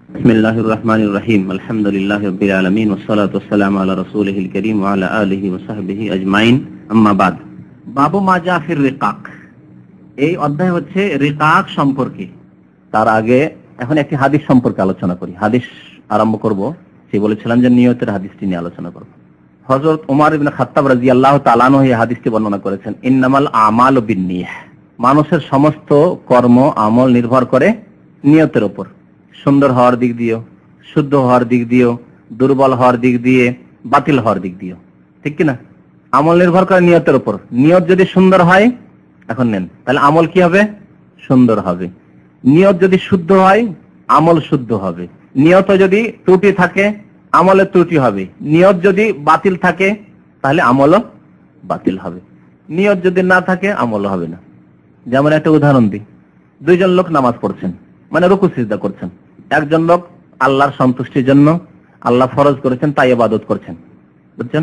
বিসমিল্লাহির রহমানির রহিম আলহামদুলিল্লাহি রাব্বিল আলামিন ওয়াস সালাতু ওয়াস সালামু আলা রাসূলিহিল কারীম ওয়া আলা আলিহি ওয়া সাহবিহি আজমাইন আম্মা বাদ। বাবু মা জা ফির রিকাক, এই অধ্যায় হচ্ছে রিকাক সম্পর্কে। তার আগে এখন একটি হাদিস সম্পর্কে আলোচনা করি। হাদিস আরম্ভ করব, সে বলেছিলাম যে নিয়তের হাদিসটি নিয়ে আলোচনা করব। হযরত ওমর ইবনে খাত্তাব রাদিয়াল্লাহু তাআলা আনহু এই হাদিসটি বর্ণনা করেছেন, ইন্নামাল আমালু বিন্নিয়াহ, মানুষের সমস্ত কর্ম আমল নির্ভর করে নিয়তের উপর। সুন্দর হওয়ার দিক দিয়েও, শুদ্ধ হওয়ার দিক দিয়েও, দুর্বল হওয়ার দিক দিয়ে, বাতিল হওয়ার দিক দিয়েও, ঠিক কিনা? আমল নির্ভর করে নিয়তের উপর। নিয়ত যদি সুন্দর হয়, এখন নেন, তাহলে আমল কি হবে? সুন্দর হবে। নিয়ত যদি শুদ্ধ হয়, আমল শুদ্ধ হবে। নিয়ত যদি ত্রুটি থাকে, আমলে ত্রুটি হবে। নিয়ত যদি বাতিল থাকে, তাহলে আমলও বাতিল হবে। নিয়ত যদি না থাকে, আমলও হবে না। যেমন একটা উদাহরণ দিই, দুইজন লোক নামাজ পড়ছেন, মানে রুকু সিজদা করছেন। একজন লোক আল্লাহর সন্তুষ্টির জন্য আল্লাহ ফরজ করেছেন, তাই ইবাদত করছেন, বুঝছেন?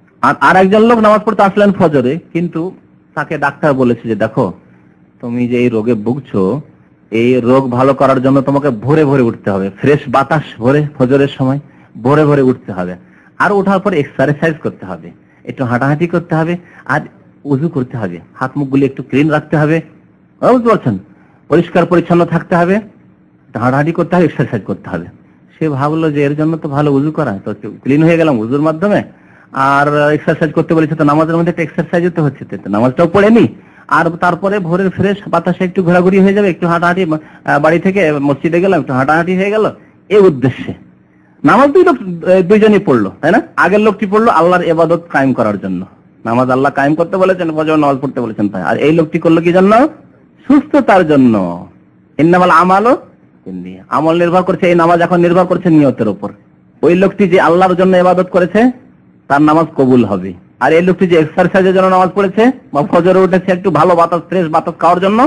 আর একজন লোক নামাজ পড়তে আসলেন ফজরে, কিন্তু তাকে ডাক্তার বলেছে যে দেখো, তুমি যে এই রোগে ভুগছো, এই রোগ ভালো করার জন্য তোমাকে ভোরে ভোরে উঠতে হবে, ফ্রেশ বাতাস ভোরে ফজরের সময় ভোরে ভোরে উঠতে হবে, আর ওঠার পর এক্সারসাইজ করতে হবে, একটু হাঁটাহাঁটি করতে হবে, আর উযু করতে হবে, হাত মুখগুলি একটু ক্লিন রাখতে হবে, বুঝতে পারছেন? পরিষ্কার পরিচ্ছন্ন থাকতে হবে, হাঁটাহাঁটি করতে হবে, এক্সারসাইজ করতে হবে। সে ভাবলো যে এর জন্য তো ভালো উযু করা, তো ক্লিন হয়ে গেলাম উযুর মাধ্যমে, আর এক্সারসাইজ করতে বলেছে তো নামাজের মধ্যে একটা এক্সারসাইজও তো হচ্ছে, তো নামাজটাও পড়েনি, আর তারপরে ভোরের ফ্রেশ বাতাসে একটু ঘোরাঘুরি হয়ে যাবে, একটু হাঁটাহাঁটি, বাড়ি থেকে মসজিদে গেলাম, একটু হাঁটাহাঁটি হয়ে গেল, এই উদ্দেশ্যে নামাজ দুইজনই পড়লো, তাই না? আগের লোকটি পড়লো আল্লাহর ইবাদত কায়েম করার জন্য, নামাজ আল্লাহ কায়েম করতে বলেছেন, ফজর নামাজ পড়তে বলেছেন তাই। আর এই লোকটি করলো কি জন্য? সুস্থতার জন্য। ইন্নামাল আমালু বিন্নিয়াহ, আমল নির্ভর করছে, এই নামাজ এখন নির্ভর করছে নিয়তের উপর। ওই লোকটি যে আল্লাহর জন্য ইবাদত করেছে, তার নামাজ কবুল হবে। আর এই লোকটি যে এক্সারসাইজের জন্য নামাজ পড়েছে বা ফজরে উঠেছে একটু ভালো বাতাস, ফ্রেশ বাতাস খাওয়ার জন্য,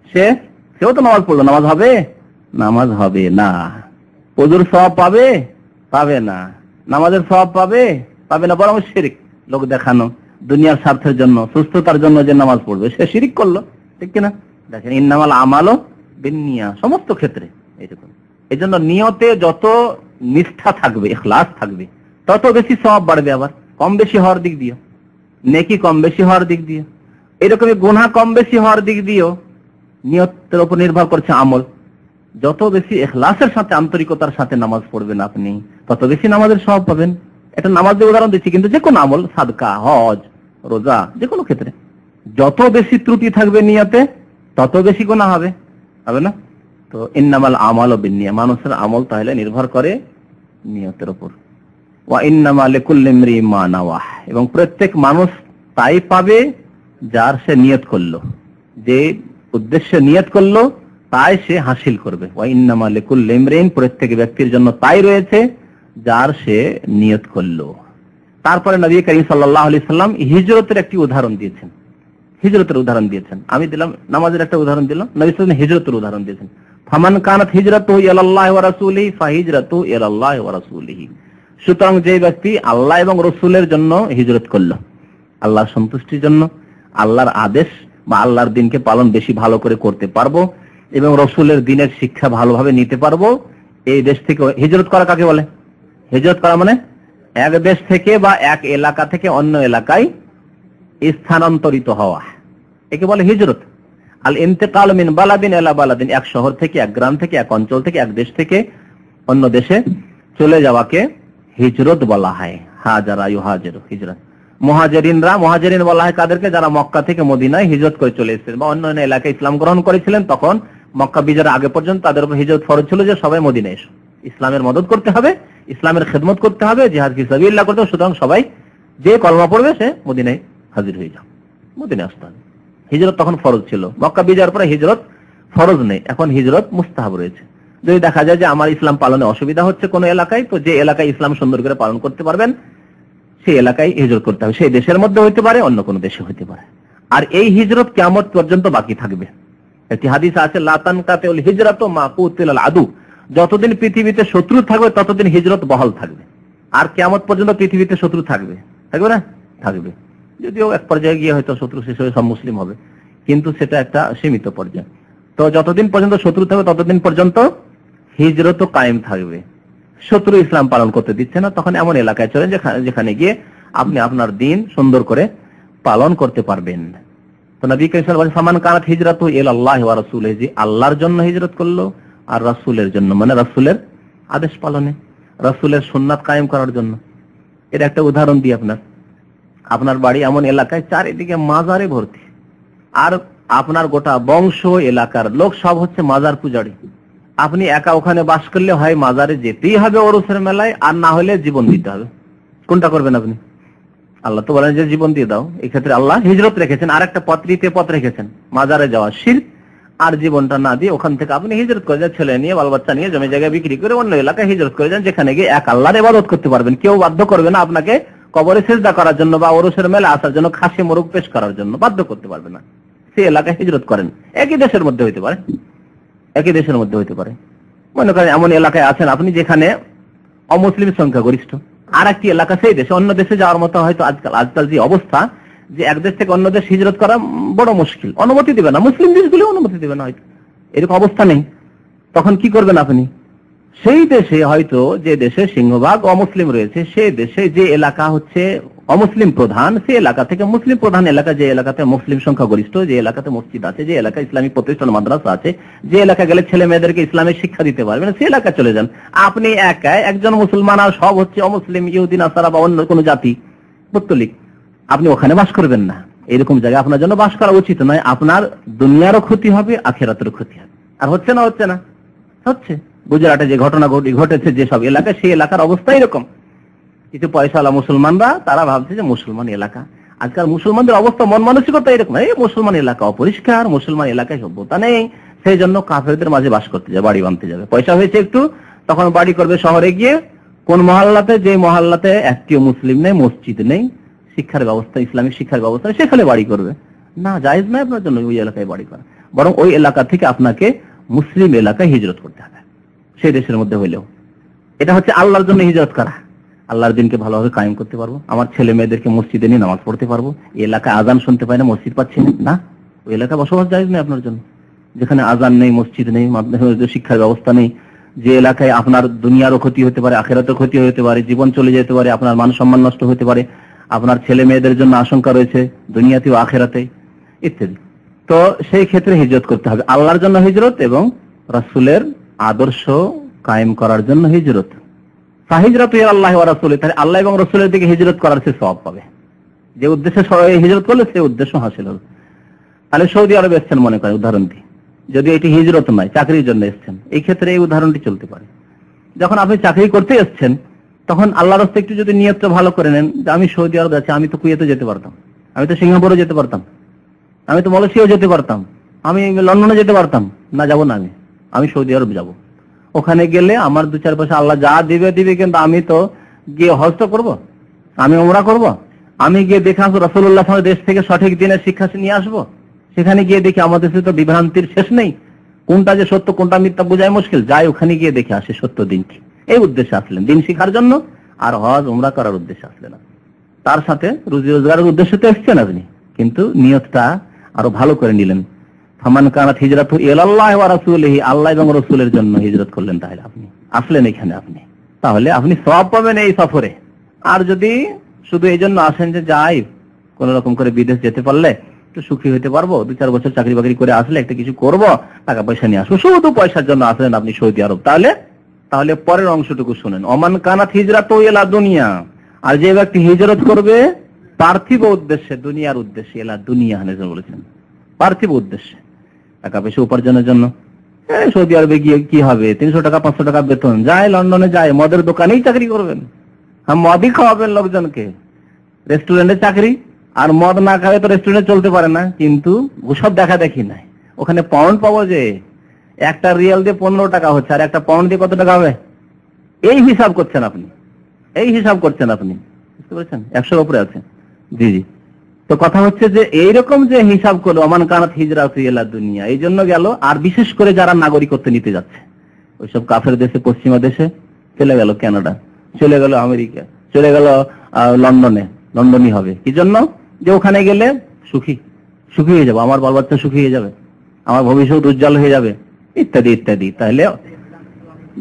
সেও তো নামাজ পড়লো, নামাজ হবে? নামাজ হবে না। ওযুর সওয়াব পাবে? পাবে না। নামাজের সওয়াব পাবে? পাবে না, বরং শিরক, লোক দেখানো, দুনিয়ার স্বার্থের জন্য, সুস্থতার জন্য যে নামাজ পড়বে, সে শিরক করলো, ঠিক কিনা? দেখেন, ইন্নামাল আমালু বিন্নিয়াহ, সমস্ত ক্ষেত্রে এইরকম। এই জন্য নিয়তে যত নিষ্ঠা থাকবে, ইখলাস থাকবে, তত বেশি সওয়াব বাড়বে। আবার কম বেশি হওয়ার দিক দিয়ে, নেকি কম বেশি হওয়ার দিক দিয়ে, এরকমই গুনাহ কম বেশি হওয়ার দিক দিয়েও নিয়তের উপর নির্ভর করছে আমল। যত বেশি ইখলাসের সাথে, আন্তরিকতার সাথে নামাজ পড়বেন আপনি, তত বেশি নামাজের সওয়াব পাবেন। এটা নামাজের উদাহরণ দিচ্ছি, কিন্তু যে কোনো আমল, সাদকা, হজ, রোজা, যে কোনো ক্ষেত্রে যত বেশি ত্রুটি থাকবে নিয়তে, তত বেশি গুনাহ হবে, হবে না? তো ইন্নামাল আমালু বিন্নিয়াহ, মানুষের আমল তাহলে নির্ভর করে নিয়তের উপর। ওয়া ইন্নামা লিকুল্লি ইমরিইন মা নাওয়াহ, এবং প্রত্যেক মানুষ তাই পাবে যার সে নিয়ত করলো, যে উদ্দেশ্যে নিয়ত করলো তাই সে হাসিল করবে। ওয়া ইন্নামা লিকুল্লি ইমরিইন, প্রত্যেক ব্যক্তির জন্য তাই রয়েছে যার সে নিয়ত করলো। তারপরে নবী করিম সাল্লাল্লাহু আলাইহি সাল্লাম হিজরতের একটি উদাহরণ দিয়েছেন। হিজরতের উদাহরণ দিয়েছেন, আমি দিলাম নামাজের একটা উদাহরণ দিলাম, নবী সাল্লাল্লাহু আলাইহি ওয়াসাল্লাম হিজরতের উদাহরণ দিয়েছেন। ফামান কানাত হিজরাতুহু ইলাল্লাহি ওয়া রাসূলিহি ফাহিজরাতুহু ইলাল্লাহি ওয়া রাসূলিহি, সুতরাং যে ব্যক্তি আল্লাহ এবং রাসূলের জন্য হিজরত করলো, আল্লাহর সন্তুষ্টির জন্য, আল্লাহর আদেশ বা আল্লাহর দ্বীনকে পালন বেশি ভালো করে করতে পারবো এবং রাসূলের দ্বীনের শিক্ষা ভালোভাবে নিতে পারবো, এই দেশ থেকে হিজরত করা কাকে বলে? হিজরত করা মানে এক দেশ থেকে বা এক এলাকা থেকে অন্য এলাকায় স্থানান্তরিত হওয়া, একে বলে হিজরত। আল ইন্তিকাল মিন বালাদিন ইলা বালাদিন, এক শহর থেকে, এক গ্রাম থেকে, এক অঞ্চল থেকে, এক দেশ থেকে অন্য দেশে চলে যাওয়াকে হিজরত বলা হয়। হাজারা ইউহাজিরু, হিজরত। মুহাজিরিন বলা হয় কাদেরকে? যারা মক্কা থেকে মদিনায় হিজরত করে চলে এসেছিলেন বা অন্য এলাকায় ইসলাম গ্রহণ করেছিলেন, তখন মক্কা বিজয়ের আগে পর্যন্ত তাদের উপর হিজরত ফরজ ছিল যে সবাই মদিনায় এসো, ইসলামের মদদ করতে হবে, ইসলামের খেদমত করতে হবে, জিহাদ ফি সাবিলিল্লাহ করতে হবে। সুতরাং সবাই যে কলমা পড়বে সে মদিনায় হাজির হয়ে যাও, মদিনায় আসতে হবে। হিজরত তখন ফরজ ছিল, মক্কা বিজয়ের পরে হিজরত ফরজ নেই, এখন হিজরত মুস্তাহাব রয়েছে। যদি দেখা যায় যে আমার ইসলাম পালনে অসুবিধা হচ্ছে কোনো এলাকায়, তো যে এলাকায় ইসলাম সুন্দর করে পালন করতে পারবেন সেই এলাকায় হিজরত করতে হবে। সেই দেশের মধ্যে হইতে পারে, অন্য কোনো দেশে হইতে পারে। আর এই হিজরত কিয়ামত পর্যন্ত বাকি থাকবে। একটি হাদিস আছে, লা তানকাতুল হিজরাতু মা কুতিলাল আদু, যতদিন পৃথিবীতে শত্রু থাকবে ততদিন হিজরত বহাল থাকবে। আর কিয়ামত পর্যন্ত পৃথিবীতে শত্রু থাকবে, থাকবে না? থাকবে। যদিও এক পর্যায়ে গিয়ে হয়তো শত্রু শেষ হয়ে সব মুসলিম হবে, কিন্তু সেটা একটা সীমিত পর্যায়ে। তো যতদিন পর্যন্ত শত্রু থাকবে ততদিন পর্যন্ত হিজরতও কায়েম থাকবে। শত্রু ইসলাম পালন করতে দিচ্ছে না, তখন এমন এলাকায় চলেন যেখানে গিয়ে আপনি আপনার দিন সুন্দর করে পালন করতে পারবেন। তো নবী করিম সাল্লাল্লাহু আলাইহি ওয়াসাল্লাম ফামান কানাত হিজরাতু ইলাল্লাহি ওয়া রাসূলিহি, যে আল্লাহর জন্য হিজরত করলো আর রাসূলের জন্য, মানে রাসূলের আদেশ পালনে, রাসূলের সুন্নাত কায়েম করার জন্য। এর একটা উদাহরণ দিই আপনার বাড়ি এমন এলাকায় চারিদিকে মাজারে ভর্তি, আর আপনার গোটা বংশ এলাকার লোক সব হচ্ছে মাজার পূজারী। আপনি একা ওখানে বাস করলে হয় মাজারে যেতেই হবে ওরসের মেলায়, আর না হলে জীবন দিতে হবে। কোনটা করবেন আপনি? আল্লাহ তো বলেন যে জীবন দিয়ে দাও। এই ক্ষেত্রে আল্লাহ হিজরত রেখেছেন, আর একটা তৃতীয় পথ রেখেছেন, মাজারে যাওয়া শিরক। আর জীবনটা না দিয়ে ওখান থেকে আপনি হিজরত করে যান, ছেলে নিয়ে বাল বাচ্চা নিয়ে জমি জায়গা বিক্রি করে অন্য এলাকায় হিজরত করে যান, যেখানে গিয়ে এক আল্লাহর ইবাদত করতে পারবেন। কেউ বাধ্য করবে না আপনাকে কবরে সিজদা করার জন্য বা ওরসের মেলা আসার জন্য, খাসি মোরগ পেশ করার জন্য বাধ্য করতে পারবে না। সেই এলাকায় হিজরত করেন, একই দেশের মধ্যে হইতে পারে, একই দেশের মধ্যে হইতে পারে। মনে করেন এমন এলাকায় আছেন আপনি যেখানে অমুসলিম সংখ্যা গরিষ্ঠ, আর একটি এলাকা সেই দেশে, অন্য দেশে যাওয়ার মতো হয়তো আজকাল যে অবস্থা, যে এক দেশ থেকে অন্য দেশ হিজরত করা বড় মুশকিল, অনুমতি দিবে না, মুসলিম দেশগুলো অনুমতি দিবে না, হয়তো এরকম অবস্থা নেই। তখন কি করবেন আপনি? সেই দেশে হয়তো যে দেশে সিংহভাগ অমুসলিম রয়েছে, সেই দেশে যে এলাকা হচ্ছে অমুসলিম প্রধান, সেই এলাকা থেকে মুসলিম প্রধান এলাকা, যে এলাকাতে মুসলিম সংখ্যা গরিষ্ঠ, যে এলাকাতে মসজিদ আছে, যে এলাকায় ইসলামিক প্রতিষ্ঠান মাদ্রাসা আছে, যে এলাকা গেলে ছেলে মেয়েদেরকে ইসলামের শিক্ষা দিতে পারবেন, সেই এলাকায় চলে যান। আপনি একাই একজন মুসলমান আর সব হচ্ছে অমুসলিম, ইহুদি নাসারা বা অন্য কোনো জাতি পত্তলিক, আপনি ওখানে বাস করবেন না। এরকম জায়গায় আপনার জন্য বাস করা উচিত নয়। আপনার দুনিয়ারও ক্ষতি হবে, আখিরাতেরও ক্ষতি হবে। আর হচ্ছে না? হচ্ছে না? হচ্ছে। গুজরাটে যে ঘটনা ঘটেছে যেসব এলাকায়, সেই এলাকার অবস্থা এরকম। কিছু পয়সাওয়ালা মুসলমানরা তারা ভাবছে যে মুসলমান এলাকা, আজকাল মুসলমানদের অবস্থা, মন মানসিকতা এরকম, এই মুসলমান এলাকা অপরিষ্কার, মুসলমান এলাকায় সভ্যতা নেই, সেই জন্য কাফেরদের মাঝে বাস করতে যাবে, বাড়ি বাঁধতে যাবে। পয়সা হয়েছে একটু, তখন বাড়ি করবে শহরে গিয়ে, কোন মহল্লাতে, যে মহল্লাতে একটিও মুসলিম নেই, মসজিদ নেই, শিক্ষার ব্যবস্থা, ইসলামিক শিক্ষার ব্যবস্থা, সেখানে বাড়ি করবে না। জায়েজ নয় আপনার জন্য ওই এলাকায় বাড়ি করা, বরং ওই এলাকা থেকে আপনাকে মুসলিম এলাকায় হিজরত করতে হবে, সেই দেশের মধ্যে হইলেও। এটা হচ্ছে আল্লাহর জন্য হিজরত করা। আল্লাহর দিনকে ভালোভাবে কায়েম করতে পারবো, আমার ছেলে মেয়েদেরকে মসজিদে নিয়ে নামাজ পড়তে পারবো। এই এলাকায় আজান শুনতে পাই না, মসজিদ পাচ্ছি না, ওই এলাকায় বসবাস জায়েজ নেই আপনার জন্য, যেখানে আজান নেই, মসজিদ নেই, শিক্ষার ব্যবস্থা নেই, যে এলাকায় আপনার দুনিয়ারও ক্ষতি হতে পারে, আখিরাতের ক্ষতি হতে পারে, জীবন চলে যেতে পারে, আপনার মান সম্মান নষ্ট হতে পারে, আপনার ছেলে মেয়েদের জন্য আশঙ্কা রয়েছে দুনিয়াতে ও আখিরাতে ইত্যাদি। তো সেই ক্ষেত্রে হিজরত করতে হবে, আল্লাহর জন্য হিজরত এবং রাসূলের আদর্শ কায়েম করার জন্য হিজরত। ফাহিজরাতু ইলাল্লাহি ওয়া রাসূলিহি, তাহলে আল্লাহ এবং রাসূলের দিকে হিজরত করার সে সওয়াব পাবে। যে উদ্দেশ্যে হিজরত করলে সেই উদ্দেশ্য হাসিল হবে। তাহলে সৌদি আরবে এসেছেন মনে করেন, উদাহরণ দিই, যদি এটি হিজরত নয়, চাকরির জন্য এসেছেন, এই ক্ষেত্রে এই উদাহরণটি চলতে পারে। যখন আপনি চাকরি করতে এসেছেন, তখন আল্লাহর রাস্তায় একটু যদি নিয়তটা ভালো করে নেন, যে আমি সৌদি আরবে আছি, আমি তো কুয়েতে যেতে পারতাম, আমি তো সিঙ্গাপুরে যেতে পারতাম, আমি তো মালয়েশিয়াও যেতে পারতাম, আমি লন্ডনে যেতে পারতাম, না যাব না, আমি সৌদি আরব যাব। ওখানে গেলে আমার 2-4 পয়সা আল্লাহ যা দিবে, কিন্তু আমি তো গিয়ে হজ তো করবো, আমি উমরা করব, আমি গিয়ে দেখে আসবো রাসূলুল্লাহ দেশ থেকে সঠিক দিনের শিক্ষা নিয়ে আসবো। সেখানে গিয়ে দেখি আমাদের দেশে তো বিভ্রান্তির শেষ নেই, কোনটা যে সত্য কোনটা মিথ্যা বোঝাই মুশকিল, যাই ওখানে গিয়ে দেখে আসে সত্য দিন কি। এই উদ্দেশ্যে আসলেন, দিন শিখার জন্য, আর হজ উমরা করার উদ্দেশ্যে আসলেন। তার সাথে রুজি রোজগারের উদ্দেশ্যে তো এসছেন আপনি, কিন্তু নিয়তটা আরো ভালো করে নিলেন। ফামান কানাত হিজরাতু ইলাল্লাহি ওয়া রাসূলিহি, আল্লাহ এবং রাসূলের জন্য হিজরত করলেন। তাহলে আপনি আসলেন এখানে, তাহলে আপনি সওয়াব পাবেন এই সফরে। আর যদি শুধু এই জন্য আসেন যে যাই কোন রকম করে বিদেশ যেতে পারলে একটু সুখী হতে পারবো, 2-4 বছর চাকরি বাকরি করে আসলে একটা কিছু করব, টাকা পয়সা নিয়ে আসবো, শুধু পয়সার জন্য আসলেন আপনি সৌদি আরব, তাহলে পরের অংশটুকু শুনেন। ওমান কানাত হিজরাতু ইলা দুনিয়া, আর যে ব্যক্তি হিজরত করবে পার্থিব উদ্দেশ্যে, দুনিয়ার উদ্দেশ্যে, ইলা দুনিয়া হানেজন বলেছেন, পার্থিব উদ্দেশ্যে, টাকা পয়সা উপার্জনের জন্য। সৌদি আরবে গিয়ে কি হবে, 300 টাকা 500 টাকা বেতন, যায় লন্ডনে যায় মদের দোকানেই চাকরি করবেন, মদই খাওয়াবেন লোকজনকে, রেস্টুরেন্টে চাকরি, আর মদ না খাওয়াবে তো রেস্টুরেন্টে চলতে পারে না। কিন্তু ওসব দেখা দেখি নাই, ওখানে পাউন্ড পাবো, যে একটা রিয়াল দিয়ে 15 টাকা হচ্ছে, আর একটা পাউন্ড দিয়ে কত টাকা হবে, এই হিসাব করছেন আপনি, বুঝতে পেরেছেন? 100-র উপরে আছে। জি। তো কথা হচ্ছে যে এইরকম যে হিসাব করলো ওমান কানাত হিজরাতু ইলা দুনিয়া, এই জন্য গেল। আর বিশেষ করে যারা নাগরিকত্ব নিতে যাচ্ছে, ওইসব কাফের দেশে, পশ্চিমা দেশে চলে গেল, কানাডা চলে গেল, আমেরিকা চলে গেল, লন্ডনই হবে। কি জন্য? যে ওখানে গেলে সুখী হয়ে যাবো, আমার বাল বাচ্চা সুখী হয়ে যাবে, আমার ভবিষ্যৎ উজ্জ্বল হয়ে যাবে, ইত্যাদি ইত্যাদি। তাহলে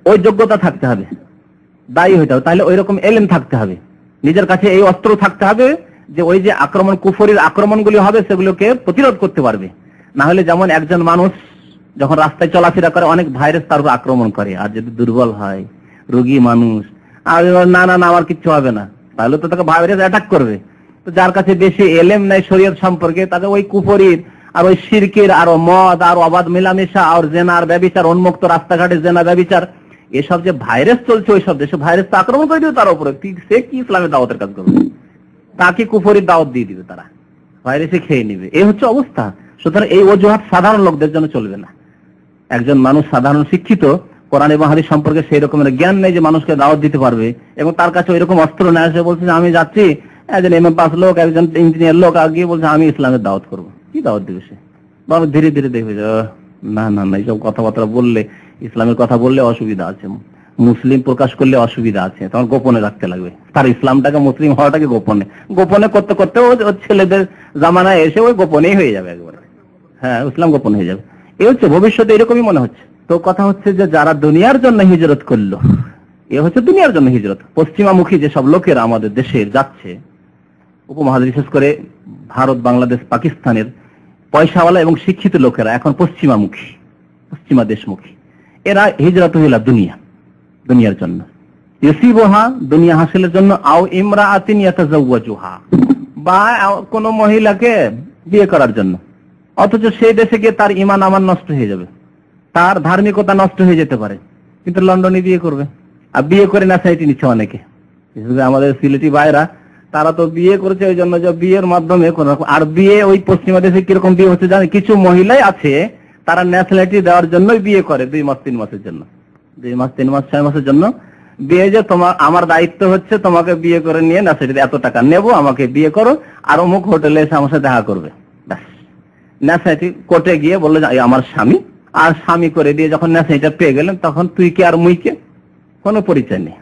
ওই যোগ্যতা থাকতে হবে, দায়ী হইতে হবে, তাহলে ওই রকম এলেম থাকতে হবে, নিজের কাছে এই অস্ত্র থাকতে হবে যে ওই যে আক্রমণ, কুফরির আক্রমণগুলি হবে সেগুলোকে প্রতিরোধ করতে পারবে। না হলে যেমন একজন মানুষ যখন রাস্তায় চলাফেরা করে অনেক ভাইরাস তার উপর আক্রমণ করে, আর যদি দুর্বল হয়, রোগী মানুষ, আর না না না আমার কিচ্ছু হবে না, তাহলে তো তাকে ভাইরাস অ্যাটাক করবে। তো যার কাছে বেশি এলেম নাই শরীয়ত সম্পর্কে, তাকে ওই কুফরির আর ওই শিরকের আর মদ আর অবাধ মেলামেশা আর জেনার ব্যভিচার, উন্মুক্ত রাস্তাঘাটে জেনা ব্যভিচার, এসব যে ভাইরাস চলছে ওই সব দেশে ভাইরাস তো আক্রমণ করে দিবে তার উপরে, সে কি ইসলামের দাওয়াতের কাজ করবে? তাকে কুফরির দাওয়াত দিয়ে দিবে, তারা ভাইরাসে খেয়ে নিবে, এই হচ্ছে অবস্থা। সুতরাং এই অজুহাত সাধারণ লোকদের জন্য চলবে না। একজন মানুষ সাধারণ শিক্ষিত, কোরআন এবং হাদিস সম্পর্কে সেই রকমের জ্ঞান নেই যে মানুষকে দাওয়াত দিতে পারবে, এবং তার কাছে ওই রকম অস্ত্র নেই, সে বলছে যে আমি যাচ্ছি, একজন এমএ পাস লোক, একজন ইঞ্জিনিয়ার লোক গিয়ে বলছে আমি ইসলামের দাওয়াত করবো, কি দাওয়াত দিবে সে? ধীরে ধীরে দেখবে না না না, এইসব কথাবার্তা বললে, ইসলামের কথা বললে অসুবিধা আছে, মুসলিম প্রকাশ করলে অসুবিধা আছে, তখন গোপনে রাখতে লাগবে তার ইসলামটাকে, মুসলিম হওয়াটাকে গোপনে গোপনে করতে করতে ছেলেদের জামানায় এসে ওই গোপনেই হয়ে যাবে একবারে। হ্যাঁ, ইসলাম গোপন হয়ে যাবে। এই হচ্ছে ভবিষ্যতে, এরকমই মনে হচ্ছে। তো কথা হচ্ছে যে যারা দুনিয়ার জন্য হিজরত করলো, এ হচ্ছে দুনিয়ার জন্য হিজরত। পশ্চিমামুখী যেসব লোকেরা আমাদের দেশের যাচ্ছে, উপমহাদেশ বিশেষ করে ভারত, বাংলাদেশ, পাকিস্তানের পয়সাওয়ালা এবং শিক্ষিত লোকেরা এখন পশ্চিমামুখী, পশ্চিমা দেশমুখী, এরা হিজরত হইলা দুনিয়ার জন্য, ইউসিবুহা দুনিয়া হাসিলের জন্য, আও ইমরাআতিন ইয়াতাজাওয়াজুহা বা কোন মহিলাকে বিয়ে করার জন্য। অথচ সেই দেশে গিয়ে তার ঈমান আমান নষ্ট হয়ে যাবে, তার ধার্মিকতা নষ্ট হয়ে যেতে পারে, কিন্তু লন্ডনে বিয়ে করবে, আর বিয়ে করে ন্যাশনালিটি নিচ্ছে অনেকে। আমাদের সিলেটি ভাইরা তারা তো বিয়ে করেছে ওই জন্য যে বিয়ের মাধ্যমে কোন রকম, আর বিয়ে ওই পশ্চিমা দেশে কিরকম বিয়ে হচ্ছে জানে, কিছু মহিলাই আছে তারা ন্যাশনালিটি দেওয়ার জন্যই বিয়ে করে, 2 মাস 3 মাসের জন্য, 2 মাস 3 মাস 6 মাসের জন্য বিয়ে, যে আমার দায়িত্ব হচ্ছে তোমাকে বিয়ে করে নিয়ে ন্যাশনালিটি এত টাকা নেবো, আমাকে বিয়ে করো, আর অমুক হোটেলে এসে আমার সাথে দেখা করবে, ব্যাস। ন্যাশনালিটি কোর্টে গিয়ে বললো যে আমার স্বামী, আর স্বামী করে দিয়ে যখন ন্যাশনালিটি পেয়ে গেলেন, তখন তুই কে আর মুই কে, কোনো পরিচয় নেই,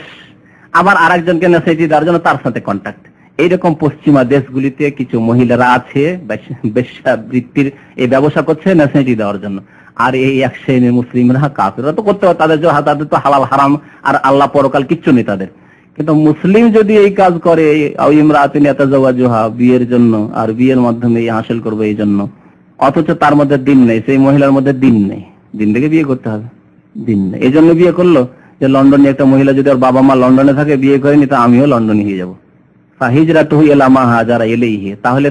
আবার আরেকজনকে ন্যাশনালিটি দেওয়ার জন্য তার সাথে কন্ট্যাক্ট। এইরকম পশ্চিমা দেশগুলিতে কিছু মহিলারা আছে বেশ্যাবৃত্তির এই ব্যবসা করছে ন্যাশনালিটি দেওয়ার জন্য, আর এই এক শ্রেণীর মুসলিমরা, কাফেররা তো করতে পারে, তাদের তো হালাল হারাম আর আল্লাহ পরকাল কিচ্ছু নেই তাদের। কিন্তু মুসলিম যদি এই কাজ করে, ইমরাআতিন ইয়াতাজাওয়াজুহা বিয়ের জন্য, আর বিয়ের মাধ্যমে হাসিল করবে এই জন্য, অথচ তার মধ্যে দিন নেই, সেই মহিলার মধ্যে দিন নেই, দিন থেকে বিয়ে করতে হবে, দিন নেই, এই জন্য বিয়ে করলো যে লন্ডনে একটা মহিলা যদি ওর বাবা মা লন্ডনে থাকে, বিয়ে করেনি, তা আমিও লন্ডনে হয়ে যাবো, ফাহিজরাতুহু ইলা মা হাজারা ইলাইহি, তাহলে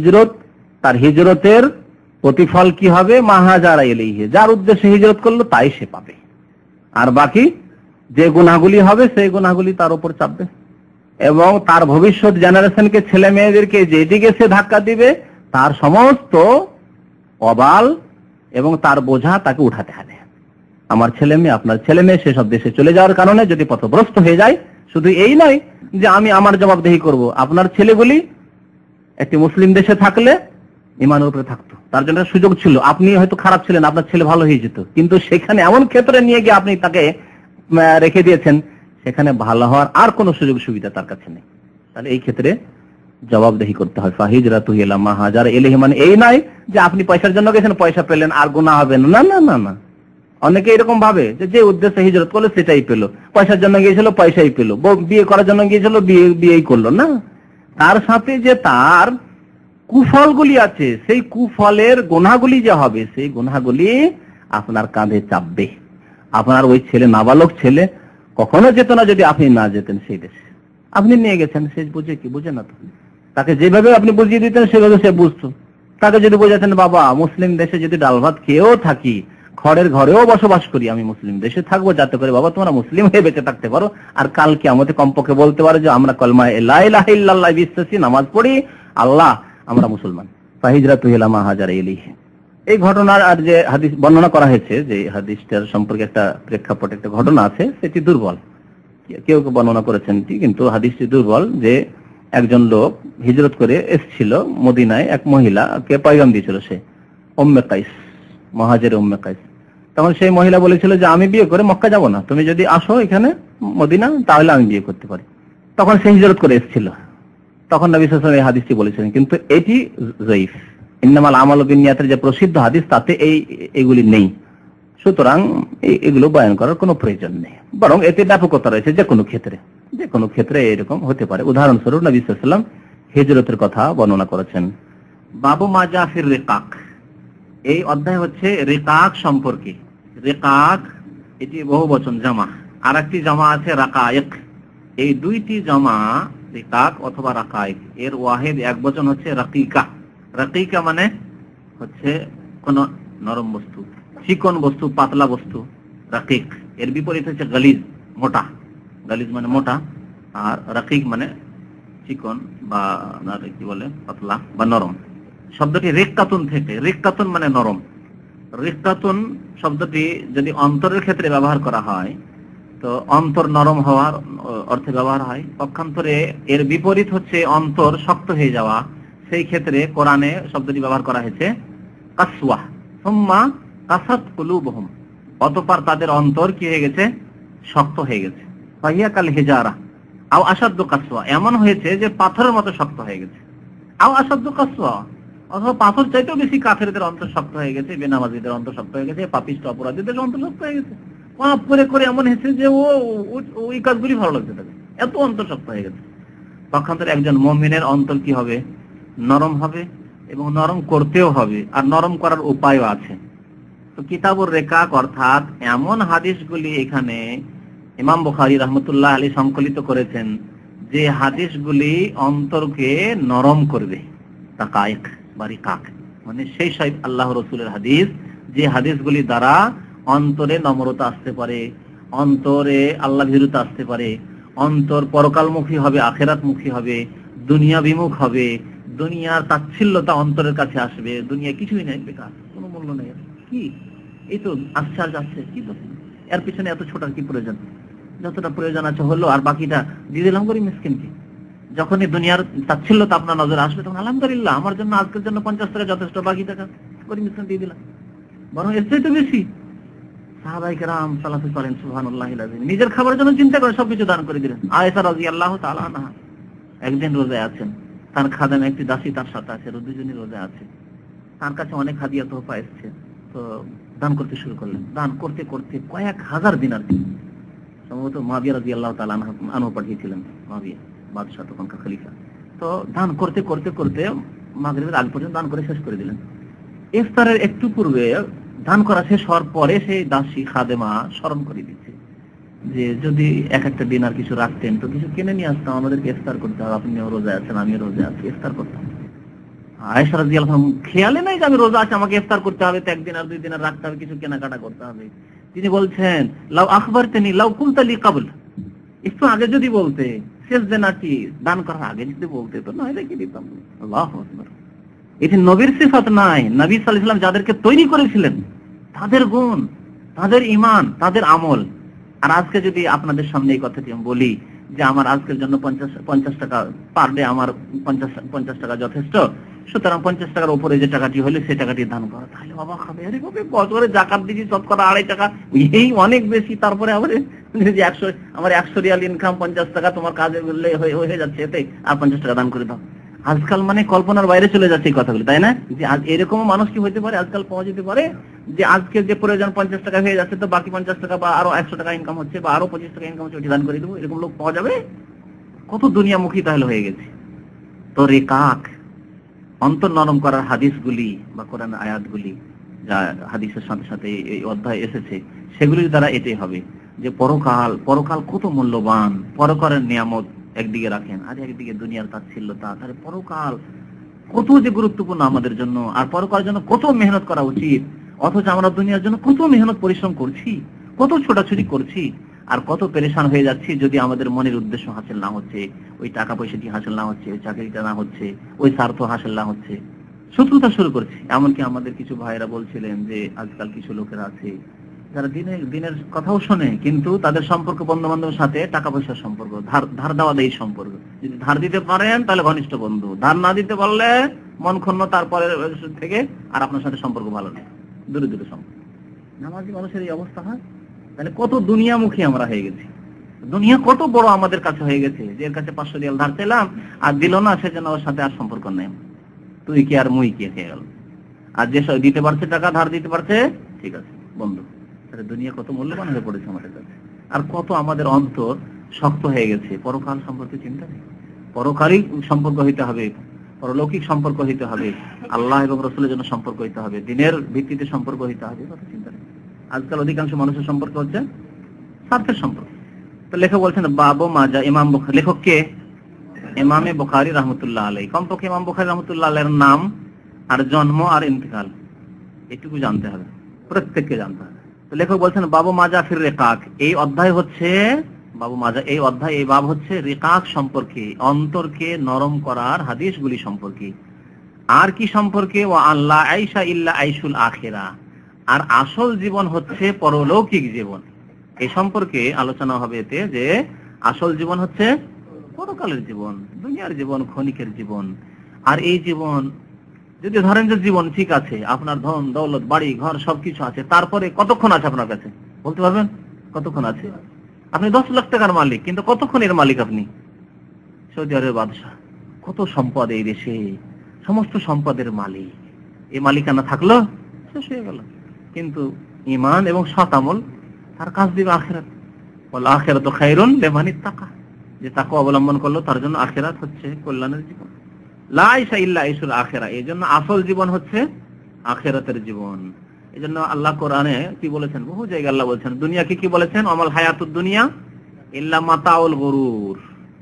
তার হিজরতের প্রতিফল কি হবে? মা হাজারা ইলাইহি, যার উদ্দেশ্যে হিজরত করলো তাই সে পাবে, আর বাকি যে গুনাহগুলি হবে সেই গুনাহগুলি তার উপর চাপবে, এবং তার ভবিষ্যৎ জেনারেশনকে, ছেলে মেয়েদেরকে যেদিকে সে ধাক্কা দিবে, তার সমস্ত অবাল এবং তার বোঝা তাকে উঠাতে হবে। আমার ছেলে মেয়ে, আপনার ছেলে মেয়ে সেসব দেশে চলে যাওয়ার কারণে যদি পথভ্রষ্ট হয়ে যায়, শুধু এই নয় যে আমি আমার জবাবদেহি করব, আপনার ছেলেগুলি একটি মুসলিম দেশে থাকলে ইমানের উপরে থাকতো, তার জন্য সুযোগ ছিল, আপনি হয়তো খারাপ ছিলেন, আপনার ছেলে ভালো হয়ে যেত, কিন্তু সেখানে এমন ক্ষেত্রে নিয়ে গিয়ে আপনি তাকে রেখে দিয়েছেন, সেখানে ভালো হওয়ার আর কোনো সুযোগ সুবিধা তার কাছে নেই। তাহলে এই ক্ষেত্রে জবাবদেহি করতে হয়। ফাহিজরাতুহু ইলা মা হাজারা ইলাইহি, মানে এই নয় যে আপনি পয়সার জন্য গেছেন, পয়সা পেলেন আর গুনাহ হবে না, না না না। অনেকে এরকম ভাবে যে উদ্দেশ্যে হিজরত করলো সেটাই পেলো, পয়সার জন্য গিয়েছিল পয়সাই পেলো, বিয়ে করার জন্য গিয়েছিল বিয়েই করলো না, তার সাথে যে তার কুফলগুলি আছে, সেই কুফলের গুনাহগুলি যে হবে, সেই গুনাহগুলি আপনার কাঁধে চাপবে। আপনার ওই ছেলে, নাবালক ছেলে কখনো যেত না যদি আপনি না যেতেন সেই দেশে, আপনি নিয়ে গেছেন, সে বুঝে কি? বুঝে না তো। তাকে যেভাবে আপনি বুঝিয়ে দিতেন সেভাবে সে বুঝতো। তাকে যদি বোঝাতেন, বাবা মুসলিম দেশে যদি ডাল ভাত খেয়েও থাকি, খড়ের ঘরেও বসবাস করি, আমি মুসলিম দেশে থাকবো, যাতে করে বাবা তোমরা মুসলিম হয়ে বেঁচে থাকতে পারো, আর কাল কিয়ামতে কমপক্ষে বলতে পারো যে আমরা কলমা লা ইলাহা ইল্লাল্লাহ বিশ্বাসী, নামাজ পড়ি, আল্লাহ আমরা মুসলমান। ফাহিজরাতুহু ইলা মা হাজারা ইলাইহি। এই ঘটনার আর যে হাদিস বর্ণনা করা হয়েছে, যে হাদিসটার সম্পর্কে একটা প্রেক্ষাপটে একটা ঘটনা আছে, সেটি দুর্বল, কেউ কেউ বর্ণনা করেছেন, কিন্তু হাদিসটি দুর্বল। যে একজন লোক হিজরত করে এসেছিল মদিনায়, এক মহিলাকে পয়গাম দিয়েছিল, সে উম্মে কাইস, মুহাজির উম্মে কাইস। তখন সেই মহিলা বলেছিল যে আমি বিয়ে করে মক্কা যাব না, তুমি যদি আসো এখানে মদিনা তাহলে আমি বিয়ে করতে পারি। তখন সে হিজরত করে এসেছিল, তখন নবী সাল্লাল্লাহু আলাইহি ওয়াসাল্লাম এই হাদিসটি বলেছিলেন, কিন্তু এটি যায়িফ। ইন্নামাল আমালু বিন্নিয়াতের যে প্রসিদ্ধ হাদিস, তাতে এইগুলি নেই। সুতরাং এগুলো বয়ান করার কোনো প্রয়োজন নেই, বরং এতে ব্যাপকতা রয়েছে যে কোনো ক্ষেত্রে এরকম হতে পারে। উদাহরণস্বরূপ নবী সাল্লাল্লাহু আলাইহি ওয়াসাল্লাম হিজরতের কথা বর্ণনা করেছেন। বাবু মা জা ফির রিকাক, এই অধ্যায় হচ্ছে রিকাক সম্পর্কে। রিকাক এটি বহুবচন জামা, আর একটি জামা আছে রাকায়েক। এই দুইটি জামা রিকাক অথবা রাকায়েক, এর ওয়াহিদ এক বচন হচ্ছে রাকিকা। রাকিকা মানে হচ্ছে কোন নরম বস্তু, চিকন বস্তু, পাতলা বস্তু রাকিক। এর বিপরীত হচ্ছে গালিজ, মোটা। গালিজ মানে মোটা, আর রাকিক মানে চিকন বা কি বলে পাতলা বা নরম। শব্দটি রিক্কাতুন থেকে, রিক্কাতুন মানে নরম। রিক্কাতুন শব্দটি যদি অন্তরের ক্ষেত্রে ব্যবহার করা হয় তো অন্তর নরম হওয়ার অর্থে ব্যবহার হয়। পক্ষান্তরে এর বিপরীত হচ্ছে অন্তর শক্ত হয়ে যাওয়া। সেই ক্ষেত্রে কোরআনে শব্দটি ব্যবহার করা হয়েছে কাসওয়া, সুম্মা কাসাত কুলুবহুম, অতঃপর তাদের অন্তর কি হয়ে গেছে, শক্ত হয়ে গেছে। ফাহিয়া কাল হিজারা আও আসাদ্দু কাসওয়া, এমন হয়েছে যে পাথরের মতো শক্ত হয়ে গেছে। আও আসাদ্দু কাসওয়া, অথবা পাথর চাইতেও বেশি কাফেরদের অন্তর শক্ত হয়ে গেছে, বেনামাজিদের অন্তর শক্ত হয়ে গেছে, পাপিষ্ঠ অপরাধীদের অন্তর শক্ত হয়ে গেছে। পাপ করে করে এমন হয়েছে যে ওই কাজগুলি ভালো লাগছে তাদের, এত অন্তর শক্ত হয়ে গেছে। পক্ষান্তরে একজন মুমিনের অন্তর কি হবে, নরম হবে, এবং নরম করতেও হবে, আর নরম করার উপায়ও আছে। তো কিতাবুর রিকাক অর্থাৎ এমন হাদিসগুলি এখানে ইমাম বুখারী রাহমাতুল্লাহ আলাইহি সংকলিত করেছেন যে হাদিসগুলি অন্তরকে নরম করবে। তাকায়েক বা রিকাক মানে সেই সব আল্লাহ রাসূলের হাদিস, যে হাদিসগুলি দ্বারা অন্তরে নম্রতা আসতে পারে, অন্তরে আল্লাহ ভীরুতা আসতে পারে, অন্তর পরকালমুখী হবে, আখিরাতমুখী হবে, দুনিয়া বিমুখ হবে, দুনিয়ার তাচ্ছিল্যতা অন্তরের কাছে আসবে, দুনিয়া কিছুই নেই, বেকার, কোনো মূল্য নেই। কি এই তো আসছে আর যাচ্ছে, কি তো এর পিছনে এত ছোটার কি প্রয়োজন? যতটা প্রয়োজন আছে হলো, আর বাকিটা দিয়ে দিলাম করি মিসকিনকে। যখনই দুনিয়ার তাচ্ছিল্যতা আপনার নজরে আসবে তখন আলহামদুলিল্লাহ, আমার জন্য আজকের জন্য 50 টাকা যথেষ্ট, বাকি টাকা করি মিসকিন দিয়ে দিলাম। বরং এর চাইতে বেশি সাহাবায়ে কেরাম সালাত করেন সুবহানাল্লাহিল আযীম, নিজের খাবারের জন্য চিন্তা করে সবকিছু দান করে দিলেন। আয়েশা রাদিয়াল্লাহু তাআলা আনহা একদিন রোজায় আছেন, তার খাদেম একটি দাসী তার সাথে আছে, দুজনই রোজায় আছে। তার কাছে অনেক হাদিয়া তোহফা এসেছে, তো দান করতে শুরু করলেন। দান করতে করতে কয়েক হাজার দিনার, সম্ভবত মুয়াবিয়া রাদিয়াল্লাহু তাআলা আনহু পাঠিয়েছিলেন, মুয়াবিয়া বাদশা তখনকার খলিফা। তো দান করতে করতে করতে মাগরিবের আগ পর্যন্ত দান করে শেষ করে দিলেন। ইফতারের একটু পূর্বে দান করা শেষ হওয়ার পরে সেই দাসী খাদেমা স্মরণ করে দিচ্ছে যে যদি এক একটা দিনার কিছু রাখতেন তো কিছু কিনে নিয়ে আসতাম, আমাদেরকে ইফতার করতে হবে, আপনিও রোজা আছেন, আমিও রোজা আছি, ইফতার করতাম। আয়েশা রাদিয়াল্লাহু আনহা খেয়ালে নাই যে আমি রোজা আছি, আমাকে ইফতার করতে হবে, তো একদিন আর দুই দিন আর রাখতে হবে, কিছু কেনাকাটা করতে হবে। তিনি বলছেন লাউ আখবারতানি লাউ কুনতা লি ক্বাবল, একটু আগে যদি বলতে, শেষ দিনাটি দান করার আগে যদি বলতে তো নয় রেখে দিতাম। আল্লাহু আকবার। এটি নবীর সিফাত নাই, নবী সাল্লাল্লাহু আলাইহি ওয়াসাল্লাম যাদেরকে তৈরি করেছিলেন তাদের গুণ, তাদের ঈমান, তাদের আমল। আর আজকে যদি আপনাদের সামনে এই কথাটি আমি বলি যে আমার আজকের জন্য 50 টাকা পার ডে, আমার 50 টাকা যথেষ্ট, সুতরাং 50 টাকার উপরে যে টাকাটি হলে সে টাকাটি দান করা, তাহলে বাবা খাবে, আরে বাবা বছরে জাকাত দিচ্ছি শতকরা 2.5 টাকা, এই অনেক বেশি। তারপরে আবার যে 100, আমার 100 রিয়াল ইনকাম, 50 টাকা তোমার কাজে হয়ে যাচ্ছে, এতে আর 50 টাকা দান করে দাও। আজকাল মানে কল্পনার বাইরে চলে যাচ্ছে এই কথাগুলো, তাই না? যে আজ এরকম মানুষ কি হইতে পারে, আজকাল পাওয়া যেতে পারে যে আজকে যে প্রয়োজন 50 টাকা হয়ে যাচ্ছে, তো বাকি 50 টাকা বা আরো 100 টাকা ইনকাম হচ্ছে বা আরো 25 টাকা ইনকাম হচ্ছে, ওটি দান করে দেবো, এরকম লোক পাওয়া যাবে? কত দুনিয়ামুখী তাহলে হয়ে গেছে। তো রিকাক অন্তর নরম করার হাদিসগুলি বা কোরআন আয়াতগুলি যা হাদিসের সাথে সাথে এই অধ্যায় এসেছে, সেগুলির দ্বারা এটাই হবে যে পরকাল কত মূল্যবান, পরকালের নিয়ামত একদিকে রাখেন আর একদিকে দুনিয়ার তাচ্ছিল্যতা, তাহলে পরকাল কত যে গুরুত্বপূর্ণ আমাদের জন্য, আর পরকালের জন্য কত মেহনত করা উচিত। অথচ আমরা দুনিয়ার জন্য কত মেহনত পরিশ্রম করছি, কত ছোটাছুটি করছি, আর কত পেরেশান হয়ে যাচ্ছি যদি আমাদের মনের উদ্দেশ্য হাসিল না হচ্ছে, ওই টাকা পয়সাটি হাসিল না হচ্ছে, ওই চাকরিটা না হচ্ছে, ওই স্বার্থ হাসিল না হচ্ছে, শত্রুতা শুরু করছি। এমনকি আমাদের কিছু ভাইরা বলছিলেন যে আজকাল কিছু লোকেরা আছে যারা দিনের কথাও শোনে, কিন্তু তাদের সম্পর্ক বন্ধু বান্ধবের সাথে টাকা পয়সার সম্পর্ক, ধার দেওয়া দেয় সম্পর্ক। যদি ধার দিতে পারেন তাহলে ঘনিষ্ঠ বন্ধু, ধার না দিতে পারলে মন ক্ষুণ্ণ, তারপরে থেকে আর আপনার সাথে সম্পর্ক ভালো নেই, দূরে দূরে সম্পর্ক। নামাজি মানুষের এই অবস্থা হয়, তাহলে কত দুনিয়ামুখী আমরা হয়ে গেছি, দুনিয়া কত বড় আমাদের কাছে হয়ে গেছে যে এর কাছে 500 রিয়াল ধার চাইলাম আর দিল না, সেজন্য ওর সাথে আর সম্পর্ক নেই, তুই কি আর মুই কি হয়ে গেল। আর যে দিতে পারছে টাকা, ধার দিতে পারছে, ঠিক আছে বন্ধু, তাহলে দুনিয়া কত মূল্যবান হয়ে পড়েছে আমাদের কাছে, আর কত আমাদের অন্তর শক্ত হয়ে গেছে। পরকাল সম্পর্কে চিন্তা নেই, পরকালই সম্পর্ক হইতে হবে, পরলৌকিক সম্পর্ক হইতে হবে, আল্লাহ এবং রসুলের জন্য সম্পর্ক হইতে হবে, দিনের ভিত্তিতে সম্পর্ক হইতে হবে, কথা চিন্তা নেই। আজকাল অধিকাংশ মানুষের সম্পর্ক হচ্ছে স্বার্থের সম্পর্ক। তো লেখক বলছেন বাবু মাজা, ইমাম বুখারী, লেখক কে? ইমামে বুখারী রাহমাতুল্লাহ আলাইহি। কমপক্ষে ইমাম বুখারী রাহমাতুল্লাহ আলাইহির নাম আর জন্ম আর ইন্তেকাল এটুকু জানতে হবে, প্রত্যেককে জানতে হবে। তো লেখক বলছেন বাবু মাজা ফির রিকাক, এই অধ্যায় হচ্ছে বাবু মাজা, এই অধ্যায়, এই বাব হচ্ছে রিকাক সম্পর্কে, অন্তরকে নরম করার হাদিসগুলি সম্পর্কে। আর কি সম্পর্কে? ও আল্লাহ আইসা ইল্লা আইসুল আখিরা, আর আসল জীবন হচ্ছে পরলৌকিক জীবন। এই সম্পর্কে আলোচনা হবে এতে, যে আসল জীবন হচ্ছে পরকালের জীবন, দুনিয়ার জীবন ক্ষণিকের জীবন। আর এই জীবন যদি ধরেন যে জীবন ঠিক আছে, আপনার ধন দৌলত বাড়ি ঘর সবকিছু আছে, তারপরে কতক্ষণ আছে আপনার কাছে বলতে পারবেন? কতক্ষণ আছে? আপনি 10 লাখ টাকার মালিক, কিন্তু কতক্ষণ এর মালিক আপনি? সৌদি আরবের বাদশাহ, কত সম্পদ এই দেশে, সমস্ত সম্পদের মালিক, এই মালিকানা থাকলো শেষ হয়ে গেল। কিন্তু ঈমান এবং সৎ আমল তার কাজ দিবে আখিরাত। ওয়াল আখিরাতু খায়রুন লিমান ইত্তাকা, যে তাকওয়া অবলম্বন করলো তার জন্য আখিরাত হচ্ছে কল্যাণের জীবন। লা আইসা ইল্লা আইসুল আখিরা, এই জন্য আসল জীবন হচ্ছে আখিরাতের জীবন। এই জন্য আল্লাহ কোরআনে কি বলেছেন, বহু জায়গায় আল্লাহ বলেছেন, দুনিয়াকে কি বলেছেন? অমাল হায়াতুদ দুনিয়া ইল্লা মাতাউল গুরুর,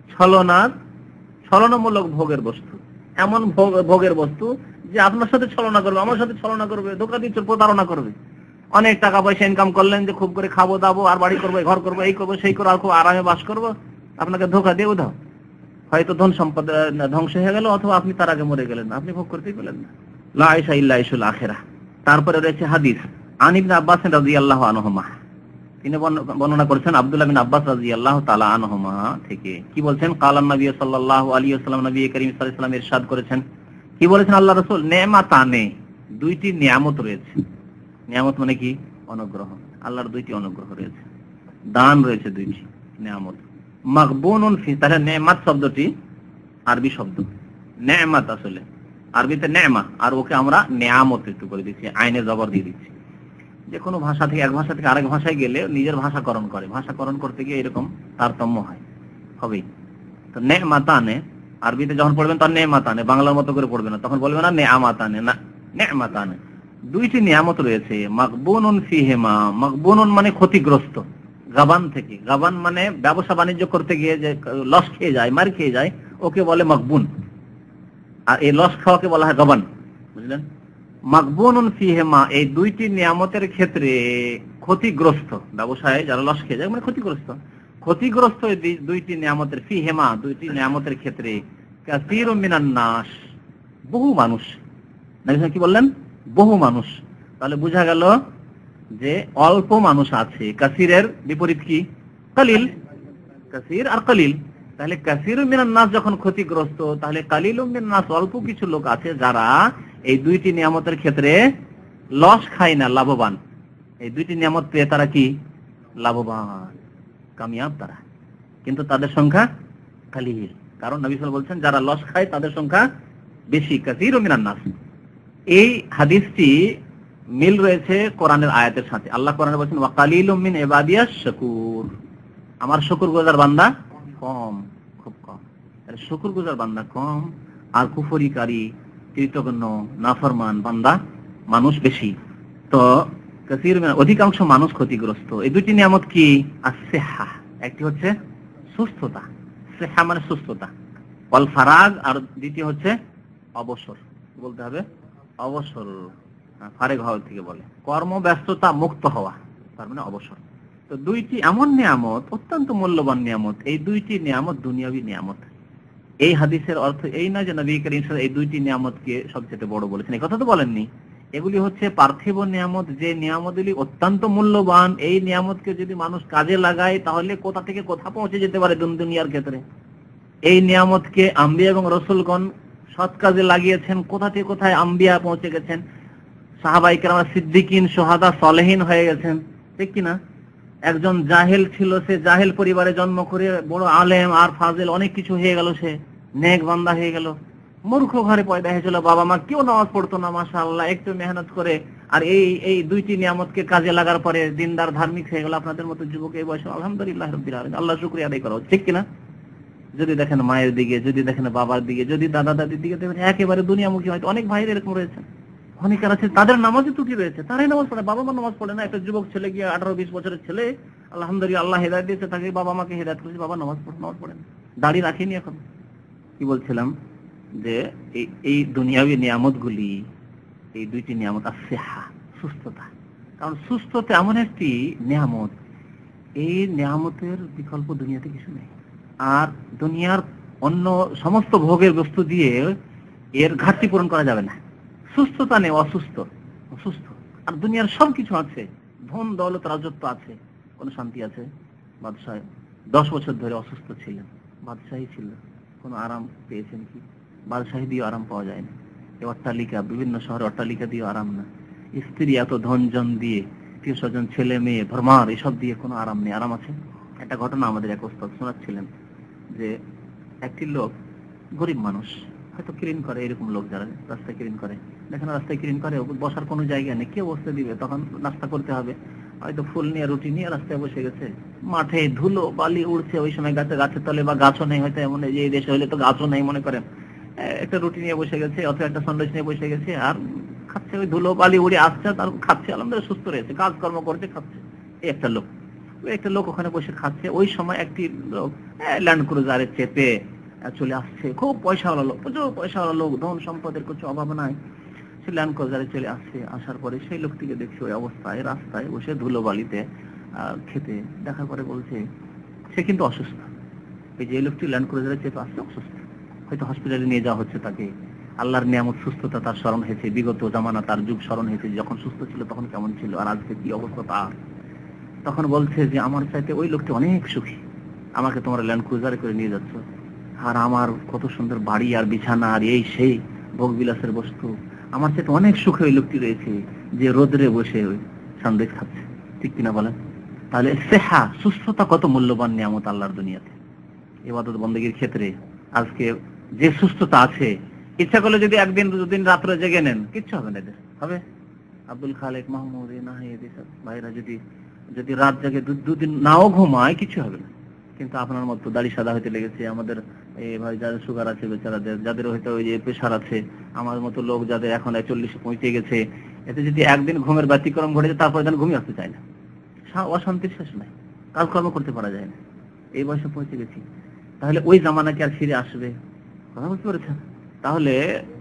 ছলনামূলক ভোগের বস্তু, এমন ভোগের বস্তু যে আপনার সাথে ছলনা করবে, আমার সাথে ছলনা করবে, ধোঁকা দিচ্ছে, প্রতারণা করবে। অনেক টাকা পয়সা ইনকাম করলেন যে খুব করে খাবো দাবো আর বাড়ি করবো, ঘর করবো, এই করবো সেই করবো, আর খুব আরামে বাস করবো, আপনাকে ধোঁকা দিয়ে উধাও, হয়তো ধন সম্পদ ধ্বংস হয়ে গেল, অথবা আপনি তার আগে মরে গেলেন, আপনি ভোগ করতেই পেলেন না। লা আইসা ইল্লা আইসুল আখিরা। তারপরে রয়েছে হাদিস আন ইবনে আব্বাস রাদিয়াল্লাহু আনহুমা, তিনি বর্ণনা করেছেন আব্দুল্লাহ বিন আব্বাস রাদিয়াল্লাহু তাআলা আনহুমা থেকে, কি বলছেন? কালান নবী সাল্লাল্লাহু আলাইহি ওয়াসাল্লাম, নবী করিম সাল্লাল্লাহু আলাইহি ওয়াসাল্লাম ইরশাদ করেছেন, কি বলেছেন আল্লাহ রাসূল? নেমাতানে, দুইটি নিয়ামত রয়েছে। নিয়ামত মানে কি? অনুগ্রহ। আল্লাহর দুইটি অনুগ্রহ রয়েছে, দান রয়েছে দুইটি নিয়ামত। মাগবুনুন ফি, তাহলে নেমাত শব্দটি আরবি শব্দ, নেমাত আসলে আরবিতে নেমা, আর ওকে আমরা নিয়ামত একটু করে দিচ্ছি, আইনে জবর দিয়ে দিচ্ছি। যে কোনো ভাষা থেকে, এক ভাষা থেকে আরেক ভাষায় গেলে নিজের ভাষাকরণ করে, ভাষাকরণ করতে গিয়ে এরকম তারতম্য হয়, হবেই। তো নেমাতানে আরবিতে যখন পড়বেন তখন নেমাতানে, বাংলার মতো করে পড়বে না, তখন বলবে না নেআমাতানে, না নেমাতানে, দুইটি নিয়ামত রয়েছে। মাগবুনুন ফিহিমা, মাগবুনুন মানে ক্ষতিগ্রস্ত, গাবান থেকে, গাবান মানে ব্যবসা বাণিজ্য করতে গিয়ে যে লস খেয়ে যায়, মার খেয়ে যায়, ওকে বলে মাগবুন, আর এই লস খাওয়াকে বলা হয় গাবান, বুঝলেন? মাগবুনুন ফিহিমা, এই দুইটি নিয়ামতের ক্ষেত্রে ক্ষতিগ্রস্ত, ব্যবসায় যারা লস খেয়ে যায় মানে ক্ষতিগ্রস্ত, ক্ষতিগ্রস্ত দুইটি নিয়ামতের, ফিহিমা দুইটি নিয়ামতের ক্ষেত্রে, কাসীরুম মিনান নাস, বহু মানুষ, কি বললেন? বহু মানুষ। তাহলে বোঝা গেল যে অল্প মানুষ আছে, কাসিরের বিপরীত কি? কালিল, কাসির আর কালিল। তাহলে কাসীরুম মিনান নাস যখন ক্ষতিগ্রস্ত, তাহলে কালিলুম মিনান নাস, অল্প কিছু লোক আছে যারা এই দুইটি নিয়ামতের ক্ষেত্রে লস খায় না, লাভবান। এই দুইটি নিয়ামত পেয়ে তারা কি? লাভবান, কামিয়াব তারা, কিন্তু তাদের সংখ্যা কালিল। কারণ নবী সাল্লাল্লাহু আলাইহি ওয়াসাল্লাম বলছেন যারা লস খায় তাদের সংখ্যা বেশি, কাসীরুম মিনান নাস। এই হাদিসটি মিল রয়েছে কোরআনের আয়াতের সাথে। আল্লাহ কোরআনে বলেছেন ওয়া কালিলুম মিন ইবাদিয়াশ শাকুর, আমার শুকরগুজার বান্দা কম, খুব কম। তাহলে শুকরগুজার বান্দা কম, আর কুফরিকারী, কৃতজ্ঞ, নাফরমান বান্দা মানুষ বেশি। তো কাসীর অধিকাংশ মানুষ ক্ষতিগ্রস্ত। এই দুটি নিয়ামত কি? আসিহা, একটি হচ্ছে সুস্থতা, সিহা মানে সুস্থতা, ওয়াল ফারাগ, আর দ্বিতীয় হচ্ছে অবসর, বলতে হবে অবসর, ফারেগ হওয়া থেকে বলে কর্মব্যস্ততা মুক্ত হওয়া, তার মানে অবসর। তো দুইটি এমন নিয়ামত, অত্যন্ত মূল্যবান নিয়ামত, এই দুইটি নিয়ামত দুনিয়াবী নিয়ামত। এই হাদিসের অর্থ এই না যে নবী করিম সাল্লাল্লাহু আলাইহি ওয়াসাল্লাম এই দুইটি নিয়ামতকে সবচেয়ে বড় বলেছেন, এই কথা তো বলেননি। এগুলি হচ্ছে পার্থিব নিয়ামত, যে নিয়ামতগুলি অত্যন্ত মূল্যবান। এই নিয়ামতকে যদি মানুষ কাজে লাগায় তাহলে কোথা থেকে কোথা পৌঁছে যেতে পারে দুনিয়ার ক্ষেত্রে। এই নিয়ামতকে আম্বিয়া এবং রাসূলগণ সৎ কাজে লাগিয়েছেন, কোথা থেকে কোথায় আম্বিয়া পৌঁছে গেছেন, সাহাবায়ে কেরাম, সিদ্দিকিন, শুহাদা, সালেহিন হয়ে গেছেন, ঠিক কি না? একজন জাহেল ছিল, সে জাহেল পরিবারে জন্ম করে বড় আলেম আর ফাজিল অনেক কিছু হয়ে গেল, সে নেক বান্দা হয়ে গেল। মূর্খ ঘরে পয়দা হয়েছিল, বাবা মা কেউ নামাজ পড়তো না, মাশাআল্লাহ একটু মেহনত করে আর এই দুইটি নিয়ামতকে কাজে লাগার পরে দিনদার ধার্মিক হয়ে গেল আপনাদের মতো যুবক এই বয়সে, আলহামদুলিল্লাহ রাব্বিল আলামিন, আল্লাহ শুকরিয়া আদায় করা উচিত, ঠিক কিনা? যদি দেখেন মায়ের দিকে, যদি দেখেন বাবার দিকে, যদি দাদা দাদির দিকে দেখেন একেবারে দুনিয়ামুখী, হয়তো অনেক ভাইয়ের এরকম রয়েছে, অনেকের আছে তাদের নামাজে ত্রুটি রয়েছে, তারাই নামাজ পড়ে, বাবা মা নামাজ পড়ে না। একটা যুবক ছেলে গিয়ে 18-20 বছরের ছেলে, আলহামদুলিল্লাহ আল্লাহ হেদায়েত দিয়েছে তাকে, বাবা মাকে হেদায়েত করেছে, বাবা নামাজ পড়ে না, দাড়ি রাখেনি এখন। কি বলছিলাম যে এই দুনিয়াবী নিয়ামতগুলি, এই দুইটি নিয়ামত আসিহা, সুস্থতা, কারণ সুস্থতা এমন একটি নিয়ামত, এই নিয়ামতের বিকল্প দুনিয়াতে কিছু নেই। আর দুনিয়ার অন্য সমস্ত ভোগের বস্তু দিয়ে এর ঘাটতি পূরণ করা যাবে না। সুস্থতা নেই, অসুস্থ। আর দুনিয়ার সবকিছু আছে, ধন দৌলত রাজত্ব আছে, কোন শান্তি আছে? বাদশাহ 10 বছর ধরে অসুস্থ ছিলেন, বাদশাহী ছিল, কোন আরাম পেয়েছেন কি? বাদশাহী দিয়ে আরাম পাওয়া যায় না। এই অট্টালিকা, বিভিন্ন শহরে অট্টালিকা দিয়ে আরাম না, স্ত্রী এত ধনজন দিয়ে, আত্মীয় স্বজন, ছেলে মেয়ে, ভরমার, এসব দিয়ে কোনো আরাম নেই। আরাম আছে? একটা ঘটনা আমাদের এক ওস্তাদ শোনাচ্ছিলেন যে একটি লোক, গরিব মানুষ, হয়তো ক্লিন করে, এরকম লোক যারা রাস্তায় ক্লিন করে, দেখেন রাস্তায় ক্লিন করে, বসার কোনো জায়গা নেই, কে বসতে দিবে? তখন নাস্তা করতে হবে, হয়তো ফুল নিয়ে রুটি নিয়ে রাস্তায় বসে গেছে, মাঠে ধুলো বালি উড়ছে, ওই সময় গাছের তলে বা গাছও নেই, হয়তো এমন যে এই দেশে হলে তো গাছও নেই মনে করেন, একটা রুটি নিয়ে বসে গেছে অথবা একটা সন্দেশ নিয়ে বসে গেছে, আর খাচ্ছে, ওই ধুলো বালি উড়ে আসছে, তার খাচ্ছে, আলহামদুলিল্লাহ সুস্থ রয়েছে, কাজকর্ম করছে, খাচ্ছে। এই একটা লোক ওখানে বসে খাচ্ছে। ওই সময় একটি লোক ল্যান্ড ক্রুজারে চেপে চলে আসছে, খুব পয়সাওয়ালা লোক, প্রচুর পয়সাওয়ালা লোক, ধন সম্পদের কিছু অভাব নাই, সে ল্যান্ড ক্রুজারে চলে আসছে। আসার পরে সেই লোকটিকে দেখছে ওই অবস্থায় রাস্তায় বসে ধুলো বালিতে খেতে, দেখার পরে বলছে সে কিন্তু অসুস্থ। এই যে লোকটি ল্যান্ড ক্রুজারে চেপে আসছে অসুস্থ, হয়তো হসপিটালে নিয়ে যাওয়া হচ্ছে তাকে। আল্লাহর নিয়ামত সুস্থতা তার স্মরণ হয়েছে, বিগত জামানা তার যুগ স্মরণ হয়েছে, যখন সুস্থ ছিল তখন কেমন ছিল আর আজকে কি অবস্থা তার। তখন বলছে যে আমার চাইতে ওই লোকটি অনেক সুখী, আমাকে তোমরা ল্যান্ড ক্রুজারে করে নিয়ে যাচ্ছ, আর আমার কত সুন্দর বাড়ি আর বিছানা আর এই সেই ভোগ বিলাসের বস্তু, আমার চাইতে অনেক সুখে ওই লোকটি রয়েছে যে রোদরে বসে ওই সন্দেশ খাচ্ছে, ঠিক কিনা বলেন? তাহলে সেহা, সুস্থতা কত মূল্যবান নিয়ামত আল্লাহর দুনিয়াতে। ইবাদত বন্দেগীর ক্ষেত্রে আজকে যে সুস্থতা আছে, ইচ্ছা করলে যদি একদিন দুদিন রাত্রে জেগে নেন, কিচ্ছু হবে না এদের, হবে? আব্দুল খালেক, মাহমুদ, নাহিদ, এসব ভাইরা যদি রাত জাগে দুদিন নাও ঘুমায়, কিছু হবে না। কিন্তু আপনার মতো দাড়ি সাদা হইতে লেগেছে, আমাদের এই ভাই যাদের সুগার আছে বেচারাদের, যাদের হয়তো ওই যে প্রেশার আছে, আমার মতো লোক যাদের এখন 40-এ পৌঁছে গেছে, এতে যদি একদিন ঘুমের ব্যতিক্রম ঘটেছে, তারপরে যেন ঘুমিয়ে আসতে চায় না, অশান্তির শেষ নাই, কাজকর্ম করতে পারা যায় না, এই বয়সে পৌঁছে গেছি। তাহলে ওই জামানা কি আর ফিরে আসবে? কথা বুঝতে পেরেছেন? তাহলে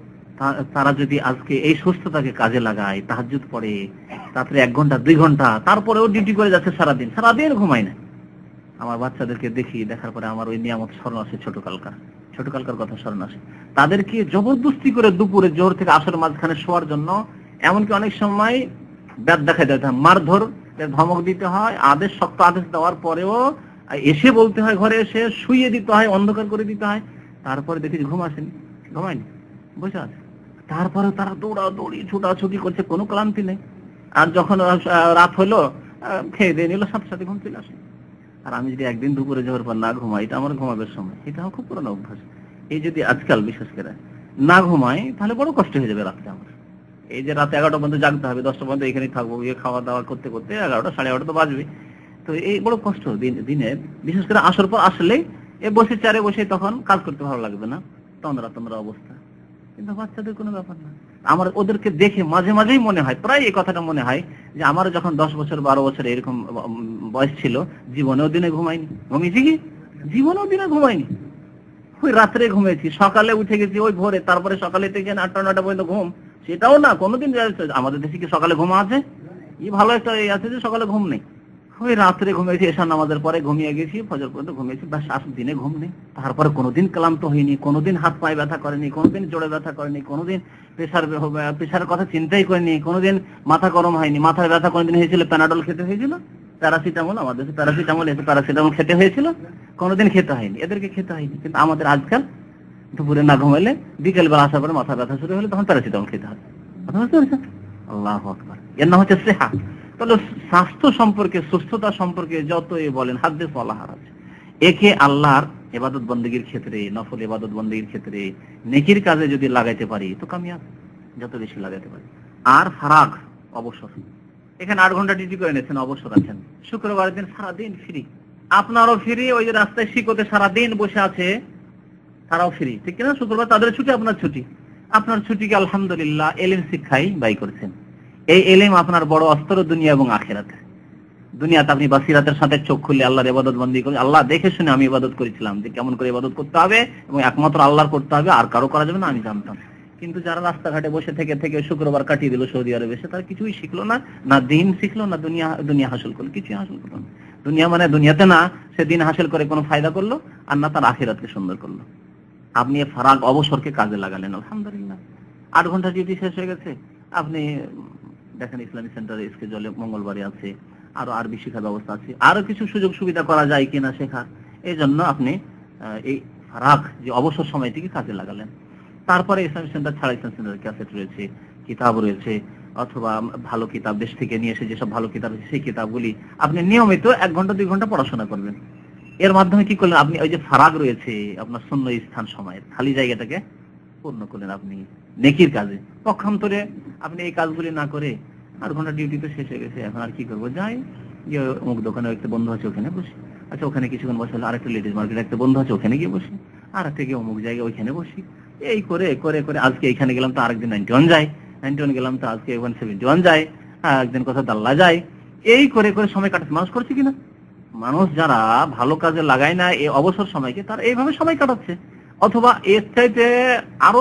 তারা যদি আজকে এই সুস্থতাকে কাজে লাগায়, তাহাজ্জুদ পড়ে, তারপরে 1 ঘন্টা 2 ঘন্টা, তারপরেও ডিউটি করে যাচ্ছে, সারাদিন ঘুমায় না। আমার বাচ্চাদেরকে দেখার পরে আমার ওই নিয়ামত স্মরণ আসে, ছোটকালকার কথা স্মরণ আসে। তাদেরকে জবরদস্তি করে দুপুরে জোহর থেকে আসর মাঝখানে শোয়ার জন্য, এমনকি অনেক সময় ব্যাট দেখা দিতে হয়, মারধর, ধমক দিতে হয়, শক্ত আদেশ দেওয়ার পরেও এসে বলতে হয়, ঘরে এসে শুইয়ে দিতে হয়, অন্ধকার করে দিতে হয়। তারপরে দেখি ঘুম আসেনি, ঘুমায়নি, বসে আছে। তারপরে তারা দৌড়াদৌড়ি ছুটাছুটি করছে, কোনো ক্লান্তি নেই। আর যখন রাত হলো, খেয়ে দিয়ে নিল, সাথে ঘুম চলে আসে। আর আমি যদি একদিন দুপুরে জোহর পর না ঘুমাই, এটা আমার ঘুমাবের সময়, এটা খুব পুরনো অভ্যাস। এই যদি আজকাল বিশেষ করে না ঘুমাই, তাহলে বড় কষ্ট হয়ে যাবে রাত্রে আমার। এই যে রাতে 11টা পর্যন্ত জাগতে হবে, 10টা পর্যন্ত এখানেই থাকবো, খাওয়া দাওয়া করতে করতে 11টা 11:30 তো বাজবে। তো এই বড় কষ্ট দিনে, বিশেষ করে আসর পর আসলে বসে চেয়ারে বসে তখন কাজ করতে ভালো লাগবে না, তন্দ্রা অবস্থা। কিন্তু বাচ্চাদের কোনো ব্যাপার না। আমার ওদেরকে দেখে মাঝে মাঝেই মনে হয়, প্রায় এই কথাটা মনে হয় যে আমার যখন 10 বছর 12 বছর এরকম বয়স ছিল, জীবনেও দিনে ঘুমাইনি। ঘুমিয়েছি কি? জীবনেও দিনে ঘুমাইনি। ওই রাত্রে ঘুমিয়েছি, সকালে উঠে গেছি ওই ভোরে, তারপরে সকালে থেকে 8টা 9টা পর্যন্ত ঘুম, সেটাও না কোনোদিন। আমাদের দেশে কি সকালে ঘুম আছে? ভালো একটা আছে যে সকালে ঘুম নেই। ওই রাত্রে ঘুমিয়েছি, এশার নামাজের পরে ঘুমিয়ে গেছি, ফজর পর্যন্ত ঘুমিয়েছি, বাস। দিনে ঘুম নেই। তারপরে কোনোদিন ক্লান্ত হয়নি, কোনোদিন হাত পায়ে ব্যথা করেনি, কোনোদিন জোড়ে ব্যথা করেনি, কোনোদিন প্রেশারের কথা চিন্তাই করেনি, কোনোদিন মাথা গরম হয়নি। মাথায় ব্যথা কোনোদিন হয়েছিল, প্যানাডল খেতে হয়েছিল, প্যারাসিটামল, আমাদের প্যারাসিটামল এসে প্যারাসিটামল খেতে হয়েছিল, কোনোদিন খেতে হয়নি, এদেরকে খেতে হয়নি। কিন্তু আমাদের আজকাল দুপুরে না ঘুমাইলে বিকেল বেলা আসার পরে মাথা ব্যথা শুরু হলে তখন প্যারাসিটামল খেতে হয়। আল্লাহু আকবার। এর নাম হচ্ছে সেহা। তাহলে স্বাস্থ্য সম্পর্কে, সুস্থতা সম্পর্কে যতই বলেন হাদিস বলা হারাজ, একে আল্লাহর ইবাদত বন্দেগীর ক্ষেত্রে, নফল ইবাদত বন্দেগীর ক্ষেত্রে, নেকির কাজে যদি লাগাইতে পারি তো কামিয়াব, যত বেশি লাগাইতে পারি। আর ফারাগ, অবসর। এখানে 8 ঘন্টা ডিউটি করে নিয়েছেন, অবসর আছেন। শুক্রবার দিন সারাদিন ফ্রি, আপনারও ফ্রি, ওই যে রাস্তায় শিকতে সারাদিন বসে আছে তারাও ফ্রি, ঠিক না? শুক্রবার তাদের ছুটি, আপনার ছুটি। আপনার ছুটিকে আলহামদুলিল্লাহ এলিম শিক্ষাই ব্যয় করছেন। এই এলিম আপনার বড় অস্ত্র দুনিয়া এবং আখিরাতে। দুনিয়াতে আপনি বাসিরাতের সাথে চোখ খুলে আল্লাহর ইবাদত বন্দী করেন, আল্লাহ দেখে শুনে আমি ইবাদত করেছিলাম যে কেমন করে ইবাদত করতে হবে এবং একমাত্র আল্লাহর করতে হবে, আর কারো করা যাবে না, আমি জানতাম। কিন্তু যারা রাস্তাঘাটে বসে থেকে থেকে শুক্রবার কাটিয়ে দিল সৌদি আরবে, সে তারা কিছুই শিখলো না, না দিন শিখলো, না দুনিয়া হাসিল করলো, কিছুই হাসিল করলো না। দুনিয়া মানে দুনিয়াতে না, সে দিন হাসিল করে কোনো ফায়দা করলো, আর না তার আখিরাতকে সুন্দর করলো। আপনি ফারাগ অবসরকে কাজে লাগালেন, আলহামদুলিল্লাহ। 8 ঘন্টা ডিউটি শেষ হয়ে গেছে, আপনি দেখেন ইসলামিক সেন্টারে স্কেজুলে মঙ্গলবারে আছে, আরো আরবি শিক্ষার ব্যবস্থা আছে, আরো কিছু সুযোগ সুবিধা করা যায় কিনা শেখার, এই জন্য আপনি এই ফারাক যে অবসর সময়টিকে কাজে লাগালেন। তারপরে ইসলামিক সেন্টার ছাড়া ইসলামিক সেন্টারের ক্যাসেট রয়েছে, কিতাব রয়েছে, অথবা ভালো কিতাব দেশ থেকে নিয়ে এসে যেসব ভালো কিতাব রয়েছে সেই কিতাবগুলি আপনি নিয়মিত 1 ঘন্টা 2 ঘন্টা পড়াশোনা করবেন। এর মাধ্যমে কি করলেন আপনি? ওই যে ফারাক রয়েছে আপনার শূন্য স্থান সময়ের খালি জায়গাটাকে পূর্ণ করলেন আপনি নেকির কাজে। পক্ষান্তরে আপনি এই কাজগুলি না করে 8 ঘন্টা ডিউটি তো শেষ হয়ে গেছে, এখন আর কি করবো, যাই যে অমুক দোকানে একটা বন্ধু আছে ওখানে বসি, আচ্ছা ওখানে কিছুক্ষণ বসে, আরেকটা লেডিস মার্কেটে একটা বন্ধু আছে ওখানে গিয়ে বসি, আর একটা গিয়ে অমুক জায়গায় ওইখানে বসি, এই করে করে করে আজকে এখানে গেলাম তো আরেকদিন 91 যায়, 91 গেলাম তো আজকে 171 যায়, একদিন কথা দাল্লা যায়, এই করে করে সময় কাটাচ্ছে। মানুষ করছে কিনা? মানুষ যারা ভালো কাজে লাগায় না এই অবসর সময়কে, তারা এইভাবে সময় কাটাচ্ছে। অথবা এর চাইতে আরো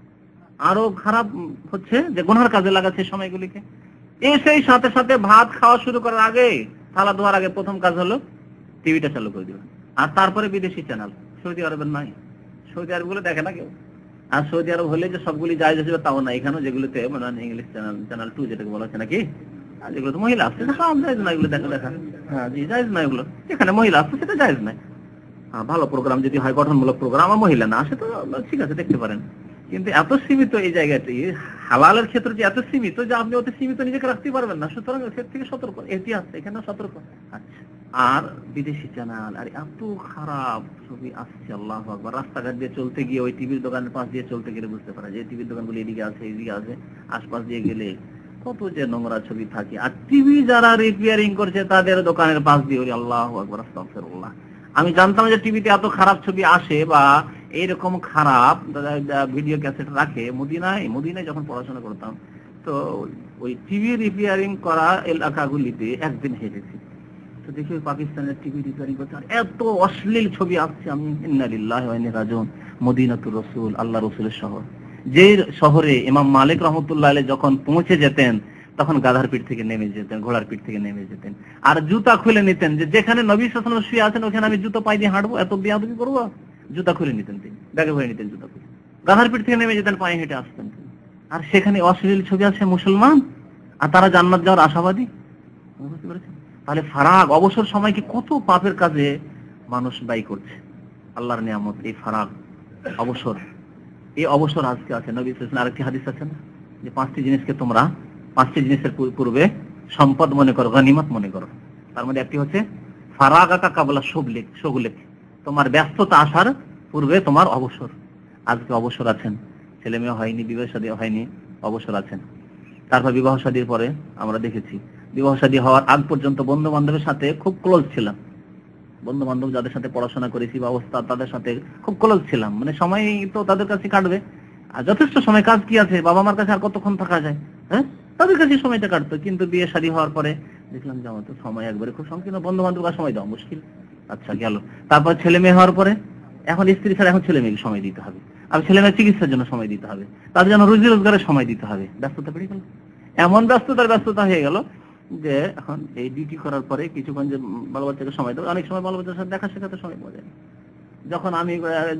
আরো খারাপ হচ্ছে যে গুনার কাজে লাগাচ্ছে সময়গুলিকে। সেই সাথে সাথে ভাত খাওয়া শুরু করার আগে, থালা ধোয়ার আগে প্রথম কাজ হলো টিভিটা চালু করে দিবেন, আর তারপরে বিদেশি চ্যানেল। সৌদি আরবের নাই, সৌদি আরব গুলো দেখে না কেউ। আর সৌদি আরব হলে যে সবগুলি জায়েজ হিসেবে তাও না, এখানেও যেগুলোতে মানে ইংলিশ চ্যানেল 2 যেটাকে বলা হচ্ছে নাকি, আর যেগুলো তো মহিলা আসছে সব জায়েজ না, এগুলো দেখা দেখা হ্যাঁ জি জায়েজ না, এগুলো যেখানে মহিলা আসছে সেটা জায়েজ নাই। হ্যাঁ ভালো প্রোগ্রাম যদি হয়, গঠনমূলক প্রোগ্রাম, আর মহিলা না আসে তো ঠিক আছে, দেখতে পারেন। কিন্তু এত সীমিত এই জায়গাটি, হালালের ক্ষেত্রে যে এত সীমিত যে আপনি ওতে সীমিত নিজেকে রাখতে পারবেন না, সুতরাং এর থেকে সতর্ক, এহতিয়াত এখানে সতর্ক। আচ্ছা, আর বিদেশি চ্যানেল, আর এত খারাপ ছবি আসছে, আল্লাহু আকবার। রাস্তাঘাট দিয়ে চলতে গিয়ে ওই টিভির দোকানের পাশ দিয়ে চলতে গেলে বুঝতে পারা যায় টিভির দোকানগুলো এদিকে আছে এদিকে আছে, আশপাশ দিয়ে গেলে কত যে নোংরা ছবি থাকে। আর টিভি যারা রিপেয়ারিং করছে তাদের দোকানের পাশ দিয়ে, আল্লাহু আকবার, আস্তাগফিরুল্লাহ। আমি জানতাম যে টিভিতে এত খারাপ ছবি আসে বা এইরকম খারাপ ভিডিও ক্যাসেট রাখে মদিনায় যখন পড়াশোনা করতাম, তো ওই টিভি রিপেয়ারিং করা এলাকাগুলিতে একদিন হেঁটেছি, তো দেখি পাকিস্তানের টিভি রিপেয়ারিং করতে এত অশ্লীল ছবি আসছে। আমি ইন্না লিল্লাহি ওয়া ইন্না ইলাইহি রাজিউন। মদিনাতুর রাসূল, আল্লাহ রাসূলের শহর, যে শহরে ইমাম মালিক রাহমাতুল্লাহ আলাইহি যখন পৌঁছে যেতেন তখন গাধার পিঠ থেকে নেমে যেতেন, ঘোড়ার পিঠ থেকে নেমে যেতেন, আর জুতা খুলে নিতেন, যে যেখানে নবী সাল্লাল্লাহু আলাইহি ওয়াসাল্লাম শুয়ে আছেন ওখানে আমি জুতা পায়ে দিয়ে হাঁটবো, এত বেয়াদবি করবো? জুতা খুলে নিতেন তিনি, ব্যাগে ভরে নিতেন জুতা খুলে, গাধার পিঠ থেকে নেমে যেতেন, পায়ে হেঁটে আসতেন। আর সেখানে অশ্লীল ছবি আছে মুসলমান, আর তারা জান্নাত যাওয়ার আশাবাদী। বুঝতে পেরেছেন? তাহলে ফারাগ অবসর সময়কে কত পাপের কাজে মানুষ ব্যয় করছে। আল্লাহর নিয়ামত এই ফারাগ অবসর, এই অবসর আজকে আছে। নবী সাল্লাল্লাহু আলাইহি ওয়াসাল্লাম আরেকটি হাদিস আছে না, যে 5টি জিনিসকে তোমরা 5টি জিনিসের পূর্বে সম্পদ মনে করো, গনিমত মনে করো। তার মধ্যে একটি হচ্ছে ফারাগাকা কাবলা শুগলিক, তোমার ব্যস্ততা আসার পূর্বে তোমার অবসর। আজকে অবসর আছেন, ছেলে মেয়ে হয়নি, বিবাহ শাদী হয়নি, অবসর আছেন। তারপর বিবাহ শাদীর পরে আমরা দেখেছি, বিবাহ শাদী হওয়ার আগ পর্যন্ত বন্ধু বান্ধবের সাথে খুব ক্লোজ ছিলাম, বন্ধু বান্ধব যাদের সাথে পড়াশোনা করেছি বা অবস্থা তাদের সাথে খুব ক্লোজ ছিলাম, মানে সময় তো তাদের কাছে কাটবে, আর যথেষ্ট সময়, কাজ কি আছে, বাবা মার কাছে আর কতক্ষণ থাকা যায়, হ্যাঁ তাদের কাছে সময়টা কাটতো। কিন্তু বিয়ে শাদী হওয়ার পরে দেখলাম যে আমার তো সময় একবারে খুব সংকীর্ণ, বন্ধু বান্ধব আর সময় দেওয়া মুশকিল। আচ্ছা গেল। তারপর ছেলে মেয়ে হওয়ার পরে এখন স্ত্রী ছাড়া এখন ছেলে মেয়েকে সময় দিতে হবে, আর ছেলে মেয়ের চিকিৎসার জন্য সময় দিতে হবে, তাদের জন্য রুজি রোজগারের সময় দিতে হবে, ব্যস্ততা বেড়ে গেল, এমন ব্যস্ততা হয়ে গেল যে এখন এই ডিউটি করার পরে কিছুক্ষণ যে বাল বাচ্চাকে সময় দেবো, অনেক সময় বাল বাচ্চার সাথে দেখা শেখাতে সময় পাওয়া যায়। যখন আমি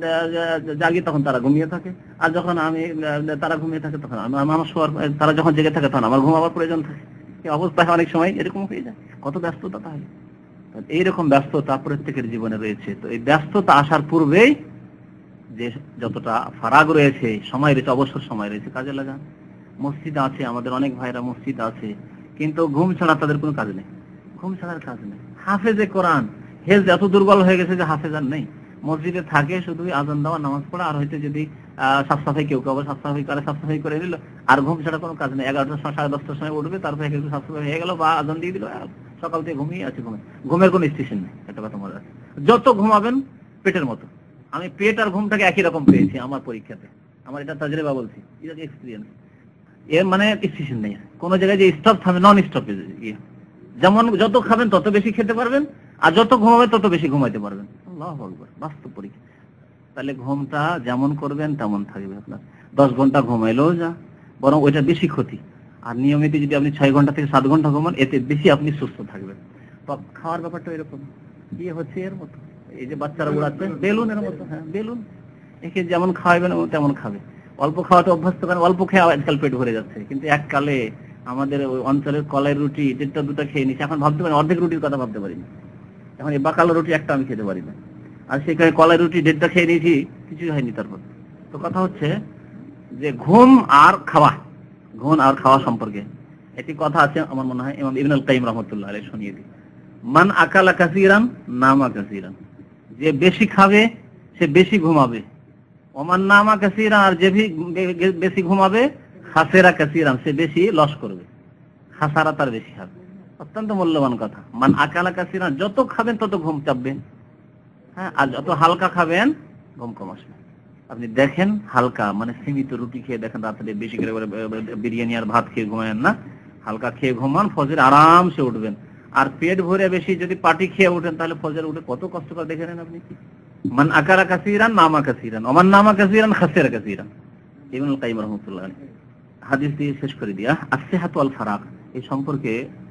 জাগি তখন তারা ঘুমিয়ে থাকে, আর যখন আমি তারা ঘুমিয়ে থাকে তখন আমার শোয়ার, তারা যখন জেগে থাকে তখন আমার ঘুমাবার প্রয়োজন থাকে। এই অবস্থায় অনেক সময় এরকম হয়ে যায়। কত ব্যস্ততা! তাহলে এইরকম ব্যস্ততা প্রত্যেকের জীবনে রয়েছে। তো এই ব্যস্ততা আসার পূর্বেই যে যতটা ফারাগ রয়েছে, সময় রয়েছে, অবসর সময় রয়েছে, কাজে লাগান। মসজিদ আছে, আমাদের অনেক ভাইরা মসজিদ আছে, কিন্তু ঘুম ছাড়া তাদের কোনো কাজ নেই, ঘুম ছাড়ার কাজ নেই। হাফেজে কোরআন, হেলথ এত দুর্বল হয়ে গেছে যে হাফেজ আর নেই, মসজিদে থাকে শুধু আজান দেওয়া, নামাজ পড়া, আর হয়তো যদি সাফ সাফাই কেউ আবার সাফ সাফাই করে নিল, আর ঘুম ছাড়া কোনো কাজ নেই। 11টার সময় 10:30টার সময় উঠবে, তারপরে একটু স্বাস্থ্য হয়ে গেল বা আজান দিয়ে দিল, সকাল থেকে ঘুমিয়ে আছে। ঘুমের কোনো স্টেশন নেই। একটা কথা মনে রাখবেন, যত ঘুমাবেন পেটের মতো। আমি পেট আর ঘুমটাকে একই রকম পেয়েছি আমার পরীক্ষাতে, আমার এটা তাজরিবা বলছি, এটা এক্সপিরিয়েন্স। এর মানে স্টেশন নেই, কোন জায়গায় যে স্টপ থামে, নন স্টপ। যেমন যত খাবেন তত বেশি খেতে পারবেন, আর যত ঘুমাবেন তত বেশি ঘুমাইতে পারবেন। আল্লাহু আকবার, বাস্তব পরীক্ষা। তাহলে ঘুমটা যেমন করবেন তেমন থাকবে আপনার। 10 ঘন্টা ঘুমাইলেও যা, বরং ওইটা বেশি ক্ষতি। আর নিয়মিত যদি আপনি 6 ঘন্টা থেকে 7 ঘন্টা ঘুমান, এতে বেশি আপনি সুস্থ থাকবেন। তো খাওয়ার ব্যাপারটা এরকম, কি হচ্ছে এর মতো, এই যে বাচ্চারা উড়াচ্ছে বেলুনের মতো। হ্যাঁ, বেলুন, একে যেমন খাওয়াবেন তেমন খাবে। অল্প খাওয়াতে অভ্যস্ত করেন, অল্প খেয়ে আজকাল পেট ভরে যাচ্ছে। কিন্তু এককালে আমাদের ওই অঞ্চলের কলাই রুটি 1টা-2টা খেয়ে নিচ্ছে, এখন ভাবতে পারি অর্ধেক রুটির কথা ভাবতে পারি না। এখন এই বাকালো রুটি একটা আমি খেতে পারি না, আর সেখানে কলাই রুটি 1.5টা খেয়ে নিয়েছি, কিছুই হয়নি। তারপর তো কথা হচ্ছে যে ঘুম আর খাওয়া সম্পর্কে একটি কথা আছে, আমার মনে হয় ইমাম ইবনুল কাইয়িম রাহমাতুল্লাহ আলাইহি শুনিয়ে দিই। মান আকালা কাসীরান নামা কাসীরান, যে বেশি খাবে সে বেশি ঘুমাবে। ওমান নামা কাসীরান, আর যে বেশি ঘুমাবে খাসেরা কাসীরান, সে বেশি লস করবে, খাসারা তার বেশি হবে। অত্যন্ত মূল্যবান কথা। মান আকালা কাসীরান, যত খাবেন তত ঘুম চাপবে, হ্যাঁ, আর যত হালকা খাবেন ঘুম কম আসবে। আপনি দেখেন হালকা মানে সীমিত রুটি খেয়ে দেখেন, রাত্রে বেশি করে বিরিয়ানি আর ভাত খেয়ে ঘুমায়েন না, হালকা খেয়ে ঘুমান, ফজরে আরামসে উঠবেন। আর পেট ভরে বেশি যদি পাটি খেয়ে উঠেন, তাহলে ফজরে উঠে কত কষ্ট করে দেখে নেন আপনি। মান আকালা কাসীরান নামা কাসীরান, ওমান নামা কাসীরান খাসিরা কাসীরান। ইবনুল কাইয়িম রাহমাতুল্লাহ আলাইহি হাদিস দিয়ে শেষ করে দিয়া, আসসিহাতু ওয়াল ফারাগ, এই সম্পর্কে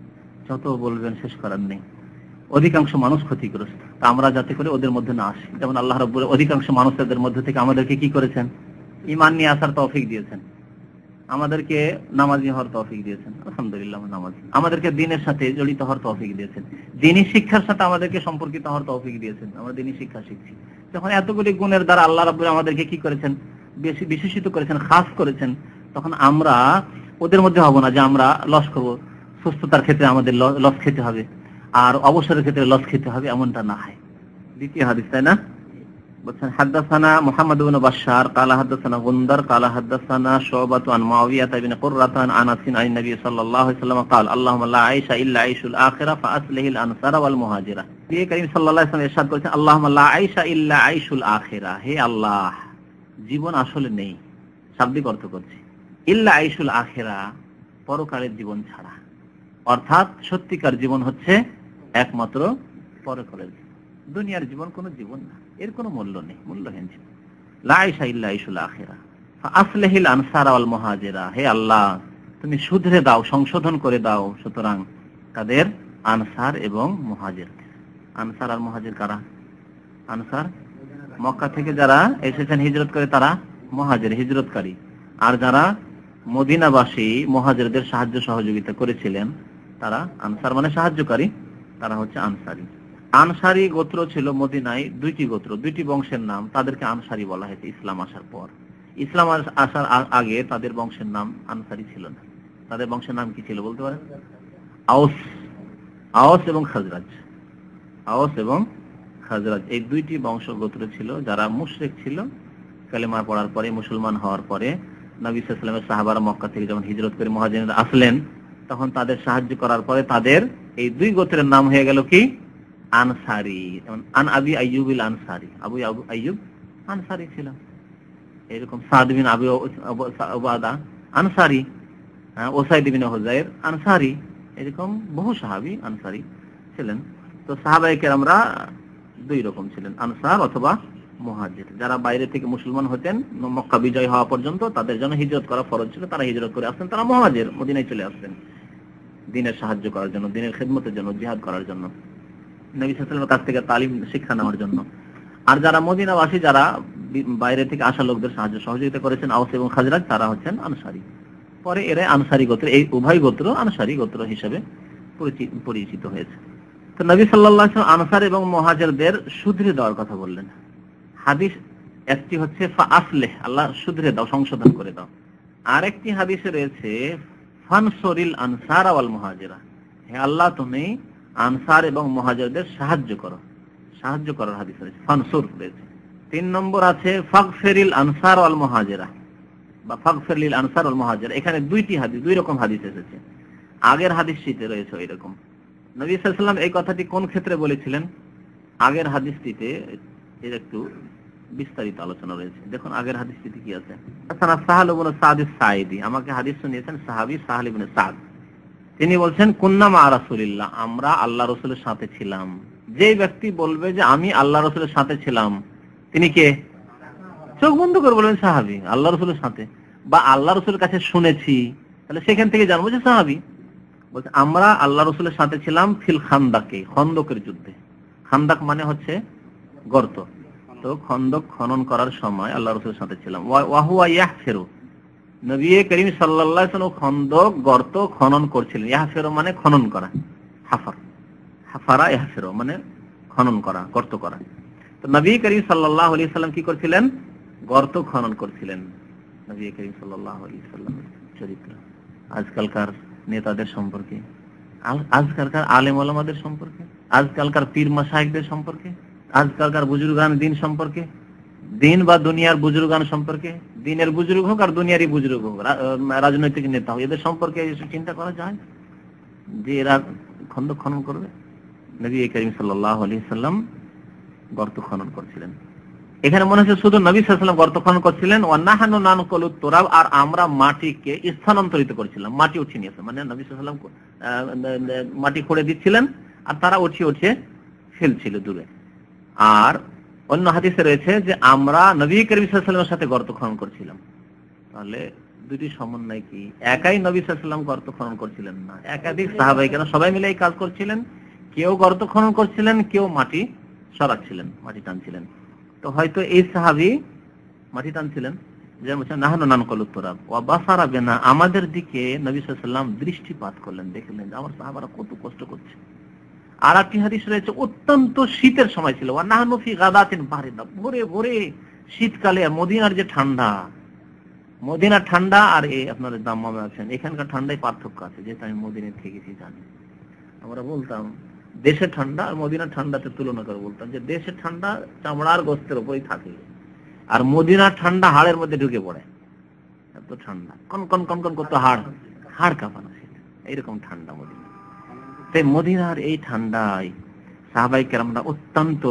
যত বলবেন শেষ করার নেই। অধিকাংশ মানুষ ক্ষতিগ্রস্ত, তা আমরা যাতে করে ওদের মধ্যে না আসি। যেমন আল্লাহ রাব্বুল অধিকাংশ মানুষদের মধ্যে থেকে আমাদেরকে কি করেছেন, ঈমান নিয়ে আসার তৌফিক দিয়েছেন, আমাদেরকে নামাজি হওয়ার তৌফিক দিয়েছেন। আলহামদুলিল্লাহ নামাজি। আমাদেরকে দ্বীনের সাথে জড়িত হওয়ার তৌফিক দিয়েছেন, দ্বীনি শিক্ষার সাথে আমাদেরকে সম্পর্কিত হওয়ার তৌফিক দিয়েছেন। আমরা দ্বীনি শিক্ষা শিখছি। যখন এতগুলি গুণের দ্বারা আল্লাহ রাব্বুল আমাদেরকে কি করেছেন, বেশি বিশেষিত করেছেন, খাস করেছেন, তখন আমরা ওদের মধ্যে হব না যে আমরা লস করব। সুস্থতার ক্ষেত্রে আমাদের লস খেতে হবে, আর অবসরের ক্ষেত্রে লস খেতে হবে, এমনটা না হয়। দ্বিতীয় হাদিস, তাই না? বলছেন হাদাসানা মুহাম্মদ ইবনে বাশশার ক্বালা হাদাসানা গুনদার ক্বালা হাদাসানা শুবাতু আন মুআবিয়া ইবনে কুররাতা আন আনাস আন নবী সাল্লাল্লাহু আলাইহি ওয়াসাল্লাম قال اللهم لا عيش الا عيش الاخره فاصلح الانصار والمهاجره। নবী করিম সাল্লাল্লাহু আলাইহি ওয়াসাল্লাম ইরশাদ করেছেন, اللهم لا عيش الا عيش الاخره, হে আল্লাহ, জীবন আসলে নেই, শাব্দিক অর্থ করছি, ইল্লা আইশুল আখিরা, পরকালের জীবন ছাড়া। অর্থাৎ সত্যিকার জীবন হচ্ছে একমাত্র পরকালের জীবন। দুনিয়ার জীবন কোনো জীবন না, এর কোনো মূল্য নেই, মূল্যহীন জীবন। লা আইশা ইল্লা আইশুল আখিরা ফাআসলিহিল আনসার ওয়াল মুহাজিরা, হে আল্লাহ, তুমি শুধরে দাও, সংশোধন করে দাও, সুতরাং তাদের আনসার এবং মুহাজির। আনসার আর মুহাজির কারা? আনসার মক্কা থেকে যারা এসেছেন হিজরত করে, তারা মুহাজির, হিজরতকারী। আর যারা মদিনাবাসী মুহাজিরদের সাহায্য সহযোগিতা করেছিলেন, তারা আনসার মানে সাহায্যকারী, তারা হচ্ছে আনসারী। আনসারী গোত্র ছিল মদিনায় 2টি গোত্র, 2টি বংশের নাম, তাদেরকে আনসারী বলা হয়েছে ইসলাম আসার পর। ইসলাম আসার আগে তাদের বংশের নাম আনসারী ছিল না। তাদের বংশের নাম কি ছিল বলতে পারেন? আওস এবং খাজরাজ। আওস এবং খাজরাজ, এই 2টি বংশ গোত্র ছিল যারা মুশরিক ছিল। কালেমা পড়ার পরে, মুসলমান হওয়ার পরে নবী সাল্লাল্লাহু আলাইহি ওয়াসাল্লামের সাহাবারা মক্কা থেকে যখন হিজরত করে মুহাজিররা আসলেন, তখন তাদের সাহায্য করার পরে তাদের এই 2 গোত্রের নাম হয়ে গেল কি? আনসারী। আন আবি আইয়ুবিল আনসারী, আবু আইয়ুব আনসারী ছিলেন। এরকম সাদ বিন আবি উবাদা আনসারী, ওসাইদ বিন হুযাইর আনসারী, এরকম বহু সাহাবী আনসারী ছিলেন। তো সাহাবায়ে কেরামরা 2 রকম ছিলেন, আনসার অথবা মুহাজির। যারা বাইরে থেকে মুসলমান হতেন, মক্কা বিজয় হওয়া পর্যন্ত তাদের জন্য হিজরত করা ফরজ ছিল, তারা হিজরত করে আসতেন, তারা মুহাজির, মদিনায় চলে আসতেন দ্বীনের সাহায্য করার জন্য, দ্বীনের খিদমতের জন্য, জিহাদ করার জন্য, নবী সাল্লাল্লাহু আলাইহি ওয়াসাল্লামের কাছ থেকে তালিম শিক্ষা নেওয়ার জন্য। আর যারা মদিনাবাসী, যারা বাইরে থেকে আসা লোকদের সাহায্য সহযোগিতা করেছেন, আওস এবং খাজরাজ, তারা হচ্ছেন আনসারী। পরে এরা আনসারী গোত্র, এই উভয় গোত্র আনসারী গোত্র হিসেবে পরিচিত হয়েছে। তো নবী সাল্লাল্লাহু আলাইহি ওয়াসাল্লাম আনসার এবং মুহাজিরদের শুধরে দেওয়ার কথা বললেন। হাদিস একটি হচ্ছে ফাআসলিহ, আল্লাহ শুধরে দাও, সংশোধন করে দাও। আর একটি হাদিসে রয়েছে ফানসুরিল আনসার ওয়াল মুহাজিরা, হে আল্লাহ, তুমি আনসার এবং মুহাজিরদের সাহায্য করো। সাহায্য করার হাদিস রয়েছে, ফানসুর রয়েছে। 3 নম্বর আছে ফাগফিরিল আনসার ওয়াল মুহাজিরা, বা ফাগফির লিল আনসার ওয়াল মুহাজির, এখানে দুই রকম হাদিস এসেছে। আগের হাদিসটিতে রয়েছে এরকম। নবী সাল্লাল্লাহু আলাইহি ওয়াসাল্লাম এই কথাটি কোন ক্ষেত্রে বলেছিলেন? আগের হাদিসটিতে এর একটু বিস্তারিত আলোচনা রয়েছে। দেখুন আগের হাদিসটিতে কি আছে। হাসানা সাহাল ইবনে সাদ আস-সাঈদী, আমাকে হাদিস শুনিয়েছেন সাহাবী সাহাল ইবনে সাদ। তিনি বলছেন কুন্না মা রাসূলিল্লাহ, আমরা আল্লাহ রাসূলের সাথে ছিলাম। যে ব্যক্তি বলবে যে আমি আল্লাহ রাসূলের সাথে ছিলাম, তিনি কে? চোখ বন্ধ করে বলবেন সাহাবী, আল্লাহ রাসূলের সাথে, বা আল্লাহ রাসূলের কাছে শুনেছি, তাহলে সেখান থেকে জানবো যে সাহাবী। বলছে আমরা আল্লাহ রাসূলের সাথে ছিলাম ফিল খান্দাকে, খন্দকের যুদ্ধে। খান্দাক মানে হচ্ছে গর্ত, তো খন্দক খনন করার সময় আল্লাহ রাসূলের সাথে ছিলাম। ওয়া হুয়া ইয়াহফিরু, নবী করিম সাল্লাল্লাহু আলাইহি ওয়াসাল্লাম খন্দক গর্ত খনন করছিলেন। ইয়াহফিরু মানে খনন করা, হাফারা ইয়াহফিরু মানে খনন করা, গর্ত করা। তো নবী করিম সাল্লাল্লাহু আলাইহি ওয়াসাল্লাম কি করছিলেন? গর্ত খনন করছিলেন। নবী করিম সাল্লাল্লাহু আলাইহি ওয়াসাল্লামের চরিত্র আজকালকার নেতাদের সম্পর্কে, আজকালকার আলেম ওলামাদের সম্পর্কে, আজকালকার পীর মাশায়েখদের সম্পর্কে, আজকালকার বুজুর্গান দিন সম্পর্কে, দিন বা দুনিয়ার বুজুর্গান সম্পর্কে, দিনের বুজুর্গ হোক আর দুনিয়ারই বুজুর্গ হোক, রাজনৈতিক নেতা হোক, এদের সম্পর্কে চিন্তা করা যায় যে এরা খন্দক খনন করবে? নবী করিম সাল্লাল্লাহু আলাইহি ওয়াসাল্লাম গর্ত খনন করছিলেন। এখানে মনে হচ্ছে শুধু নবী সাল্লাল্লাহু আলাইহি ওয়াসাল্লাম গর্ত খনন করছিলেন, ওয়া নাহনু নানকুলুত তুরাব, আর আমরা মাটিকে স্থানান্তরিত করছিলাম, মাটি উঠিয়ে নিয়েছে, মানে নবী সাল্লাল্লাহু আলাইহি ওয়াসাল্লাম মাটি খুঁড়ে দিচ্ছিলেন আর তারা উঠিয়ে ফেলছিল দূরে। আর অন্য হাদিসে রয়েছে যে আমরা নবী করিম সাল্লাল্লাহু আলাইহি ওয়াসাল্লামের সাথে গর্ত খনন করছিলাম। তাহলে দুটি সমন্বয় কি? একাই নবী সাল্লাল্লাহু আলাইহি ওয়াসাল্লাম গর্ত খনন করছিলেন না, একাধিক সাহাবায়ে কেরাম সবাই মিলে এই কাজ করছিলেন। কেউ গর্ত খনন করছিলেন, কেউ মাটি সরাচ্ছিলেন, মাটি টানছিলেন। তো হয়তো এই সাহাবী মাটি টানছিলেন, যেমন নাহনু নানকুলুত তুরাব ওয়া বাসারা বিনা, আমাদের দিকে নবী সাল্লাল্লাহু আলাইহি ওয়াসাল্লাম দৃষ্টিপাত করলেন, দেখলেন যে আমার সাহাবারা কত কষ্ট করছে। আর একটি হাদিস রয়েছে অত্যন্ত শীতের সময় ছিল, ওয়া নাহনু ফি গাদাতিন বারিদা, ভোরে ভোরে শীতকালে। মদিনার যে ঠান্ডা, মদিনার ঠান্ডা আর এই আপনাদের দাম্মামে আছেন এখানকার ঠান্ডায় পার্থক্য আছে, যেটা আমি মদিনায় থেকেছি জানি। আমরা বলতাম দেশের ঠান্ডা আর মদিনার ঠান্ডাতে তুলনা করে বলতাম যে দেশের ঠান্ডা চামড়ার গোস্তের উপরেই থাকে, আর মদিনার ঠান্ডা হাড়ের মধ্যে ঢুকে পড়ে, এত ঠান্ডা, কনকন কনকন করতে হাড় কাঁপানো শীত, এইরকম ঠান্ডা মদিনা। তাই মদিনার এই ঠান্ডায় সাহাবায়ে কেরামরা অত্যন্ত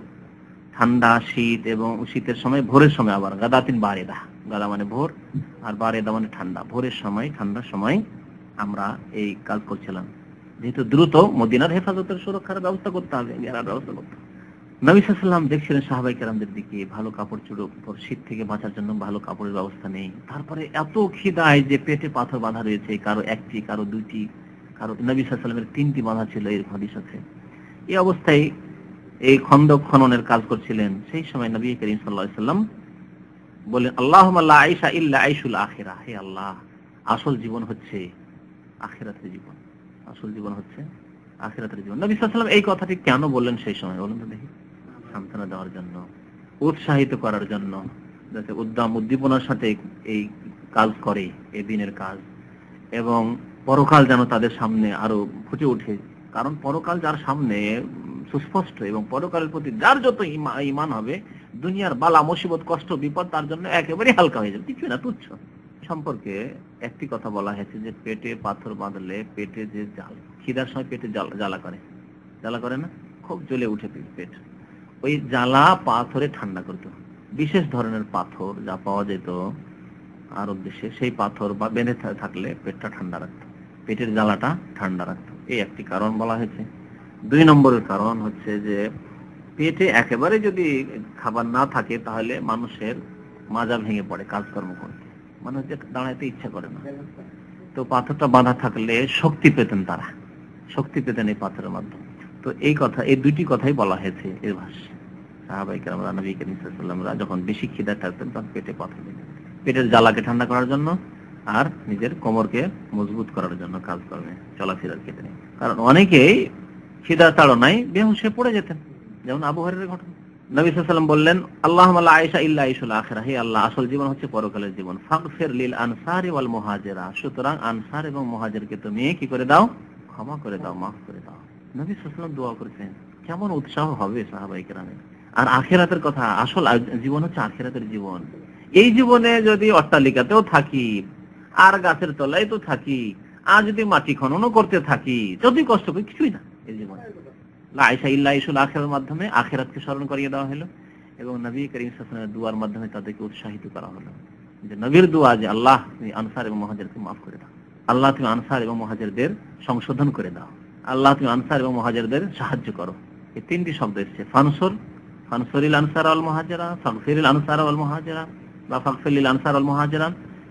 ঠান্ডা শীত, এবং শীতের সময় ভোরের সময় আবার গাদাতিন বারিদা, গাদা মানে ভোর আর বারিদা মানে ঠান্ডা, ভোরের সময় ঠান্ডার সময় আমরা এই কাজ করছিলাম, যেহেতু দ্রুত মদিনার হেফাজতের সুরক্ষার ব্যবস্থা করতে হবে, ঘেরার ব্যবস্থা করতে হবে। নবী সাল্লাল্লাহু আলাইহি ওয়াসাল্লাম দেখছিলেন সাহাবায়ে কেরামদের দিকে, ভালো কাপড় চোপড়, শীত থেকে বাঁচার জন্য ভালো কাপড়ের ব্যবস্থা নেই, তারপরে এত খিদায় যে পেটে পাথর বাঁধা রয়েছে, কারো একটি, কারো দুইটি, কারো নবী সাল্লাল্লাহু আলাইহি ওয়াসাল্লামের 3টি বাঁধা ছিল, এর হাদিস আছে। এই অবস্থায় এই খন্দক খননের কাজ করছিলেন। সেই সময় নবী করিম সাল্লাল্লাহু আলাইহি ওয়াসাল্লাম বলেন, আল্লাহুম্মা লা আইশা ইল্লা আইশুল আখিরাহ, হে আল্লাহ, আসল জীবন হচ্ছে আখিরাতের জীবন, আসল জীবন হচ্ছে আখিরাতের জীবন। নবী সাল্লাল্লাহু আলাইহি ওয়াসাল্লাম এই কথাটি কেন বললেন সেই সময়? বলুন তো দেখি। সান্ত্বনা দেওয়ার জন্য, উৎসাহিত করার জন্য, যাতে উদ্দীপনার সাথে এই কাজ করে, এই দিনের কাজ, এবং পরকাল যেন তাদের সামনে আরো ফুটে ওঠে। কারণ পরকাল যার সামনে সুস্পষ্ট, এবং পরকালের প্রতি যার যত ঈমান হবে, দুনিয়ার বালা মুসিবত কষ্ট বিপদ তার জন্য একেবারে হালকা হয়ে যাবে, কিছু না, তুচ্ছ। সম্পর্কে একটি কথা বলা হয়েছে যে পেটে পাথর বাঁধলে পেটে যে জাল, খিদার সময় পেটে জ্বালা করে না, খুব জ্বলে উঠে পেট, ওই জ্বালা পাথরে ঠান্ডা করতো। বিশেষ ধরনের পাথর যা পাওয়া যেত আরব দেশে, সেই পাথর বা বেঁধে থাকলে পেটটা ঠান্ডা রাখতো, পেটের জ্বালাটা ঠান্ডা রাখতো। এই একটি কারণ বলা হয়েছে। 2 নম্বরের কারণ হচ্ছে যে পেটে একেবারে যদি খাবার না থাকে তাহলে মানুষের মাজা ভেঙে পড়ে কাজকর্ম করতে, মানুষ যে দাঁড়াইতে ইচ্ছা করে না। তো পাথরটা বাঁধা থাকলে শক্তি পেতেন, তারা শক্তি পেতেন এই পাথরের মাধ্যমে। তো এই কথা, এই 2টি কথাই বলা হয়েছে এর ভাষ্যে। সাহাবায়ে কেরামরা নবী করিম সাল্লাল্লাহু আলাইহি ওয়াসাল্লাম যখন বেশি খিদা থাকতেন তখন পেটে পাথর দিতেন, পেটের জ্বালাকে ঠান্ডা করার জন্য আর নিজের কোমরকে মজবুত করার জন্য কাজ করবে চলাফেরার ক্ষেত্রে। কারণ অনেকেই খিদা তাড়নায় বেহুশ হয়ে পড়ে যেতেন, যেমন আবু হুরায়রার ঘটনা। নবী সাল্লাল্লাহু আলাইহি ওয়াসাল্লাম বললেন, আল্লাহুম্মা লা আইশা ইল্লা আইশুল আখিরাহ, হে আল্লাহ, আসল জীবন হচ্ছে পরকালের জীবন। ফাগফির লিল আনসারি ওয়াল মুহাজিরা, সুতরাং আনসার এবং মুহাজিরকে তুমি কি করে দাও? ক্ষমা করে দাও, মাফ করে দাও। নবী সাল্লাল্লাহু আলাইহি ওয়াসাল্লাম দোয়া করেছেন, কেমন উৎসাহ হবে সাহাবায়ে কেরামের। আর আখিরাতের কথা, আসল জীবন হচ্ছে আখিরাতের জীবন। এই জীবনে যদি অট্টালিকাতেও থাকি, আর গাছের তলায় তো থাকি, আর যদি মাটি খননও করতে থাকি, যতই কষ্ট করি, কিছুই না এই জীবনে। লা আইসা ইল্লা ইসুল আখিরাতের মাধ্যমে আখিরাতকে স্মরণ করিয়ে দেওয়া হলো, এবং নবী করিম সাল্লাল্লাহু আলাইহি ওয়াসাল্লামের দুআর মাধ্যমে তাদেরকে উৎসাহিত করা হলো, যে নবীর দোয়া, যে আল্লাহ তুমি আনসার এবং মুহাজিরকে মাফ করে দাও, আল্লাহ তুমি আনসার এবং মুহাজিরদের সংশোধন করে দাও, আল্লাহ তুমি আনসার এবং মুহাজিরদের সাহায্য করো। এই তিনটি শব্দ এসেছে, ফানসুরিল আনসার ওয়াল মুহাজিরা, ফাগফিরিল আনসার ওয়াল মুহাজিরা, বা ফাগফিরিল আনসার ওয়াল মুহাজিরা,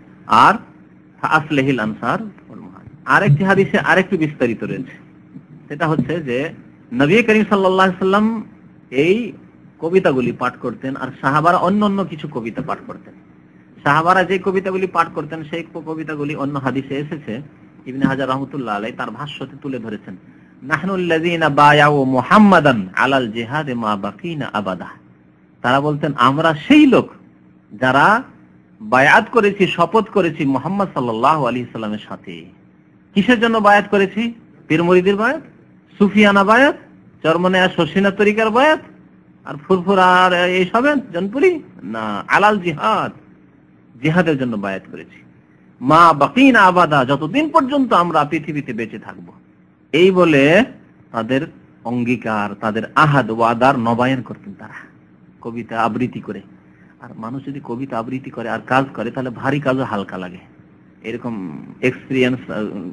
আর ফাসলিহিল আনসার ওয়াল মুহাজিরা। আরেকটি হাদিসে আরেকটু বিস্তারিত রয়েছে, সেটা হচ্ছে যে নবী করিম সাল্লাল্লাহু আলাইহি ওয়াসাল্লাম এই কবিতাগুলি পাঠ করতেন, আর সাহাবারা অন্য কিছু কবিতা পাঠ করতেন। সাহাবারা যে কবিতাগুলি পাঠ করতেন সেই কবিতাগুলি অন্য হাদিসে এসেছে, ইবনে হাজার রাহমাতুল্লাহ আলাইহি তার ভাষ্যতে তুলে ধরেছেন, নাহনুল্লাযীনা বায়াউ মুহাম্মাদান আলাল জিহাদে মা বাকিনা আবাদা। তারা বলতেন, আমরা সেই লোক যারা বায়াত করেছি, শপথ করেছি মুহাম্মদ সাল্লাল্লাহু আলাইহি সাল্লামের সাথে। কিসের জন্য বায়াত করেছি? পীর মুরিদের বায়াত, সুফিয়ানা বায়াত, চরমনে শশিনা তরিকার বায়াত, আর ফুরফুরা আর এইসবের জনপুরি না, আলাল জিহাদ, জিহাদের জন্য বায়াত করেছি, মা বাকিনা আবাদা, যতদিন পর্যন্ত আমরা পৃথিবীতে বেঁচে থাকব। এই বলে তাদের অঙ্গীকার, তাদের আহাদ ওয়াদার নবায়ন করতেন তারা কবিতা আবৃত্তি করে। আর মানুষ যদি কবিতা আবৃত্তি করে আর কাজ করে, তাহলে ভারী কাজও হালকা লাগে। এরকম এক্সপিরিয়েন্স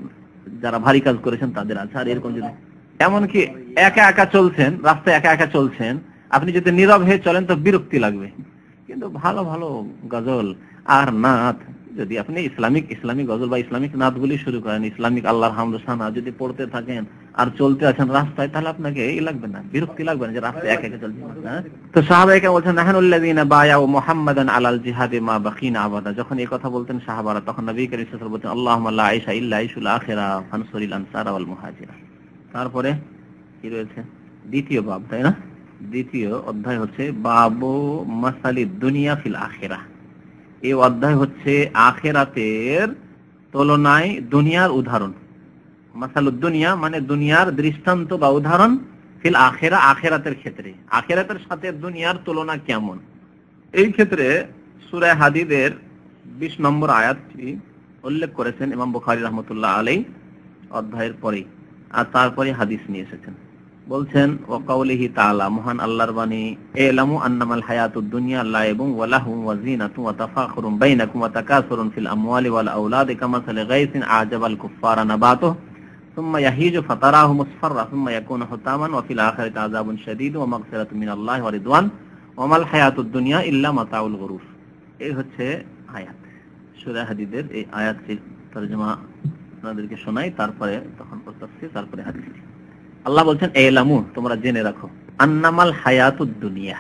যারা ভারী কাজ করেছেন তাদের আছে। আর এরকম যদি এমনকি একা একা চলছেন, রাস্তায় একা একা চলছেন, আপনি যদি নীরব হয়ে চলেন তো বিরক্তি লাগবে। কিন্তু ভালো ভালো গজল আর নাত, যদি আপনি ইসলামিক গজল বা ইসলামিক নাতগুলি শুরু করেন, ইসলামিক আল্লাহর হামদ সানা যদি পড়তে থাকেন আর চলতে আছেন রাস্তায়, তাহলে আপনাকে এই লাগবে না, বিরক্তি লাগবে না যে রাস্তায় একা একা চলছেন। তো সাহাবায়ে বলছেন, নাহনুল্লাযীনা বায়াউ মুহাম্মাদান আলাল জিহাদে মা বাকিনা আবাদা। যখন এই কথা বলতেন সাহাবারা, তখন নবী করিম সাল্লাল্লাহু আলাইহি ওয়াসাল্লাম বলতেন, আল্লাহুম্মা লা আইশা ইল্লা আইশুল আখিরা ফানসুরিল আনসার ওয়াল মুহাজিরা। তারপরে কি রয়েছে? দ্বিতীয় বাব, তাই না? দ্বিতীয় অধ্যায় হচ্ছে বাবু মাসালিদ দুনিয়া ফিল আখিরাহ। এই অধ্যায় হচ্ছে আখিরাতের তুলনায় দুনিয়ার উদাহরণ। মাসালুদ দুনিয়া মানে দুনিয়ার দৃষ্টান্ত বা উদাহরণ, ফিল আখিরা, আখিরাতের ক্ষেত্রে আখিরাতের সাথে দুনিয়ার তুলনা কেমন। এই ক্ষেত্রে সূরা হাদীদের 20 নম্বর আয়াতটি উল্লেখ করেছেন ইমাম বুখারী রাহমাতুল্লাহ আলাইহি অধ্যায়ের পরে, আর তারপরে হাদিস নিয়ে এসেছেন। বলছেন, ওয়া কাউলিহি তাআলা, মহান আল্লাহর বাণী, ইলামু আন্নামাল হায়াতুদ দুনিয়া লাইবুন ওয়া লাহুন ওয়া যিনাতুন ওয়া তাফাখুরুন বাইনাকুম ওয়া তাকাসুরুন ফিল আমওয়ালি ওয়াল আওলাদি কামাসালি গায়সিন আ'জাবাল কুফফারা নাবাতুহু সুম্মা ইয়াহিজু ফাতারাহু মুসফাররা সুম্মা ইয়াকুনু হুতামান ওয়া ফিল আখিরাতি আযাবুন শাদীদুন ওয়া মাগফিরাতুম মিনাল্লাহি ওয়া রিদওয়ান ওয়া মাল হায়াতুদ দুনিয়া ইল্লা মাতাউল গুরুর। এই হচ্ছে আয়াত। সূরা হাদীদের এই আয়াতটির তরজমা আপনাদেরকে শোনাই, তারপরে তখন তাফসীর, তারপরে হাদিস। আল্লাহ বলছেন, ইলামু, তোমরা জেনে রাখো, আন্নামাল হায়াতুদ দুনিয়া,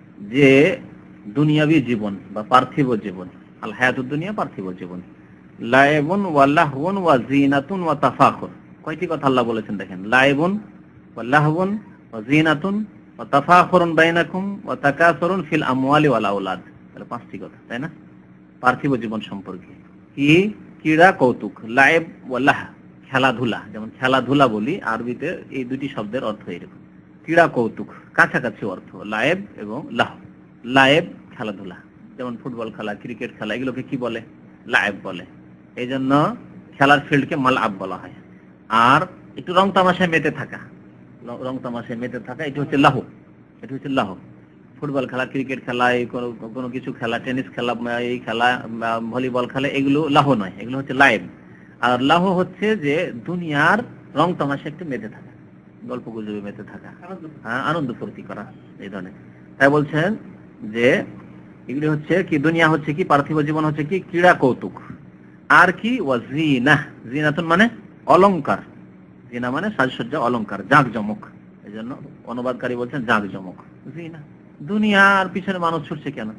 যে দুনিয়াবী জীবন বা পার্থিব জীবন, আল হায়াতুদ দুনিয়া পার্থিব জীবন, লাইবুন ওয়া লাহওয়ান ওয়া যিনাতুন ওয়া তাফাখুর। কয়টি কথা আল্লাহ বলেছেন দেখেন, লাইবুন ওয়া লাহওয়ান ওয়া যিনাতুন ওয়া তাফাখুরুন বাইনাকুম ওয়া তাকাসুরুন ফিল আমওয়ালি ওয়াল আওলাদ। তাহলে 5টি কথা, তাই না? পার্থিব জীবন সম্পর্কে কি? ক্রীড়া কৌতুক, লাইব ওয়া লাহ, খেলাধুলা, যেমন খেলাধুলা বলি আরবিতে, এই দুটি শব্দের অর্থ এরকম। ক্রীড়া কৌতুক কাছাকাছি অর্থ, লায়েব এবং লাহ। লায়েব খেলাধুলা, যেমন ফুটবল খেলা, ক্রিকেট খেলা, এগুলোকে কি বলে? লায়েব বলে। এই জন্য খেলার ফিল্ডকে মালআব বলা হয়। আর একটু রং তামাশায় মেতে থাকা, এটা হচ্ছে লাহ, এটা হচ্ছে লাহ। ফুটবল খেলা, ক্রিকেট খেলা, কোনো কিছু খেলা, টেনিস খেলা, এই খেলা, ভলিবল খেলা, এগুলো লাহ নয়, এগুলো হচ্ছে লায়েব। আর লাহ হচ্ছে যে দুনিয়ার রং তামাশা একটু মেতে থাকা, গল্প গুজবে মেতে থাকা, আনন্দ ফুর্তি করা, এই ধরনের। তাই বলছেন যে এগুলি হচ্ছে কি? দুনিয়া হচ্ছে কি? পার্থিব জীবন হচ্ছে কি? ক্রীড়া কৌতুক। আর কি? ওয়াজিনা, জিনাতুন মানে অলংকার, জিনা মানে সাজসজ্জা, অলংকার, জাঁকজমক। এই জন্য অনুবাদকারী বলছেন জাঁকজমক, জিনা। দুনিয়ার পিছনে মানুষ ছুটছে কেন?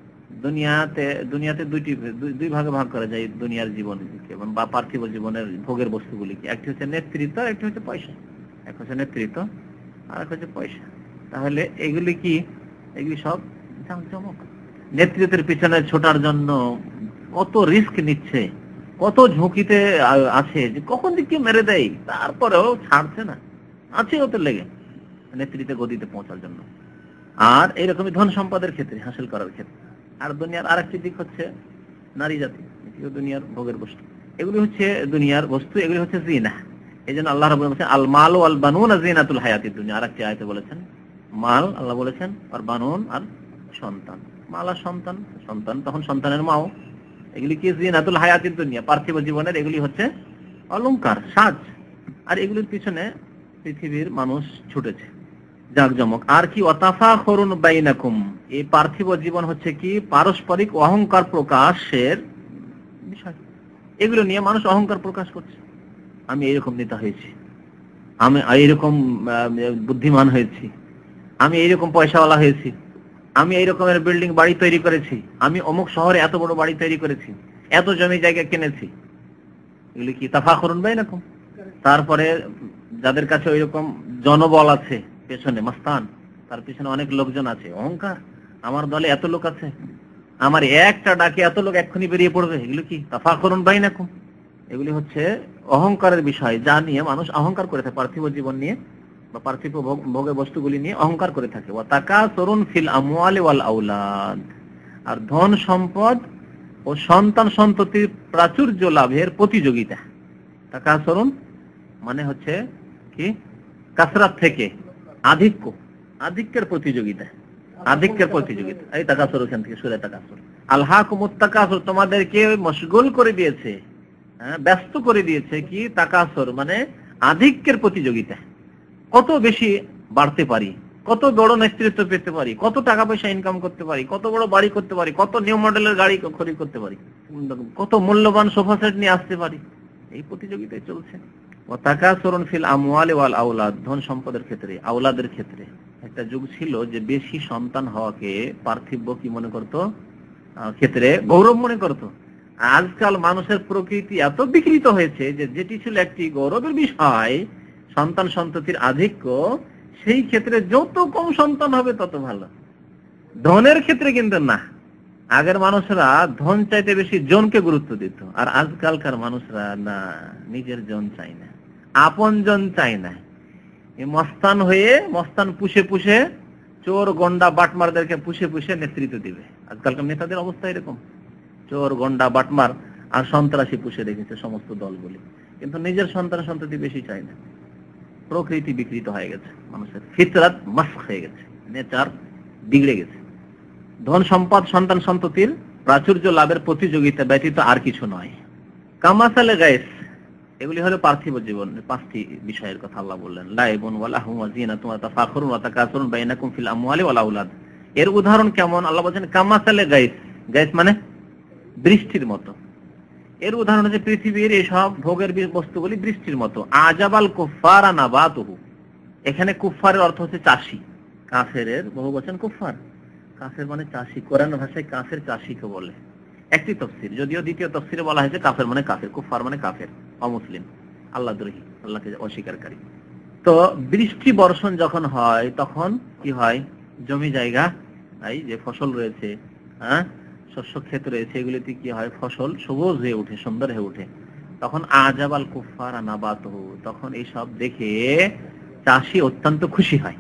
দুনিয়াতে দুই ভাগে ভাগ করা যায় দুনিয়ার জীবনকে বা পার্থিব জীবনের ভোগের বস্তুগুলিকে। একটি হচ্ছে নেতৃত্ব, একটি হচ্ছে পয়সা। এক হচ্ছে নেতৃত্ব আর এক হচ্ছে পয়সা। তাহলে এগুলি কি? এগুলি সব জাঁকজমক। নেতৃত্বের পিছনে ছোটার জন্য কত রিস্ক নিচ্ছে, কত ঝুঁকিতে আছে, যে কখন দিকে মেরে দেয়, তারপরেও ছাড়ছে না, আছে ওতে লেগে নেতৃত্বে গদিতে পৌঁছার জন্য। আর এইরকমই ধন সম্পদের ক্ষেত্রে, হাসিল করার ক্ষেত্রে, আর দুনিয়ার আরেকটি দিক হচ্ছে নারী জাতি, এটিও দুনিয়ার ভোগের বস্তু। এগুলি হচ্ছে দুনিয়ার বস্তু, এগুলি হচ্ছে জিনা। এই জন্য আল্লাহ রাব্বুল বলেছেন আল মাল ওয়াল বানুনা জিনাতুল হায়াতিদ দুনিয়া। আরেকটি আয়াতে বলেছেন মাল, আল্লাহ বলেছেন, আর বানুন আর সন্তান। মাল আর সন্তান, সন্তান তখন সন্তানের মাও, এগুলি কি জিনাতুল হায়াতিদ দুনিয়া, পার্থিব জীবনের এগুলি হচ্ছে অলংকার, সাজ। আর এগুলির পিছনে পৃথিবীর মানুষ ছুটেছে, জাকজমক। আর কি ওয়াতাফাখুরুন বাইনাকুম, এই পার্থিব জীবন হচ্ছে কি পারস্পরিক অহংকার প্রকাশের বিষয়। এগুলো নিয়ে মানুষ অহংকার প্রকাশ করছে, আমি এইরকম নেতা হয়েছি, আমি এইরকম বুদ্ধিমান হয়েছি, আমি এইরকম পয়সাওয়ালা হয়েছি, আমি এই রকমের বিল্ডিং বাড়ি তৈরি করেছি, আমি অমুক শহরে এত বড় বাড়ি তৈরি করেছি, এত জমি জায়গা কিনেছি। এগুলি কি তাফাখুরুন বাইনাকুম। তারপরে যাদের কাছে ওইরকম জনবল আছে, পেছনে মাস্তান, তার পিছনে অনেক লোকজন আছে, অহংকার, আমার দলে এত লোক আছে, আমার একটা ডাকে এত লোক এক্ষুনি বেরিয়ে পড়বে, এগুলো কি তাফাখুরুন বাইনাকুম। এগুলি হচ্ছে অহংকারের বিষয়, যা নিয়ে মানুষ অহংকার করে থাকে, পার্থিব জীবন নিয়ে বা পার্থিব ভোগের বস্তুগুলি নিয়ে অহংকার করে থাকে। ওয়া তাকাসুরুন ফিল আমওয়ালি ওয়াল আওলাদ, আর ধন সম্পদ ও সন্তান সন্ততির প্রাচুর্য লাভের প্রতিযোগিতা। তাকাসুরুন মানে হচ্ছে কি কাসরাত থেকে আধিক্য, আধিক্যের প্রতিযোগিতা, আধিক্যের প্রতিযোগিতা। এই তাকাসুর ওখান থেকে সূরা তাকাসুর। আলহাকুমুত তাকাসুর, তোমাদেরকে মশগুল করে দিয়েছে, ব্যস্ত করে দিয়েছে কি তাকাসুর মানে আধিক্যের প্রতিযোগিতা। কত বেশি বাড়তে পারি, কত বড় নেতৃত্ব পেতে পারি, কত টাকা পয়সা ইনকাম করতে পারি, কত বড় বাড়ি করতে পারি, কত নিউ মডেলের গাড়ি খরিদ করতে পারি, কত মূল্যবান সোফা সেট নিয়ে আসতে পারি, এই প্রতিযোগিতায় চলছে। ওয়া তাকাসুরুন ফিল আমওয়ালি ওয়াল আওলাদ, ধন সম্পদের ক্ষেত্রে, আওলাদের ক্ষেত্রে। একটা যুগ ছিল যে বেশি সন্তান হওয়াকে পার্থিব কি মনে করত, ক্ষেত্রে গৌরব মনে করত। আজকাল মানুষের প্রকৃতি এত বিকৃত হয়েছে যে যেটি ছিল একটি গৌরবের বিষয়, সন্তান সন্ততির আধিক্য, সেই ক্ষেত্রে যত কম সন্তান হবে তত ভালো। ধনের ক্ষেত্রে কিন্তু না। আগের মানুষরা ধন চাইতে বেশি জনকে গুরুত্ব দিত, আর আজকালকার মানুষরা না, নিজের জন চাই না, আপন জন চাই না। এই মস্তান হয়ে, মস্তান পুষে পুষে, চোর গন্ডা বাটমারদেরকে পুষে পুষে নেতৃত্ব দিবে। আজকালকার নেতাদের অবস্থা এরকম, চোর গন্ডা বাটমার আর সন্ত্রাসী পুষে রেখেছে সমস্ত দলগুলি, কিন্তু নিজের সন্তান সন্ততি বেশি চাই না। প্রকৃতি বিকৃত হয়ে গেছে, মানুষের ফিতরাত মাসখ হয়ে গেছে, নেচার বিগড়ে গেছে। ধন সম্পদ সন্তান সন্ততির প্রাচুর্য লাভের প্রতিযোগিতা ব্যতীত আর কিছু নয়। কামাসালে গায়েস, এগুলি হলো পার্থিব জীবন। পাঁচটি বিষয়ের কথা আল্লাহ বললেন, লাইবুন ওয়া লাহু ওয়া জিনাতুন ওয়া তাফাখুরুন ওয়া তাকাসুরুন বাইনাকুম ফিল আমওয়ালি ওয়াল আওলাদ। এর উদাহরণ কেমন? আল্লাহ বলেন কামাসালে গায়েস, গায়েস মানে বৃষ্টির মতো। এর উদাহরণ হচ্ছে পৃথিবীর এইসব ভোগের বস্তুগুলি বৃষ্টির মতো। আজাবাল কুফারা নাবাতুহু, এখানে কুফারের অর্থ হচ্ছে চাষী, কাফেরের বহুবচন কুফার। কাফের মানে চাষী, কোরআন ভাষায় কাফের চাষীকে বলে। একটি তাফসীর, যদিও দ্বিতীয় তাফসীরে বলা হয়েছে কাফের মানে কাফের, কুফার মানে কাফের, অমুসলিম, আল্লাহদ্রোহী, আল্লাহকে অস্বীকারী। তো বৃষ্টি বর্ষণ যখন হয় তখন কি হয়, জমি জায়গা, এই যে ফসল রয়েছে, শস্য ক্ষেত রয়েছে, এগুলিতে কি হয়, ফসল সবুজ হয়ে ওঠে, সুন্দর হয়ে ওঠে। তখন আজাবাল কুফারা নাবাতুহু, তখন এই সব দেখে চাষী অত্যন্ত খুশি হয়।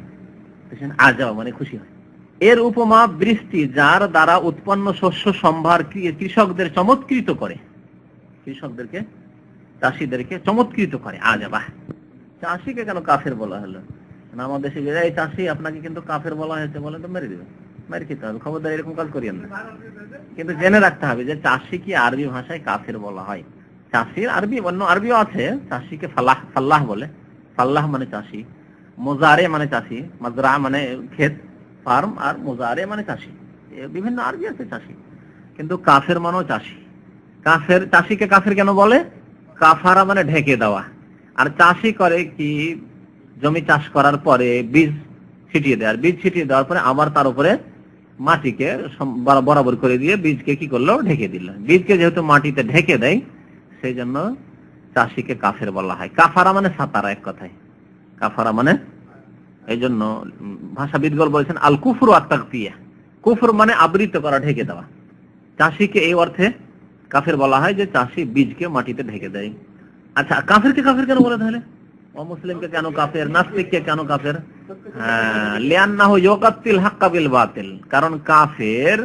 আজাব মানে খুশি হয়। এর উপমা বৃষ্টি, যার দ্বারা উৎপন্ন শস্য সম্ভার কৃষকদের চমৎকৃত করে, কৃষকদেরকে, চাষীদেরকে চমৎকৃত করে। আজাবা, চাষীকে কেন কাফের বলা হলো? আমাদের দেশে এই চাষী, আপনাকে কিন্তু কাফের বলা হয়েছে, বলেন তো মেরে দিবে, মেরে খেতে হবে, খবরদার এরকম কাজ করিয়েন না। কিন্তু জেনে রাখতে হবে যে চাষী কি আরবি ভাষায় কাফের বলা হয়। চাষীর আরবি, অন্য আরবিও আছে, চাষীকে ফালাহ, ফাল্লাহ বলে। ফাল্লাহ মানে চাষী, মোজারে মানে চাষী, মাজরা মানে ক্ষেত, ফার্ম, আর মোজারে মানে চাষী, বিভিন্ন আরবি আছে চাষী। কিন্তু কাফের মানেও চাষী। কাফের, চাষীকে কাফের কেন বলে? কাফারা মানে ঢেকে দেওয়া। আর চাষী করে কি, জমি চাষ করার পরে বীজ ছিটিয়ে দেয়, আর বীজ ছিটিয়ে দেওয়ার পরে আবার তার উপরে মাটিকে বরাবর করে দিয়ে বীজকে কি করলো, ঢেকে দিল। বীজকে যেহেতু মাটিতে ঢেকে দেয়, সেই জন্য চাষীকে কাফের বলা হয়। কাফারা মানে সাতারা, এক কথায় কাফারা মানে, এই জন্য ভাষাবিদগণ বলেছেন আল কুফরু আত-তাগতিয়া, কুফর মানে আবৃত করা, ঢেকে দেওয়া। চাষীকে এই অর্থে কাফের বলা হয় যে চাষী বীজকে মাটিতে ঢেকে দেয়। আচ্ছা, কাফেরকে কাফের কেন বলে তাহলে? অমুসলিমকে কেন কাফের, নাস্তিককে কেন কাফের? লিআন্নাহু ইউকাত্তিল হাক্কা বিল বাতিল, কারণ কাফের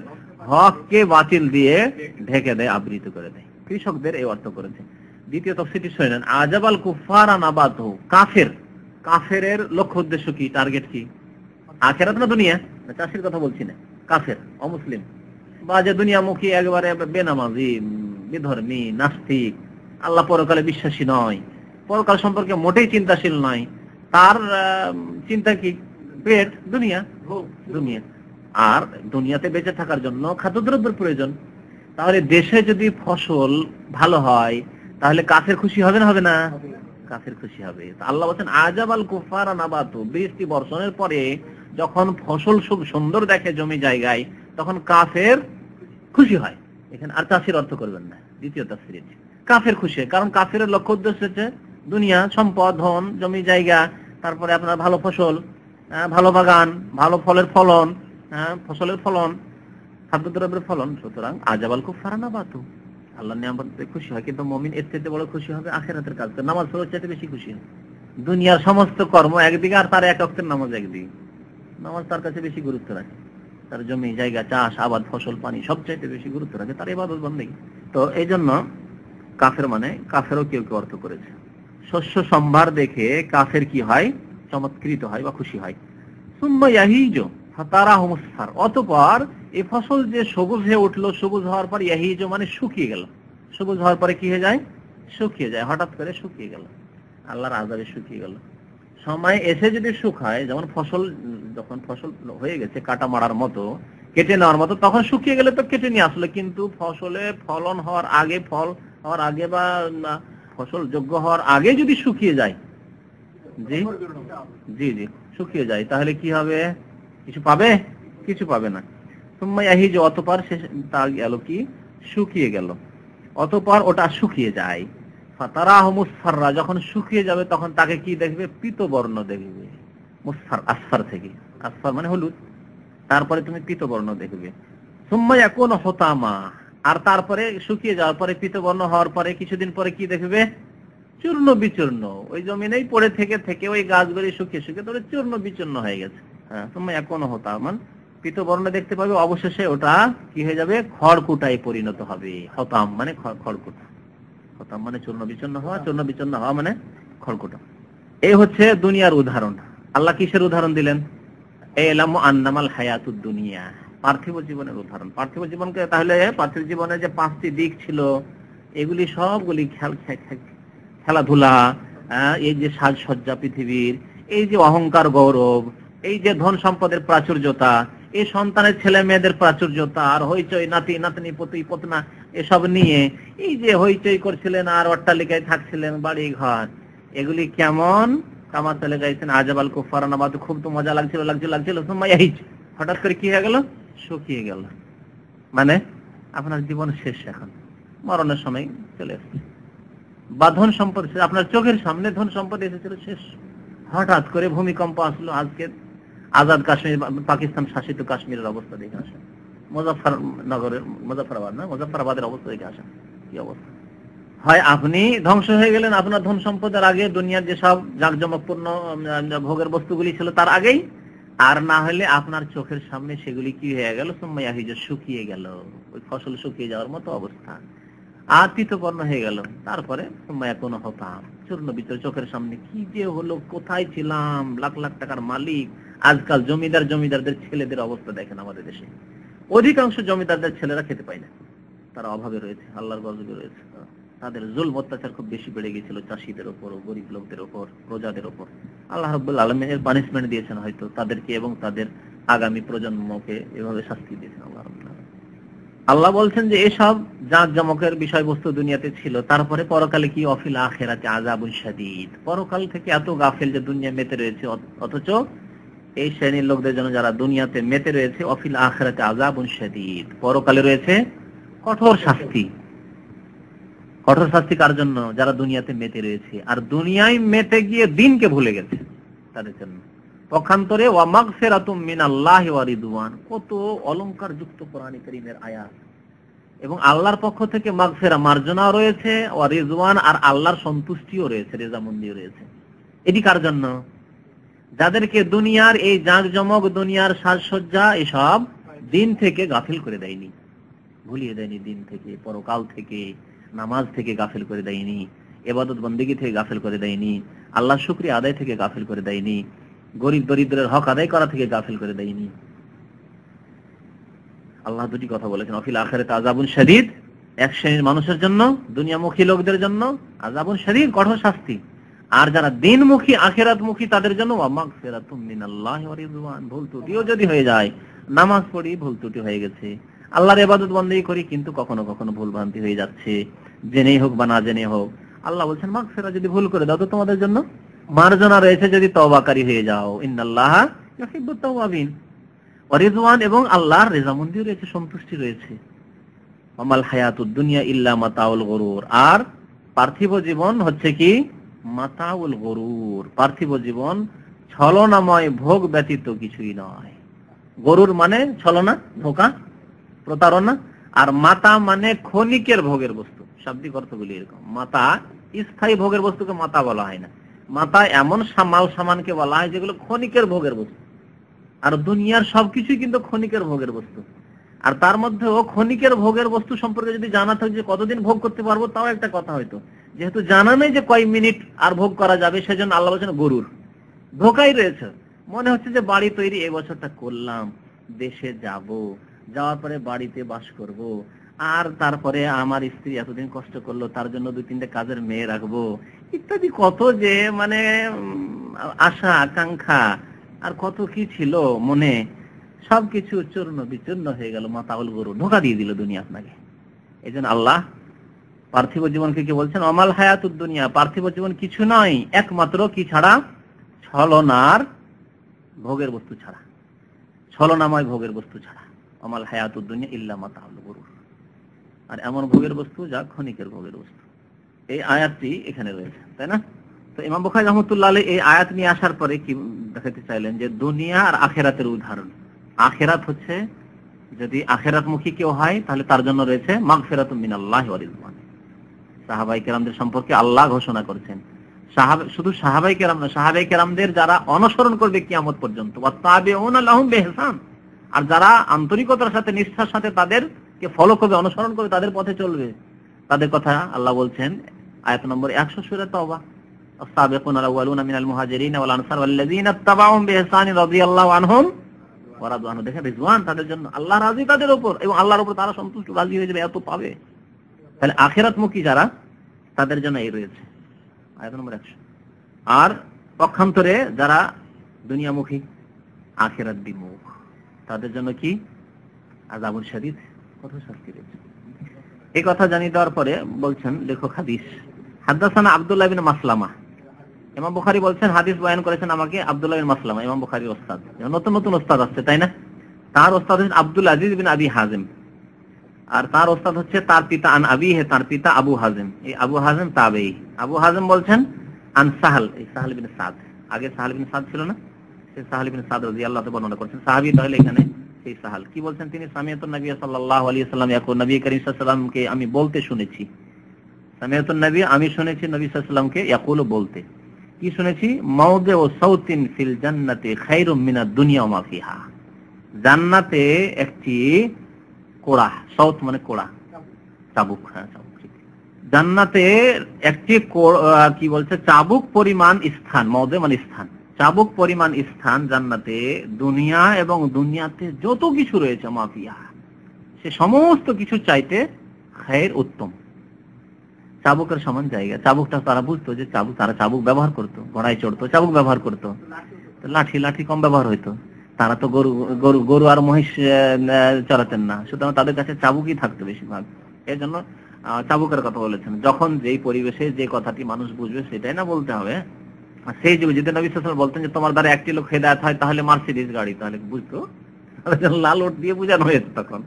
হককে বাতিল দিয়ে ঢেকে দেয়, আবৃত করে দেয়। কৃষকদের এই অর্থ করেছে। দ্বিতীয় তাফসীরটি শুনেন, আজাবাল কুফারা নাবাতু, কাফের, কাফেরের লক্ষ্য উদ্দেশ্য কি, টার্গেট কি, আখিরাত না দুনিয়া? চাষির কথা বলছি না, কাফের অমুসলিম বা যে দুনিয়ামুখী একেবারে বেনামাজি, বিধর্মী, নাস্তিক, আল্লাহ পরকালে বিশ্বাসী নয়, পরকাল সম্পর্কে মোটেই চিন্তাশীল নয়, তার চিন্তা কি, পেট, দুনিয়া, দুনিয়া। আর দুনিয়াতে বেঁচে থাকার জন্য খাদ্যদ্রব্যের প্রয়োজন। তাহলে দেশে যদি ফসল ভালো হয় তাহলে কাফের খুশি হবে না, হবে না? কাফের খুশি হবে। আল্লাহ বলেন আজাবাল কুফারা নাবাতু, বৃষ্টি বর্ষণের পরে যখন ফসল খুব সুন্দর দেখে জমি জায়গায়, তখন কাফের খুশি হয়। এখানে আর চাষির অর্থ করবেন না। দ্বিতীয় তাফসীর, কাফের খুশি হয়, কারণ কাফের লক্ষ্য উদ্দেশ্য হচ্ছে দুনিয়া, সম্পদ, ধন, জমি জায়গা, তারপরে আপনার ভালো ফসল, ভালো বাগান, ভালো ফলের ফলন, ফসলের ফলন, খাদ্যদ্রব্যের ফলন। সুতরাং আজাবাল কুফারা নাবাতু, আল্লাহর নিয়ামতে খুশি হয়। কিন্তু মুমিন এর চাইতে বড় খুশি হবে আখিরাতের কাজ, নামাজ পড়ার চাইতে বেশি খুশি হয়। দুনিয়ার সমস্ত কর্ম একদিকে, আর তার এক ওয়াক্তের নামাজ একদিকে। নামাজ তার কাছে বেশি গুরুত্ব রাখে, তার জমি জায়গা, চাষ আবাদ, ফসল পানি সবচাইতে বেশি গুরুত্ব রাখে তার ইবাদত বন্দেগী। তো এই জন্য কাফের মানে, কাফেরও কেউ কেউ অর্থ করেছে। শস্য সম্ভার দেখে কাফের কি হয়, চমৎকৃত হয় বা খুশি হয়। সুম্মা ইয়াহিজু ফাতারাহু মুসফার, অতঃপর এই ফসল যে সবুজ হয়ে উঠলো, সবুজ হওয়ার পর ইয়াহিজু মানে শুকিয়ে গেল। সবুজ হওয়ার পরে কি হয়ে যায়, শুকিয়ে যায়, হঠাৎ করে শুকিয়ে গেল, আল্লাহর আযাবে শুকিয়ে গেল। সময় এসে যদি শুকায়, যেমন ফসল যখন ফসল হয়ে গেছে কাটা মারার মতো, কেটে নেওয়ার মতো, তখন শুকিয়ে গেলে তো কেটে নিয়ে আসলো, কিন্তু ফসলে ফলন হওয়ার আগে, ফল হওয়ার আগে বা ফসল যোগ্য হওয়ার আগে যদি শুকিয়ে যায়, জি জি জি শুকিয়ে যায়, তাহলে কি হবে, কিছু পাবে? কিছু পাবে না। সুম্মা ইয়াহিজু, অতঃপর তা গেল কি, শুকিয়ে গেল, অতঃপর ওটা শুকিয়ে যায়। ফাতারাহু মুসফাররা, যখন শুকিয়ে যাবে তখন তাকে কি দেখবে, পীতবর্ণ দেখবে। মুসফার, আসফার থেকে, আসফার মানে হলুদ, তারপরে তুমি পীতবর্ণ দেখবে। সুম্মা ইয়াকুনু হুতামা, আর তারপরে শুকিয়ে যাওয়ার পরে, পীতবর্ণ হওয়ার পরে কিছুদিন পরে কি দেখবে, চূর্ণ বিচূর্ণ, ওই জমিনেই পড়ে থেকে থেকে ওই গাছগুলি শুকিয়ে শুকিয়ে তোরে চূর্ণ বিচূর্ণ হয়ে গেছে। হ্যাঁ, সুম্মা ইয়াকুনু হুতামান, পীতবর্ণ দেখতে পাবে, অবশেষে ওটা কি হয়ে যাবে, খড়কুটায় পরিণত হবে। হতাম মানে খড়কুটা, হতাম মানে চূর্ণ বিচূর্ণ হওয়া, চূর্ণ বিচূর্ণ হওয়া মানে খড়কুটা। এই হচ্ছে দুনিয়ার উদাহরণ। আল্লাহ কিসের উদাহরণ দিলেন, এলামু আন্নামাল হায়াতুদ দুনিয়া, পার্থিব জীবনের উদাহরণ। পার্থিব জীবনকে, তাহলে পার্থিব জীবনের যে 5টি দিক ছিল, এগুলি সবগুলি খেলাধুলা, এই যে সাজসজ্জা পৃথিবীর, এই যে অহংকার গৌরব, এই যে ধন সম্পদের প্রাচুর্যতা, এই সন্তানের ছেলে মেয়েদের প্রাচুর্যতা, আর হইচই, নাতি নাতনি, পতি পতনা, এসব নিয়ে এই যে হইচই করছিলেন আর অট্টালিকায় থাকছিলেন, বাড়ি ঘর, এগুলি কেমন কামাতে গাইছেন, আজাবাল কুফারা নাবাতু, খুব তো মজা লাগছিল। সুম্মা ইয়াহিজু, হঠাৎ করে কি হয়ে গেল, শুকিয়ে গেল। মানে আপনার জীবন শেষ, এখন মরণের সময় চলে এসেছে। বা ধন সম্পদ, আপনার চোখের সামনে ধন সম্পদ এসেছিল, শেষ। হঠাৎ করে ভূমিকম্প আসলো। আজকে আজাদ কাশ্মীর, পাকিস্তান শাসিত কাশ্মীরের অবস্থা দেখে আসেন, মুজাফফরাবাদের অবস্থা দেখে আসেন, কি অবস্থা। হয় আপনি ধ্বংস হয়ে গেলেন আপনার ধন সম্পদের আগে, দুনিয়ার যেসব জাঁকজমকপূর্ণ ভোগের বস্তুগুলি ছিল তার আগেই, আর না হলে আপনার চোখের সামনে সেগুলি কি হয়ে গেল, সুম্মা ইয়াহিজু, শুকিয়ে গেল, ওই ফসল শুকিয়ে যাওয়ার মতো অবস্থা, আর পীতবর্ণ হয়ে গেল। তারপরে সুম্মা ইয়াকুনু হুতাম, চূর্ণ বিচূর্ণ, চোখের সামনে কি যে হলো, কোথায় ছিলাম, লাখ লাখ টাকার মালিক। আজকাল জমিদারদের ছেলেদের অবস্থা দেখেন আমাদের দেশে, অধিকাংশ জমিদারদের ছেলেরা খেতে পায় না, তারা অভাবে রয়েছে, আল্লাহর গজবে রয়েছে। তাদের জুলম অত্যাচার খুব বেশি বেড়ে গিয়েছিল, চাষীদের উপর, গরিব লোকদের উপর, প্রজাদের উপর। আল্লাহ রাব্বুল আলামিন এর পানিশমেন্ট দিয়েছেন হয়তো তাদেরকে এবং তাদের আগামী প্রজন্মকে, এভাবে শাস্তি দিয়েছেন আল্লাহ রাব্বুল আলামিন। আল্লাহ বলছেন যে এসব জাঁকজমকের বিষয়বস্তু দুনিয়াতে ছিল, তারপরে পরকালে কি, অফিল আখিরাতে আযাবুন শাদীদ, পরকাল থেকে এত গাফেল যে দুনিয়া মেতে রয়েছে, অথচ এই শ্রেণীর লোকদের জন্য যারা দুনিয়াতে মেতে রয়েছে, অফিল আখিরাতে আযাবুন শাদীদ, পরকালে রয়েছে কঠোর শাস্তি। কঠোর শাস্তি কার জন্য, যারা দুনিয়াতে মেতে রয়েছে আর দুনিয়ায় মেতে গিয়ে দিনকে ভুলে গেছে, তাদের জন্য। পক্ষান্তরে ওয়া মাগফিরাতুম মিনাল্লাহি ওয়া রিদওয়ান, কত অলংকার যুক্ত কোরআনে কারীমের আয়াত, এবং আল্লাহর পক্ষ থেকে মাগফিরা, মার্জনাও রয়েছে, ওয়া রিদওয়ান, আর আল্লাহর সন্তুষ্টিও রয়েছে, রেজামন্দিও রয়েছে। এটি কার জন্য, যাদেরকে দুনিয়ার এই জাঁকজমক, দুনিয়ার সাজসজ্জা এসব দিন থেকে গাফিল করে দেয়নি, ভুলিয়ে দেয়নি, দিন থেকে, পরকাল থেকে, নামাজ থেকে গাফিল করে দেয়নি, ইবাদত বন্দেগী থেকে গাফিল করে দেয়নি, আল্লাহ শুকরিয়া আদায় থেকে গাফিল করে দেয়নি, গরিব দরিদ্রের হক আদায় করা থেকে গাফিল করে দেয়নি। আল্লাহ দুটি কথা বলেছেন, অফিল আখিরাতে আযাবুন শাদীদ, এক শ্রেণীর মানুষের জন্য, দুনিয়ামুখী লোকদের জন্য আযাবুন শাদীদ, কঠোর শাস্তি, আর যারা দিনমুখী আখিরাতমুখী তাদের জন্য ওয়া মাগফিরাতুম মিনাল্লাহি ওয়া রিদওয়ান। ভুল ত্রুটিও যদি হয়ে যায়, নামাজ পড়ি ভুল ত্রুটি হয়ে গেছে, আল্লাহর ইবাদত বন্দেগী করি কিন্তু কখনো কখনো ভুল ভ্রান্তি হয়ে যাচ্ছে, জেনেই হোক বা না জেনে হোক, আল্লাহ বলছেন মাগফিরাত, যদি ভুল করে দাও তো তোমাদের জন্য মার্জনা রয়েছে যদি তওবাকারী হয়ে যাও। ইন্নাল্লাহা ইউহিব্বুত তাওয়াবিন ওয়া রিদওয়ান, এবং আল্লাহর রেজামন্দি রয়েছে, সন্তুষ্টি রয়েছে। ওয়ামাল হায়াতুদ দুনিয়া ইল্লা মাতাউল গুরুর, আর পার্থিব জীবন হচ্ছে কি মাতাউল গুরুর, পার্থিব জীবন ছলনাময় ভোগ ব্যতীত কিছুই নয়। গরুর মানে ছলনা, ধোঁকা, প্রতারণা, আর মাতা মানে ক্ষণিকের ভোগের বস্তু। শাব্দিক অর্থগুলি এরকম। মাতা স্থায়ী ভোগের বস্তুকে মাতা বলা হয় না, মাতা এমন মাল সামানকে বলা হয় যেগুলো ক্ষণিকের ভোগের বস্তু। আর দুনিয়ার সবকিছুই কিন্তু ক্ষণিকের ভোগের বস্তু, আর তার মধ্যেও ক্ষণিকের ভোগের বস্তু সম্পর্কে যদি জানা থাকে যে কতদিন ভোগ করতে পারবো তাও একটা কথা হয়তো, যেহেতু জানা নেই যে কয় মিনিট আর ভোগ করা যাবে, সেজন্য আল্লাহ বলেছেন গরুর ধোকাই রয়েছে। মনে হচ্ছে যে বাড়ি তৈরি এই বছরটা করলাম, দেশে যাব, যাওয়ার পরে বাড়িতে বাস করব, আর তারপরে আমার স্ত্রী এতদিন কষ্ট করলো তার জন্য 2-3টে কাজের মেয়ে রাখবো, ইত্যাদি কত যে মানে আশা আকাঙ্ক্ষা আর কত কি ছিল মনে, সবকিছু চূর্ণ বিচূর্ণ হয়ে গেল। মাতাউল গরু, ধোঁকা দিয়ে দিল দুনিয়া আপনাকে। এই জন্য আল্লাহ পার্থিব জীবনকে কি বলছেন, অমাল হায়াতুদ দুনিয়া, পার্থিব জীবন কিছু নয় একমাত্র কি ছাড়া, ছলনার ভোগের বস্তু ছাড়া, ছলনাময় ভোগের বস্তু ছাড়া। অমাল হায়াতুদ দুনিয়া ইল্লা মাতাউল গরুর, আর এমন ভোগের বস্তু যা ক্ষণিকের ভোগের বস্তু। এই আয়াতটি এখানে রয়েছে, তাই না? তো ইমাম বুখারী রাহমাতুল্লাহ আলাইহি এই আয়াত নিয়ে আসার পরে কি দেখাতে চাইলেন, যে দুনিয়া আর আখিরাতের উদাহরণ। আখিরাত হচ্ছে, যদি আখিরাতমুখী কেউ হয় তাহলে তার জন্য রয়েছে মাগফিরাতুম মিনাল্লাহি ওয়া রিদওয়ান। সাহাবায়ে কেরামদের সম্পর্কে আল্লাহ ঘোষণা করেছেন, শুধু সাহাবায়ে কেরাম না, সাহাবায়ে কেরামদের যারা অনুসরণ করবে কিয়ামত পর্যন্ত, ওয়াত্তাবিউনা লাহুম বিইহসান, আর যারা আন্তরিকতার সাথে নিষ্ঠার সাথে তাদেরকে ফলো করবে, অনুসরণ করবে, তাদের পথে চলবে, তাদের কথা আল্লাহ বলছেন আয়াত নম্বর 100 সূরা তাওবা, আস-সাবিকুনা আল-আউয়ালুনা মিনাল মুহাজিরিন ওয়াল আনসার ওয়াল্লাযিনা ইত্তাবাউহুম বিইহসান রাদিয়াল্লাহু আনহুম ওয়া রাদু আনহু। দেখেন রিজওয়ান তাদের জন্য, আল্লাহ রাজি তাদের উপর, এবং আল্লাহর উপর তারা সন্তুষ্ট, রাজি হয়ে যাবে, এত পাবে। তাহলে আখিরাতমুখী যারা, তাদের জন্য এই রয়েছে আয়াত নম্বর 100। আর পক্ষান্তরে যারা দুনিয়ামুখী, আখিরাত বিমুখ, তাদের জন্য কি আযাবুন শাদীদ, কঠোর শাস্তি রয়েছে। এই কথা জানিয়ে দেওয়ার পরে বলছেন লেখক, হাদিস হাদাসানা আব্দুল্লাহ ইবনে মাসলামা। ইমাম বুখারী বলছেন হাদিস বয়ান করেছেন আমাকে আব্দুল্লাহ ইবনে মাসলামা, ইমাম বুখারীর ওস্তাদ। নতুন নতুন ওস্তাদ আসছে, তাই না? তার ওস্তাদ হচ্ছেন আব্দুল আজিজ বিন আবি হাজিম, আর তার ওস্তাদ হচ্ছে তার পিতা আন আবিহি, তার পিতা আবু হাজিম। এই আবু হাজিম তাবেঈ। আবু হাজিম বলছেন আন সাহল, এই সাহল বিন সাদ, আগে সাহল বিন সাদ ছিল না, সেই সাহল বিন সাদ রাদিয়াল্লাহু তাআলা বর্ণনা করছেন, সাহাবী। তাহলে এখানে সেই সাহল কি বলছেন, তিনি সামিয়াতুন নবী সাল্লাল্লাহু আলাইহি ওয়াসাল্লাম ইয়াকুল, নবী করিম সাল্লাল্লাহু আলাইহি ওয়াসাল্লামকে আমি বলতে শুনেছি, সামিয়াতুন নবী, আমি শুনেছি নবী সাল্লাল্লাহু আলাইহি ওয়াসাল্লামকে ইয়াকুল বলতে, কি শুনেছি, মাউদিউ সাউতিন ফিল জান্নাতি খায়রুম মিনাদ দুনিয়া ওয়া মা ফিহা, জান্নাতে একটি কোড়া, সাউত মানে কোড়া, চাবুক, হ্যাঁ চাবুক, জান্নাতে একটি কি বলছে, চাবুক পরিমাণ স্থান, মাউদে মানে স্থান, চাবুক পরিমাণ স্থান জান্নাতে, দুনিয়া এবং দুনিয়াতে যত কিছু রয়েছে মা ফিহা, সে সমস্ত কিছু চাইতে খায়ের উত্তম, চাবুকের সমান জায়গা। চাবুকটা তারা বুঝতো যে চাবুক, তারা চাবুক ব্যবহার করতো, ঘোড়ায় চড়তো, চাবুক ব্যবহার করতো, লাঠি কম ব্যবহার হইতো। তারা তো গরু আর মহিষ চড়াতেন না, সুতরাং তাদের কাছে চাবুকই থাকতো বেশিরভাগ। এই জন্য চাবুকের কথা বলেছেন। যখন যেই পরিবেশে যে কথাটি মানুষ বুঝবে সেটাই না বলতে হবে। সেই যুগে যদি নবী সাল্লাল্লাহু আলাইহি ওয়াসাল্লাম বলতেন যে তোমার দ্বারা একটি লোক হেদায়েত হয় তাহলে মার্সিডিজ গাড়ি, তাহলে বুঝতো, লাল ওট দিয়ে বোঝানো হয়েছে তখন।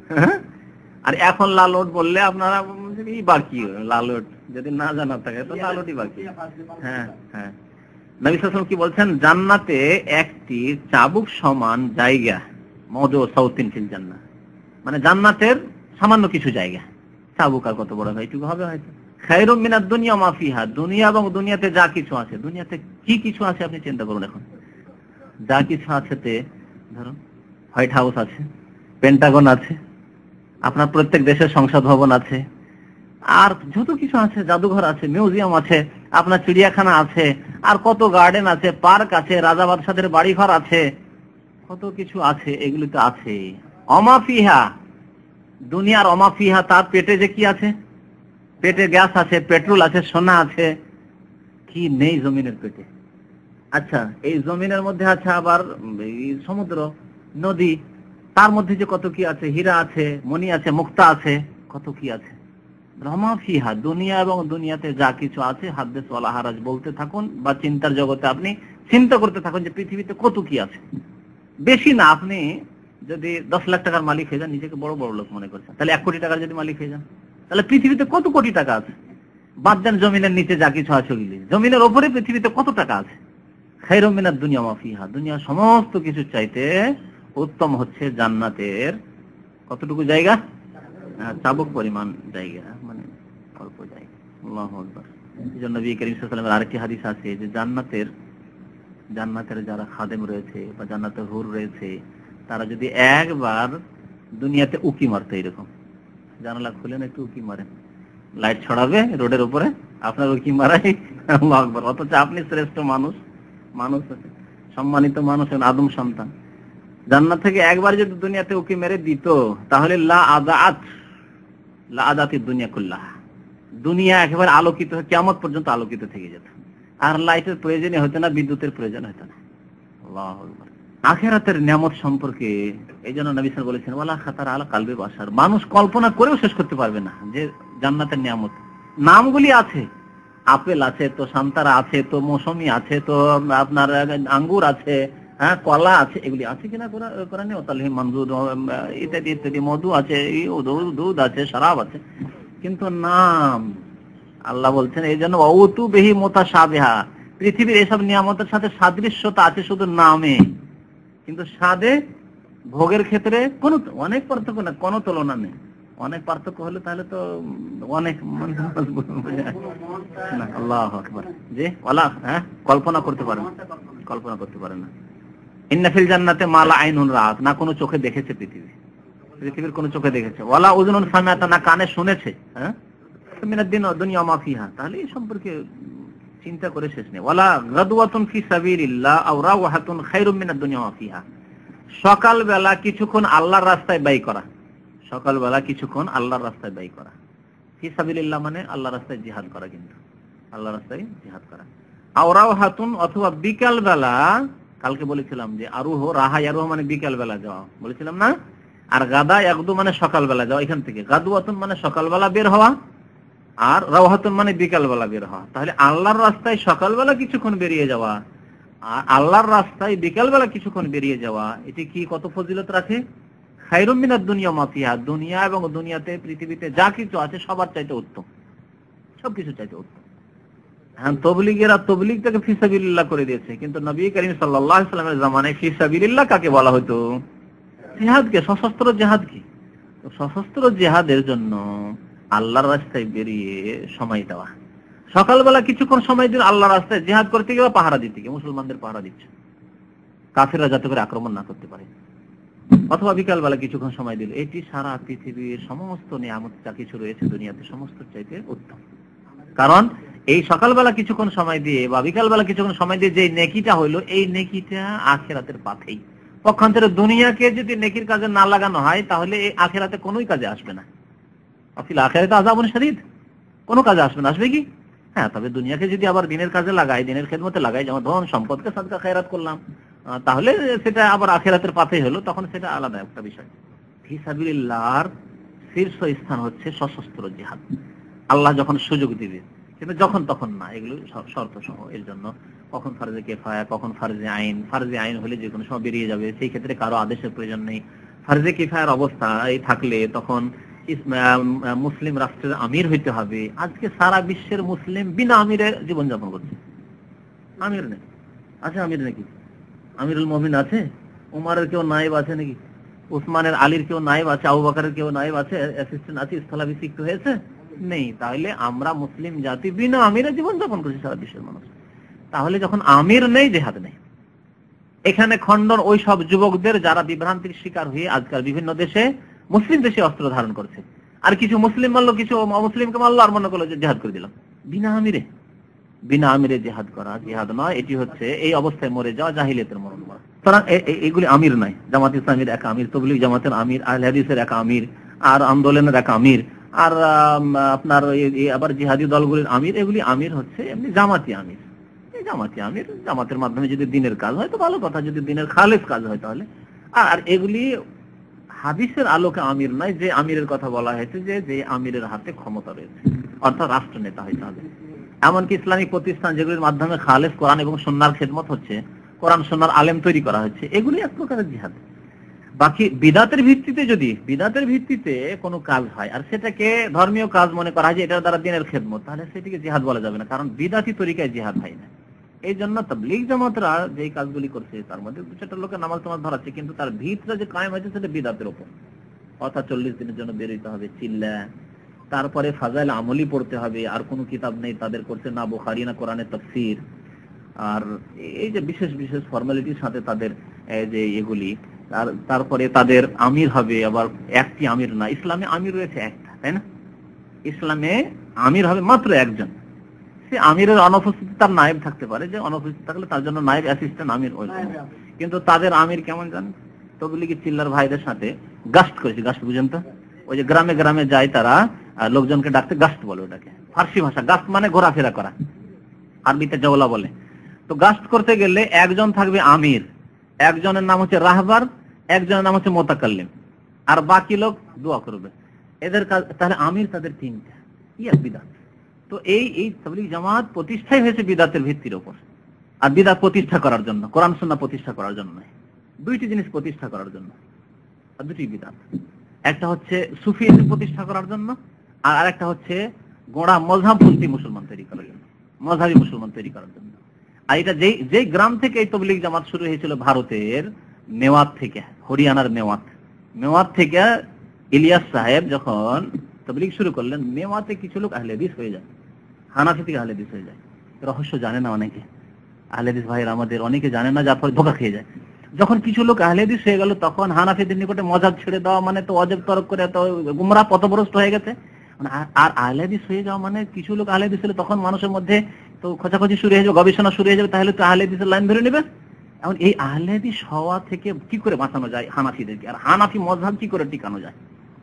আর এখন লাল ওট বললে আপনারা বাকি, লাল ওট যদি না জানা থাকে তো লাল ওটই বাকি। হ্যাঁ হ্যাঁ, নবী সাল্লাল্লাহু আলাইহি ওয়াসাল্লাম কি বলছেন, জান্নাতে একটি চাবুক সমান জায়গা, মাউদু সাউতিন ফিল জান্নাহ, মানে জান্নাতের সামান্য কিছু জায়গা, চাবুক আর কত বড় হয়, এইটুকু হবে হয়তো। খায়রুম মিনাদ দুনিয়া মা ফিহা, দুনিয়া এবং দুনিয়াতে যা কিছু আছে, দুনিয়াতে কি কিছু আছে আপনি চিন্তা করুন। এখন যা কিছু আছে, ধরুন হোয়াইট হাউস আছে, পেন্টাগন আছে, আপনার প্রত্যেক দেশের সংসদ ভবন আছে, আর যত কিছু আছে, জাদুঘর আছে, মিউজিয়াম আছে, আপনার চিড়িয়াখানা আছে, আর কত গার্ডেন আছে, পার্ক আছে, রাজা বাদশাদের বাড়িঘর আছে, কত কিছু আছে। এগুলি তো আছে। অমাফিহা, দুনিয়ার অমাফিহা, তার পেটে যে কি আছে, পেটে গ্যাস আছে, পেট্রোল আছে, সোনা আছে, কি নেই জমিনের পেটে? আচ্ছা, এই জমিনের মধ্যে আছে আবার সমুদ্র, নদী, তার মধ্যে যে কত কি আছে, হীরা আছে, মণি আছে, মুক্তা আছে, কত কি আছে। অমাফিহা, দুনিয়া এবং দুনিয়াতে যা কিছু আছে, হাদিস ওয়ালা হারাজ বলতে থাকুন, বা চিন্তার জগতে আপনি চিন্তা করতে থাকুন যে পৃথিবীতে কত কি আছে। বেশি না, আপনি যদি 10 লাখ টাকার মালিক হয়ে যান, নিজেকে বড় বড় লোক মনে করছেন, তাহলে 1 কোটি টাকার যদি মালিক হয়ে যান, তাহলে পৃথিবীতে কত কোটি টাকা আছে? বাদ দেন জমিনের নিচে যা কিছু আছে ওগুলি, জমিনের ওপরে পৃথিবীতে কত টাকা আছে। খায়রুম মিনাদ দুনিয়া মা ফিহা, দুনিয়ার সমস্ত কিছু চাইতে উত্তম হচ্ছে জান্নাতের কতটুকু জায়গা, চাবুক পরিমাণ জায়গা, মানে অল্প জায়গা। আল্লাহু আকবার। এইজন্য নবী করিম সাল্লাল্লাহু আলাইহি ওয়াসাল্লামের আরেকটি হাদিস আছে যে জান্নাতের যারা খাদেম রয়েছে বা জান্নাতের হুর রয়েছে, তারা যদি একবার দুনিয়াতে উকি মারতো, এরকম জানালা খুলেন একটু উকি মারেন, লাইট ছড়াবে রোডের উপরে, আপনার উকি মারাই আল্লাহু আকবার। অথচ আপনি শ্রেষ্ঠ মানুষ, সম্মানিত মানুষ, আদম সন্তান, জান্নাত থেকে একবার যদি দুনিয়াতে উকি মেরে দিত, তাহলে লা আদাতি দুনিয়া কুল্লাহ, দুনিয়া একেবারে আলোকিত, কিয়ামত পর্যন্ত আলোকিত থেকে যেত, আর লাইটের প্রয়োজনই হতো না, বিদ্যুতের প্রয়োজন হতো না। আল্লাহু আকবার। আখিরাতের নিয়ামত সম্পর্কে এই জন্য নবী সাল্লাল্লাহু আলাইহি ওয়াসাল্লাম বলেছেন, ওয়ালা খাতার আলা কালবি বাশার, মানুষ কল্পনা করেও শেষ করতে পারবে না যে জান্নাতের নিয়ামত। নামগুলি আছে, আপেল আছে, তো সান্তারা আছে, তো মৌসুমী আছে, তো আপনার আঙ্গুর আছে, হ্যাঁ, কলা আছে, এগুলি আছে কিনা কোরআনে? ওতালহি মানজুদ ইত্যাদি ইত্যাদি, মধু আছে, দুধ আছে, শরাব আছে, কিন্তু নাম আল্লাহ বলছেন এই জন্য ওতু বিহি মুতাশাবিহা, পৃথিবীর এসব নিয়ামতের সাথে সাদৃশ্যতা আছে শুধু নামে, কিন্তু স্বাদে ভোগের ক্ষেত্রে কোনো অনেক পার্থক্য না, কোনো তুলনা নেই। অনেক পার্থক্য হলে তাহলে তো অনেক আল্লাহু আকবার, যে ওয়ালা, হ্যাঁ, কল্পনা করতে পারেন, কল্পনা করতে পারেন না। ইন্না ফিল জান্নাতে মা লা আইনুন রাআত, না কোনো চোখে দেখেছে পৃথিবীর কোনো চোখে দেখেছে, ওয়ালা উযুনুন সামিআত, না কানে শুনেছে, হ্যাঁ, মিনাদ দুনিয়া মা ফিহা, তাহলে এই সম্পর্কে চিন্তা করে শেষ নেই। ওয়ালা গাদওয়াতুন ফি সাবিলিল্লাহ আও রাওহাতুন খায়রুম মিনাদ দুনিয়া মা ফিহা, সকালবেলা কিছুক্ষণ আল্লাহর রাস্তায় ব্যয় করা, সকালবেলা কিছুক্ষণ আল্লাহর রাস্তায় ব্যয় করা, ফি সাবিলিল্লাহ মানে আল্লাহর রাস্তায় জিহাদ করা, কিন্তু আল্লাহর রাস্তায় জিহাদ করা। আও রাওহাতুন, অথবা বিকাল বেলা, কালকে বলেছিলাম যে আরুহ, রাহা ইয়ারুহ মানে বিকাল বেলা যাওয়া, বলেছিলাম না? আর গাদা ইয়াগদু মানে সকালবেলা যাওয়া, এখান থেকে গাদওয়াতুন মানে সকালবেলা বের হওয়া, আর রাওহাতুন মানে বিকাল বেলা বের হওয়া। তাহলে আল্লাহর রাস্তায় সকালবেলা কিছুক্ষণ বেরিয়ে যাওয়া আর আল্লাহর রাস্তায় বিকাল বেলা কিছুক্ষণ বেরিয়ে যাওয়া, এটি কি কত ফজিলত রাখে? খায়রুম মিনাদ দুনিয়া মা ফিহা, দুনিয়া এবং দুনিয়াতে পৃথিবীতে যা কিছু আছে সবার চাইতে উত্তম, সবকিছু চাইতে উত্তম। হ্যাঁ, তবলিগেরা তবলিগটাকে ফি সাবিলিল্লাহ করে দিয়েছে, কিন্তু নবী করিম সাল্লাল্লাহু আলাইহি ওয়াসাল্লামের জামানায় ফি সাবিলিল্লাহ কাকে বলা হতো? জিহাদকে, সশস্ত্র জিহাদকে। তো সশস্ত্র জিহাদের জন্য আল্লাহর রাস্তায় বেরিয়ে সময় দেওয়া, সকালবেলা কিছুক্ষণ সময় দিন আল্লাহর রাস্তায় জিহাদ করতে গিয়ে পাহারা দিতে গিয়ে, মুসলমানদের পাহারা দিচ্ছে, কাফিররা যাতে করে আক্রমণ না করতে পারে, অথবা বিকাল বেলা কিছুক্ষণ সময় দিল, এটি সারা পৃথিবীর সমস্ত নিয়ামত যা কিছু রয়েছে দুনিয়াতে সমস্ত চাইতে উত্তম। কারণ এই সকালবেলা কিছুক্ষণ সময় দিয়ে বা বিকাল বেলা কিছুক্ষণ সময় দিয়ে যে নেকিটা হইলো, এই নেকিটা আখিরাতের পাথেই। পক্ষান্তরে দুনিয়াকে যদি নেকির কাজে না লাগানো হয়, তাহলে এই আখিরাতে কোনোই কাজে আসবে না। আফিল আখিরাতে আযাবুন শাদীদ, কোনো কাজে আসবে না। আসবে কি? হ্যাঁ, তবে দুনিয়াকে যদি আবার দিনের কাজে লাগাই, দিনের খেদমতে লাগাই, যেমন ধন সম্পদকে সাদকা খায়রাত করলাম, তাহলে সেটা আবার আখিরাতের পাথেই হলো, তখন সেটা আলাদা একটা বিষয়। ফি সাবিলিল্লাহর শীর্ষ স্থান হচ্ছে সশস্ত্র জিহাদ। আল্লাহ যখন সুযোগ দিবে, কিন্তু যখন তখন না, এগুলো শর্ত সহ। এর জন্য কখন ফরজে কিফায়া, কখন ফরজে আইন। ফরজে আইন হলে যে কোনো সময় বেরিয়ে যাবে, সেই ক্ষেত্রে কারো আদেশের প্রয়োজন নেই। ফরজে কিফায়ার অবস্থায় থাকলে তখন মুসলিম রাষ্ট্রের আমির হইতে হবে। আজকে সারা বিশ্বের মুসলিম বিনা আমিরের জীবনযাপন করছে, আমির নেই। আছে আমির নাকি? আমিরুল মুমিন আছে? উমারের কেউ নায়েব আছে নাকি? উসমানের, আলীর কেউ নায়েব আছে? আবু বকরের কেউ নায়েব আছে, অ্যাসিস্ট্যান্ট আছে, স্থলাভিষিক্ত হয়েছে? নেই। তাহলে আমরা মুসলিম জাতি বিনা আমিরে জীবনযাপন করছি সারা বিশ্বের মানুষ। তাহলে যখন আমির নেই, জিহাদ নেই। এখানে খণ্ডন ওই সব যুবকদের যারা বিভ্রান্তির শিকার হয়ে আজকাল বিভিন্ন দেশে, মুসলিম দেশে অস্ত্র ধারণ করছে। আর কিছু মুসলিম মারলো, কিছু অমুসলিমকে মারলো, আর মনে করলো যে জিহাদ করে দিলাম। বিনা আমিরে জিহাদ করা জিহাদ নয়, এটি হচ্ছে এই অবস্থায় মরে যাওয়া, জাহিলিয়াতের মরণ মরা। সুতরাং এইগুলি আমির নয়। জামাত ইসলামীর এক আমির, তবলিগ জামাতের আমির, আহলে হাদিসের এক আমির, আর আন্দোলনের এক আমির, আর আপনার আবার জিহাদি দলগুলির আমির, এগুলি আমির হচ্ছে এমনি জামাতি আমির। এই জামাতি আমির, জামাতের মাধ্যমে যদি দিনের কাজ হয় তো ভালো কথা, যদি দিনের খালেস কাজ হয় তাহলে। আর এগুলি হাদিসের আলোকে আমির নয়, যে আমিরের কথা বলা হয়েছে যে আমিরের হাতে ক্ষমতা রয়েছে, অর্থাৎ রাষ্ট্রনেতা হইতে হবে। এমনকি ইসলামিক প্রতিষ্ঠান যেগুলির মাধ্যমে খালেস কোরআন এবং সুন্নাহর খেদমত হচ্ছে, কোরআন সুন্নাহর আলেম তৈরি করা হচ্ছে, এগুলি এক প্রকারের জিহাদ। বাকি বিদাতের ভিত্তিতে, যদি বিদাতের ভিত্তিতে কোনো কাজ হয় আর সেটাকে ধর্মীয় কাজ মনে করা হয় যে এটার দ্বারা দিনের খেদমত, তাহলে সেটিকে জিহাদ বলা যাবে না, কারণ বিদাতি তরিকায় জিহাদ হয় না। এই জন্য তাবলীগ জামাতরা যে কাজগুলি করছে তার মধ্যে দু চারটা লোকের নামাজ টামাজ ধরাচ্ছে, কিন্তু তার ভিতটা যে কায়েম হয়েছে সেটা বিদাতের উপর। অর্থাৎ 40 দিনের জন্য বেরোতে হবে চিল্লা, তারপরে ফাজাইল আমলি পড়তে হবে, আর কোনো কিতাব নেই তাদের করছে, না বুখারী না কোরআনের তাফসীর, আর এই যে বিশেষ বিশেষ ফর্মালিটির সাথে তাদের যে এগুলি, তারপরে তাদের আমির হবে, আবার একটি আমির না, ইসলামে আমির রয়েছে একটা, তাই না? ইসলামে আমির হবে মাত্র একজন। সে আমিরের অনুপস্থিতি তার নায়েব থাকতে পারে, যে অনুপস্থিত থাকলে তার জন্য নায়েব, অ্যাসিস্ট্যান্ট আমির ওই। কিন্তু তাদের আমির কেমন জানেন? তবলিগি চিল্লার ভাইদের সাথে গাস্ট করেছে। গাস্ট বুঝেন তো? ওই যে গ্রামে গ্রামে যায় তারা, লোকজনকে ডাকতে গাস্ট বলে ওটাকে, ফার্সি ভাষা। গাস্ট মানে ঘোরাফেরা করা, আরবিতে জওলা বলে। তো গাস্ট করতে গেলে একজন থাকবে আমির, একজনের নাম হচ্ছে রাহবার, একজনের নাম হচ্ছে মোতাকাল্লিম, আর বাকি লোক দোয়া করবে। এদের কাজ। তাহলে আমির তাদের তিনটা। কি এক বিদাত। তো এই তাবলীগ জামাত প্রতিষ্ঠাই হয়েছে বিদাতের ভিত্তির উপর। আর বিদাত প্রতিষ্ঠা করার জন্য, কোরআন সুন্নাহ প্রতিষ্ঠা করার জন্য নয়। দুইটি জিনিস প্রতিষ্ঠা করার জন্য, আর দুটি বিদাত। একটা হচ্ছে সুফিজম প্রতিষ্ঠা করার জন্য, আর আরেকটা হচ্ছে গোড়া মযহাবপন্থী মুসলমান তৈরি করার জন্য, মযহাবী মুসলমান তৈরি করার জন্য। আর এটা যেই গ্রাম থেকে এই তাবলীগ জামাত শুরু হয়েছিল, ভারতের মেওয়াত থেকে, হরিয়ানার মেওয়াত থেকে ইলিয়াস সাহেব যখন তাবলীগ শুরু করলেন, মেওয়াতে কিছু লোক আহলে হাদিস হয়ে যায়, হানাফি থেকে আহলে হাদিস হয়ে যায়। রহস্য জানে না অনেকে, আহলে হাদিস ভাইয়ের আমাদের অনেকে জানে না, যার ফলে ধোঁকা খেয়ে যায়। যখন কিছু লোক আহলে হাদিস হয়ে গেল, তখন হানাফিদের নিকটে মজাব ছেড়ে দেওয়া মানে তো অজব তরক করে, তো গুমরাহ পথভ্রষ্ট হয়ে গেছে। আর আহলে হাদিস হয়ে যাওয়া মানে, কিছু লোক আহলে হাদিস হলে তখন মানুষের মধ্যে তো খোঁচাখুচি শুরু হয়ে যাবে, গবেষণা শুরু হয়ে যাবে, তাহলে তো আহলে হাদিসের লাইন ধরে নেবে। এখন এই আহলে হাদিস হওয়া থেকে কি করে বাঁচানো যায় হানাফিদেরকে, আর হানাফি মযহাব কি করে টিকানো যায়?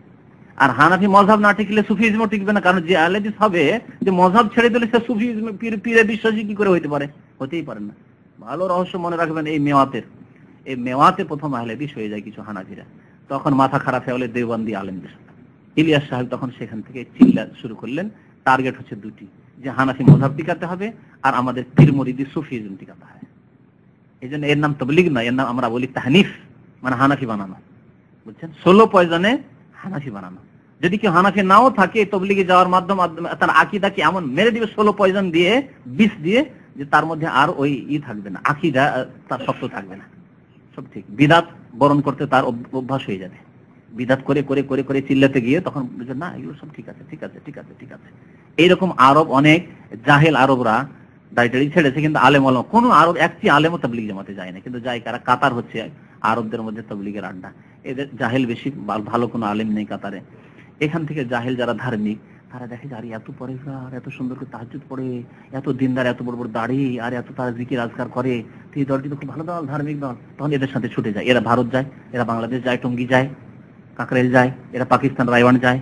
আর হানাফি মযহাব না টিকলে সুফিজমও টিকবে না, কারণ যে আহলে হাদিস হবে, যে মযহাব ছেড়ে দিলে সে সুফিজম পীরে বিশ্বাসী কি করে হইতে পারে? হতেই পারে না। ভালো রহস্য মনে রাখবেন, এই মেওয়াতে প্রথম আহলে হাদিস হয়ে যায় কিছু হানাফিরা। তখন মাথা খারাপ হয়ে গেলে দেওবন্দি আলেমদের সাথে। ইলিয়াস সাহেব তখন সেখান থেকে চিল্লা শুরু করলেন। টার্গেট হচ্ছে দুটি, যে হানাফি মযহাব টিকাতে হবে, আর আমাদের পীর মুরিদি সুফিজম টিকাতে হবে। এই জন্য এর নাম তাবলীগ নয়, এর নাম আমরা বলি তাহনিফ, মানে হানাফি বানানো। বুঝছেন? 16 পয়জনে হানাফি বানানো। যদি কেউ হানাফি নাও থাকে, তাবলীগে যাওয়ার মাধ্যমে তার আকীদা কি এমন মেরে দিবে 16 পয়জন দিয়ে, বিষ দিয়ে, যে তার মধ্যে আর ওই থাকবে না, আকীদা তার শক্ত থাকবে না। সব ঠিক। বিদাত বরণ করতে তার অভ্যাস হয়ে যাবে। বিদাত করে করে করে করে চিল্লাতে গিয়ে তখন বুঝে, না এগুলো সব ঠিক আছে, ঠিক আছে, ঠিক আছে, ঠিক আছে। এইরকম আরব অনেক জাহেল আরবরা দাড়ি ছেড়েছে, কিন্তু আলেম আলম কোন আরব একটি আলেমও তাবলীগ জামাতে যায় না। কিন্তু যায় কারা? কাতার হচ্ছে আরবদের মধ্যে তাবলীগের আড্ডা। এদের জাহেল বেশি, ভালো কোনো আলেম নেই কাতারে। এখান থেকে জাহেল যারা ধার্মিক, তারা দেখে যে আরে এত পরেজগার, এত সুন্দর করে তাহাজ্জুদ পড়ে, এত দিনদার, এত বড় বড় দাড়ি, আর এত তারা জিকির আজকার করে, তো এই দলটি তো খুব ভালো দল, ধার্মিক দল। তখন এদের সাথে ছুটে যায়। এরা ভারত যায়, এরা বাংলাদেশ যায়, টঙ্গী যায়, কাকরাইল যায়, এরা পাকিস্তান রায়ওয়ান যায়।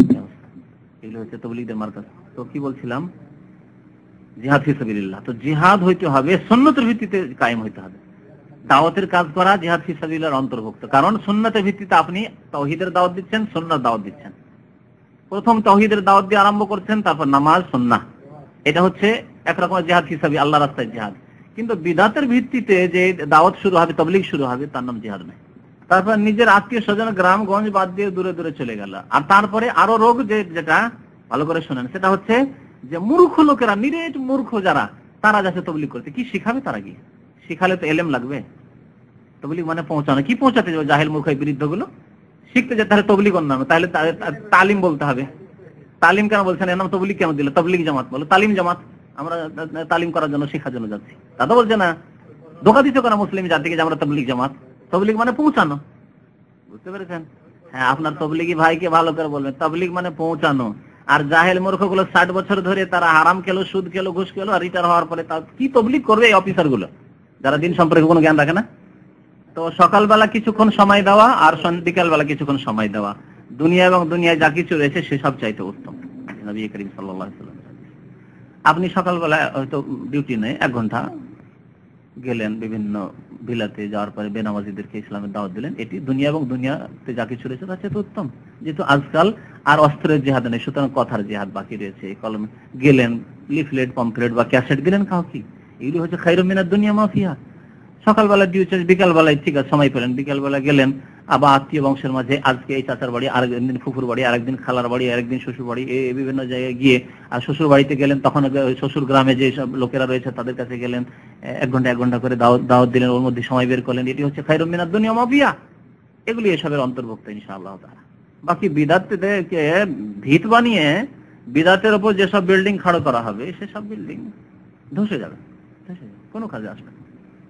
এগুলো হচ্ছে তাবলীগের মার্কাজ। তো কি বলছিলাম? জিহাদ ফি সাবিলিল্লাহ। তো জিহাদ হইতে হবে সুন্নতের ভিত্তিতে, কায়েম হইতে হবে। দাওয়াতের কাজ করা জিহাদ ফি সাবিলিল্লাহর অন্তর্ভুক্ত, কারণ সুন্নতের ভিত্তিতে আপনি তাওহীদের দাওয়াত দিচ্ছেন, সুন্নাহর দাওয়াত দিচ্ছেন। প্রথম তাওহীদের দাওয়াত দিয়ে আরম্ভ করছেন, তারপর নামাজ, সুন্নাহ। এটা হচ্ছে একরকমের জিহাদ ফি সাবিলিল্লাহ, আল্লাহর রাস্তায় জিহাদ। কিন্তু বিদআতের ভিত্তিতে যে দাওয়াত শুরু হবে, তাবলীগ শুরু হবে, তার নাম জিহাদ নয়। তারপর নিজের আত্মীয় স্বজন, গ্রামগঞ্জ বাদ দিয়ে দূরে দূরে চলে গেল। আর তারপরে আরো রোগ, যেটা ভালো করে শোনেন, সেটা হচ্ছে যে মূর্খ লোকেরা, নিরেট মূর্খ যারা, তারা যাচ্ছে তাবলীগ করতে। কি শিখাবে তারা? কি শিখালে তো এলেম লাগবে। তাবলীগ মানে পৌঁছানো। কি পৌঁছাতে যাবে? জাহেল মূর্খ বিরুদ্ধ গুলো শিখতে যায়, তাহলে তাবলীগ অন্যান্য, তাহলে তালিম বলতে হবে। তালিম কেন বলছেন? এর নাম তাবলীগ কেন দিল? তাবলীগ জামাত বলো, তালিম জামাত। আমরা তালিম করার জন্য, শেখার জন্য যাচ্ছি, তা তো বলছে না। ধোকা দিতে কেন মুসলিম জাতিকে যে আমরা তাবলীগ জামাত? তাবলীগ মানে পৌঁছানো, বুঝতে পেরেছেন? হ্যাঁ, আপনার তাবলীগী ভাইকে ভালো করে বলবেন তাবলীগ মানে পৌঁছানো। আর জাহেল মূর্খগুলো 60 বছর ধরে তারা হারাম খেলো, সুদ খেলো, ঘুষ খেলো, আর রিটায়ার হওয়ার পরে তা কি তাবলীগ করবে এই অফিসার গুলো, যারা দিন সম্পর্কে কোনো জ্ঞান রাখে না। তো সকালবেলা কিছুক্ষণ সময় দেওয়া আর বিকালবেলা কিছুক্ষণ সময় দেওয়া, দুনিয়া এবং দুনিয়ায় যা কিছু রয়েছে সে সব চাইতে উত্তম। নবী করিম সাল্লাল্লাহু আলাইহি ওয়াসাল্লাম, আপনি সকালবেলা হয়তো ডিউটি নেই, 1 ঘন্টা গেলেন বিভিন্ন বিলাতে, যাওয়ার পরে বেনামাজিদেরকে ইসলামের দাওয়াত দিলেন, এটি দুনিয়া এবং দুনিয়াতে যা কিছু রয়েছে তার চেয়ে উত্তম। যেহেতু আজকাল আর অস্ত্রের জিহাদ নেই, সুতরাং কথার জিহাদ বাকি রয়েছে। কলম গেলেন, লিফলেট, পমফ্লেট বা ক্যাসেট দিলেন কাউকে, এগুলি হচ্ছে খায়রুম মিনাদ দুনিয়া মা ফিহা। সকালবেলা ডিউটি, বিকালবেলায় ঠিক আছে সময় পেলেন, বিকালবেলা গেলেন আবার আত্মীয় বংশের মাঝে, আজকে এই চাচার বাড়ি, আরেকদিন ফুফুর বাড়ি, আরেকদিন খালার বাড়ি, আরেকদিন শ্বশুর বাড়ি, এই বিভিন্ন জায়গায় গিয়ে, আর শ্বশুর বাড়িতে গেলেন তখন শ্বশুর গ্রামে যে সব লোকেরা রয়েছে তাদের কাছে গেলেন, 1 ঘন্টা করে দাওয়াত দিলেন, ওর মধ্যে সময় বের করলেন, এটি হচ্ছে খায়রুম মিনাদ দুনিয়া মা ফিহা। এগুলি এসবের অন্তর্ভুক্ত ইনশাআল্লাহ তাআলা। বাকি বিদআতকে ভিত বানিয়ে বিদআতের উপর যেসব বিল্ডিং খাড়া করা হবে সেসব বিল্ডিং ধসে যাবে, কোনো কাজে আসবে না।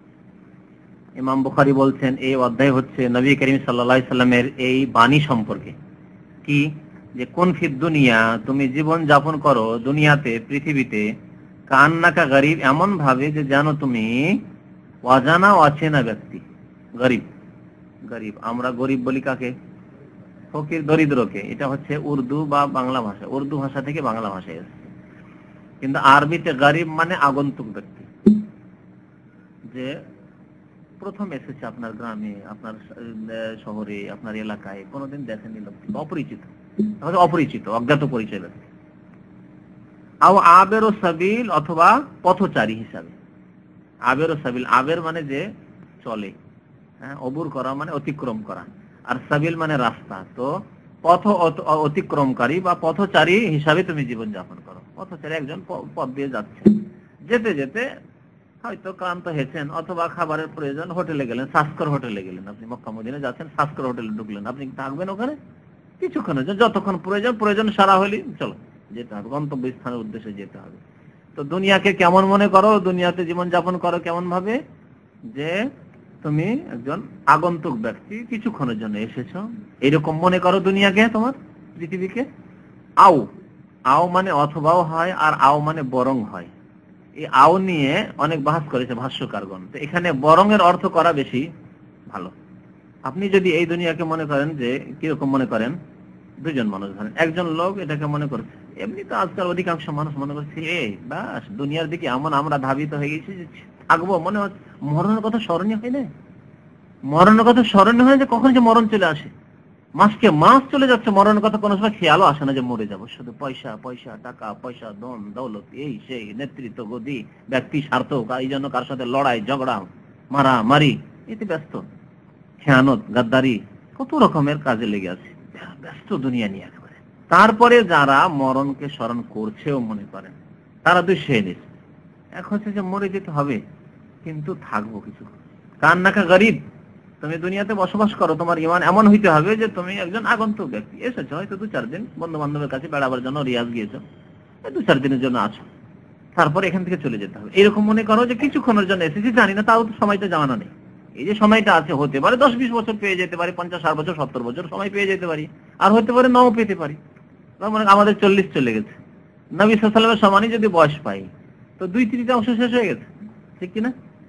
ইমাম বুখারী বলছেন এই অধ্যায় হচ্ছে নবী করিম সাল্লাল্লাহু আলাইহি সাল্লামের এই বাণী সম্পর্কে, কি যে কোন ফিদ দুনিয়া, তুমি জীবন যাপন করো দুনিয়াতে, পৃথিবীতে, কান্নাকা গরিব, এমন ভাবে যে জানো তুমি অজানা অচেনা ব্যক্তি। গরিব, গরিব আমরা গরিব বলি কাকে? ফকির, দরিদ্রকে। এটা হচ্ছে উর্দু বা বাংলা ভাষা, উর্দু ভাষা থেকে বাংলা ভাষায় এসেছে, কিন্তু আরবিতে গরিব মানে আগন্তুক ব্যক্তি, যে প্রথম এসেছে আপনার গ্রামে, আপনার শহরে, আপনার এলাকায়, কোনোদিন দেখেনি লোকটি, অপরিচিত, তাহলে অপরিচিত, অজ্ঞাত পরিচয় ব্যক্তি। আও আবেরো সাবিল, অথবা পথচারী হিসাবে। আবেরো সাবিল, আবের মানে যে চলে, হ্যাঁ, অবুর করা মানে অতিক্রম করা, আর সাবিল মানে রাস্তা। তো পথ অতিক্রমকারী বা পথচারী হিসাবে তুমি জীবন যাপন করো। পথচারী একজন পথ দিয়ে যাচ্ছে, যেতে যেতে হয়তো ক্লান্ত হয়েছেন, অথবা খাবারের প্রয়োজন, হোটেলে গেলেন, সাসকর হোটেলে গেলেন, আপনি মক্কা মদিনা যাচ্ছেন, সাসকর হোটেলে ঢুকলেন, আপনি থাকবেন ওখানে কিছুক্ষণের জন্য, যতক্ষণ প্রয়োজন সারা হইলে চলো যেতে হবে, গন্তব্য স্থানের উদ্দেশ্যে যেতে হবে। তো দুনিয়াকে কেমন মনে করো, দুনিয়াতে জীবন যাপন করো কেমন ভাবে, যে তুমি একজন আগন্তুক ব্যক্তি, কিছুক্ষণের জন্য এসেছো, এরকম মনে করো দুনিয়াকে, তোমার পৃথিবীকে। আও, আও মানে অথবাও হয়, আর আও মানে বরং হয়। এই আও নিয়ে অনেক বাহাস করেছে ভাষ্যকারগণ, তো এখানে বরং এর অর্থ করা বেশি ভালো। আপনি যদি এই দুনিয়াকে মনে করেন, যে কিরকম মনে করেন, দুজন মানুষ ধরেন, একজন লোক এটাকে মনে করছে, এমনি তো আজকাল অধিকাংশ মানুষ মনে করছে বাস দুনিয়ার দিকে এমন আমরা ধাবিত হয়ে গেছি যে থাকবো, মনে হচ্ছে মরণের কথা স্মরণীয় হয় না, মরণের কথা স্মরণীয় হয় যে কখন যে মরণ চলে আসে, মাসকে মাস চলে যাচ্ছে, মরণের কথা কোনো সময় খেয়ালও আসে না যে মরে যাবো, শুধু পয়সা পয়সা, টাকা পয়সা, ধন দৌলত, এই সেই, নেতৃত্ব, গদি, ব্যক্তি স্বার্থ, এই জন্য কার সাথে লড়াই ঝগড়া, মারা মারি, এতে ব্যস্ত, খেয়ানত, গাদ্দারি, কত রকমের কাজে লেগে আছে, ব্যস্ত দুনিয়া নিয়ে একেবারে। তারপরে যারা মরণকে স্মরণ করছেও মনে করেন, তারা দুই শ্রেণীর। এক হচ্ছে যে মরে যেতে হবে কিন্তু থাকবো কিছু, কান্নাকা গরিব, তুমি দুনিয়াতে বসবাস করো, তোমার ইমান এমন হইতে হবে যে তুমি একজন আগন্তুক ব্যক্তি, এসেছো হয়তো 2-4 দিন বন্ধু বান্ধবের কাছে বেড়াবার জন্য, রিয়াজ গিয়েছো, 2-4 দিনের জন্য আছো, তারপর এখান থেকে চলে যেতে হবে, এরকম মনে করো যে কিছুক্ষণের জন্য এসেছি, জানি না, তাও তো সময়টা জানা নেই। এই যে সময়টা আছে, হতে পারে 10-20 বছর পেয়ে যেতে পারি, 50-60 বছর, 70 বছর সময় পেয়ে যেতে পারি, আর হতে পারে নাও পেতে পারি। আমাদের 40 চলে গেছে, নবী সাল্লাল্লাহু আলাইহি ওয়াসাল্লামের সমানই যদি বয়স পাই, তো 2/3 শেষ হয়ে গেছে, ঠিক কিনা?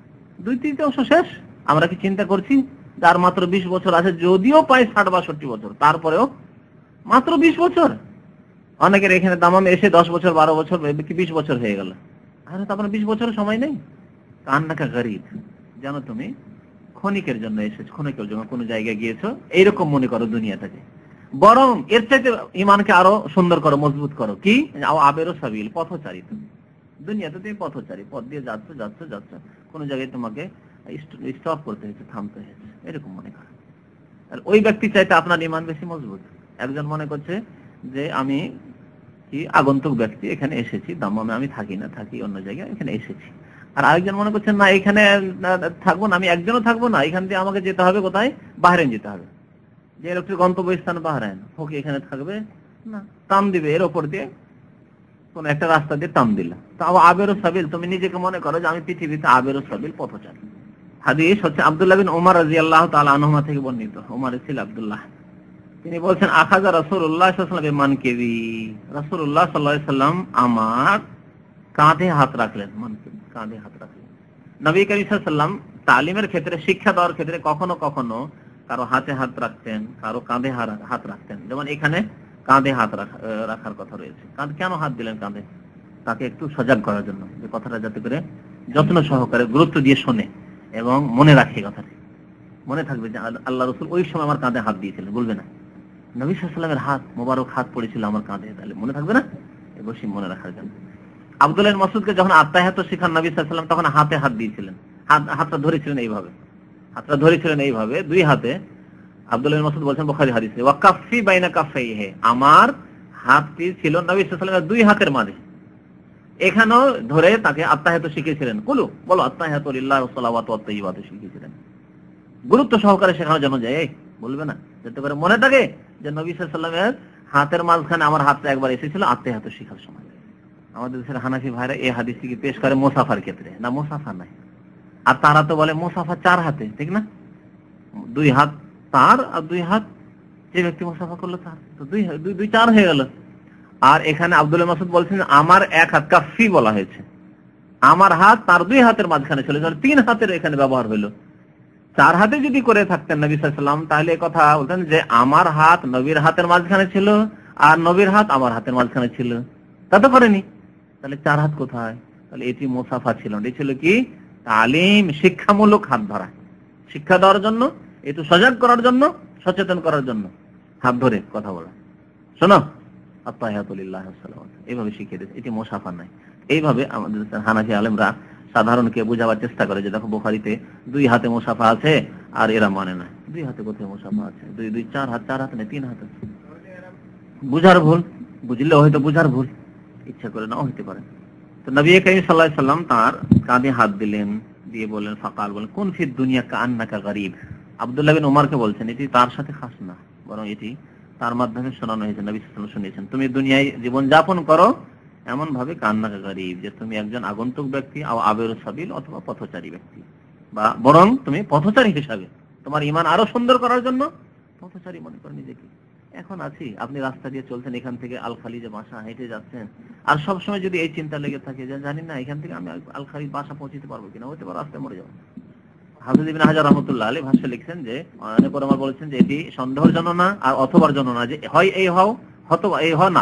2/3 শেষ। আমরা কি চিন্তা করছি যার মাত্র 20 বছর আছে, যদিও পাই 60 বা 70 বছর, তারপরেও মাত্র 20 বছর। অনেকের এখানে দামামে এসে 10 বছর, 12 বছর, 20 বছর হয়ে গেল, আরে তারপরে 20 বছরের সময় নেই। কান্নাকা গরিব, জানো তুমি ক্ষণিকের জন্য এসেছো, ক্ষণিকের জন্য কোনো জায়গায় গিয়েছো, এইরকম মনে করো দুনিয়াটাকে। বরং এর চাইতে ইমানকে আরো সুন্দর করো, মজবুত করো, কি আবেরো সাবিল, পথচারী। তুমি দুনিয়াতে তুমি পথচারী, পথ দিয়ে যাচ্ছ যাচ্ছ যাচ্ছ, কোন জায়গায় তোমাকে স্টপ করতে হয়েছে, থামতে হয়েছে, এরকম মনে করো। আর ওই ব্যক্তি চাইতে আপনার ইমান বেশি মজবুত। একজন মনে করছে যে আমি কি আগন্তুক ব্যক্তি, এখানে এসেছি, দাম্মামে আমি থাকি না, থাকি অন্য জায়গায়, এখানে এসেছি। আর আরেকজন মনে করছেন না, এখানে থাকবো না, আমি একজনও থাকবো না, এখান দিয়ে আমাকে যেতে হবে কোথায়, বাহরাইন যেতে হবে, যে লোকটির গন্তব্যস্থান বাহরাইন, হোক এখানে থাকবে না, তাম দিবে, এর ওপর দিয়ে কোন একটা রাস্তা দিয়ে তাম দিলাম। তাও আবেরো সাবিল, তুমি নিজেকে মনে করো যে আমি পৃথিবীতে আবেরো সাবিল, পথচারী, হাদিস হচ্ছে আব্দুল্লাহ বিন ওমর রাদিয়াল্লাহু তাআলা আনহুমা থেকে বর্ণিত। ওমরের ছিল আব্দুল্লাহ। তিনি বলছেন আখাযা রাসূলুল্লাহ সাল্লাল্লাহু আলাইহি ওয়াসাল্লাম বিমানকিবি, রাসূলুল্লাহ সাল্লাল্লাহু আলাইহি ওয়াসাল্লাম আমার কাঁধে হাত রাখলেন, কাঁধে হাত রাখলেন। নবী করিম সাল্লাল্লাহু আলাইহি ওয়াসাল্লাম তালিমের ক্ষেত্রে, শিক্ষা দেওয়ার ক্ষেত্রে কখনো কখনো কারো হাতে হাত রাখতেন, কারো কাঁধে হাত রাখতেন। যেমন এখানে কাঁধে হাত রাখার কথা রয়েছে। কেন হাত দিলেন কাঁধে? তাকে একটু সজাগ করার জন্য, যে কথাটা যাতে করে যত্ন সহকারে গুরুত্ব দিয়ে শোনে এবং মনে রাখে, কথাটা মনে থাকবে যে আল্লাহ রাসূল ওই সময় আমার কাঁধে হাত দিয়েছিলেন, বলবে না নবী সাল্লাল্লাহু আলাইহি ওয়াসাল্লামের হাত মোবারক হাত পড়েছিল আমার কাঁধে, তাহলে মনে থাকবে না, অবশ্যই মনে রাখার জন্য। আব্দুল্লাহ ইবনে মাসউদকে যখন আত্তাহিয়াত শিখান নবী সাল্লাল্লাহু আলাইহি ওয়াসাল্লাম, তখন হাতে হাত দিয়েছিলেন, হাতটা ধরেছিলেন এইভাবে, হাতটা ধরেছিলেন এইভাবে দুই হাতে। আব্দুল্লাহ ইবনে মাসউদ বলেন বুখারী হাদিসে, ওয়া কাফফি বাইনা কাফাইহি, আমার হাতটি ছিল নবী সাল্লাল্লাহু আলাইহি ওয়াসাল্লামের দুই হাতের মাঝে। এখানেও ধরে তাকে আত্তাহিয়াত শিখিয়েছিলেন, কুলু বলো আত্তাহিয়াতু লিল্লাহি ওয়া সালাওয়াতু ওয়াত তাইয়্যিবাতু শিখিয়েছিলেন, গুরুত্ব সহকারে শেখানোর জন্য। যায় বলবে না, যাতে করে মনে থাকে যে নবী সাল্লাল্লাহু আলাইহি ওয়াসাল্লামের হাতের মাঝখানে আমার হাতটা একবার এসেছিল আত্তাহিয়াত শিখার সময়। আমাদের দেশের হানাফি ভাইরা এই হাদিসটিকে পেশ করে মুসাফার ক্ষেত্রে, না মুসাফা নাই। আর তারা তো বলে মুসাফা চার হাতে, ঠিক না? দুই হাত তার আর দুই হাত যে ব্যক্তি মুসাফা করলো তার, তো দুই চার হয়ে গেল। আর এখানে আব্দুল্লাহ মাসউদ বলছেন আমার এক হাত, কাফি বলা হয়েছে, আমার হাত তার দুই হাতের মাঝখানে ছিল, তিন হাতের এখানে ব্যবহার হলো। চার হাতে যদি করে থাকতেন নবী সাল্লাল্লাহু আলাইহি ওয়াসাল্লাম, তাহলে এই কথা বলতেন যে আমার হাত নবীর হাতের মাঝখানে ছিল আর নবীর হাত আমার হাতের মাঝখানে ছিল। তা তো করেনি, তাহলে চার হাত কোথায়? তাহলে এটি মুসাফা ছিল না, এটি ছিল কি তালিম, শিক্ষামূলক হাত ধরা, শিক্ষা দেওয়ার জন্য, একটু সজাগ করার জন্য, সচেতন করার জন্য হাত ধরে কথা বলা। শোনো আত্তাহিয়াতু লিল্লাহি ওয়া সালাওয়াতু, এইভাবে শিখিয়ে দিয়েছে, এটি মুসাফা নাই। এইভাবে আমাদের হানাফি আলেমরা সাধারণকে বোঝাবার চেষ্টা করে যে দেখো বুখারীতে দুই হাতে মুসাফা আছে, আর এরা মানে না। দুই হাতে কোথায় মুসাফা আছে? দুই চার হাত, চার হাত নেই, তিন হাত আছে। বুঝার ভুল, বুঝলে হয়তো বুঝার ভুল, ইচ্ছা করে নাও হইতে পারে। তো নবী করিম সাল্লাল্লাহু আলাইহি ওয়াসাল্লাম তার কাঁধে হাত দিলেন, দিয়ে বললেন ফাকাল, বলেন কুন ফিদ দুনিয়া কাআন্নাকা গরীব। আব্দুল্লাহ বিন ওমরকে বলছেন, এটি তার সাথে খাস না, বরং এটি তার মাধ্যমে শোনানো হয়েছে, নবী সাল্লাল্লাহু আলাইহি ওয়াসাল্লাম শুনিয়েছেন, তুমি দুনিয়ায় জীবন যাপন করো এমন ভাবে কাআন্নাকা গরীব, যে তুমি একজন আগন্তুক ব্যক্তি, আবের সাবিল অথবা পথচারী ব্যক্তি, বা বরং তুমি পথচারী হিসাবে তোমার ঈমান আরো সুন্দর করার জন্য পথচারী মনে করো নিজেকে। এখন আছি, আপনি রাস্তা দিয়ে চলছেন, এখান থেকে আল-খালিজে বাসা হেঁটে যাচ্ছেন, আর সব সময় যদি এই চিন্তা লেগে থাকে যে জানি না এখান থেকে আমি আল-খালিজ বাসা পৌঁছতে পারবো কিনা, হতে পারে রাস্তায় মরে যাবো। হাফিজ ইবনে হাজার রাহমাতুল্লাহ আলাইহি ভাষ্যে লিখছেন যে অনেক ওলামা বলেছেন যে এটি সন্দেহের জন্য না, আর অথবার জন্য না, যে হয় এই হও অথবা এই হয় না,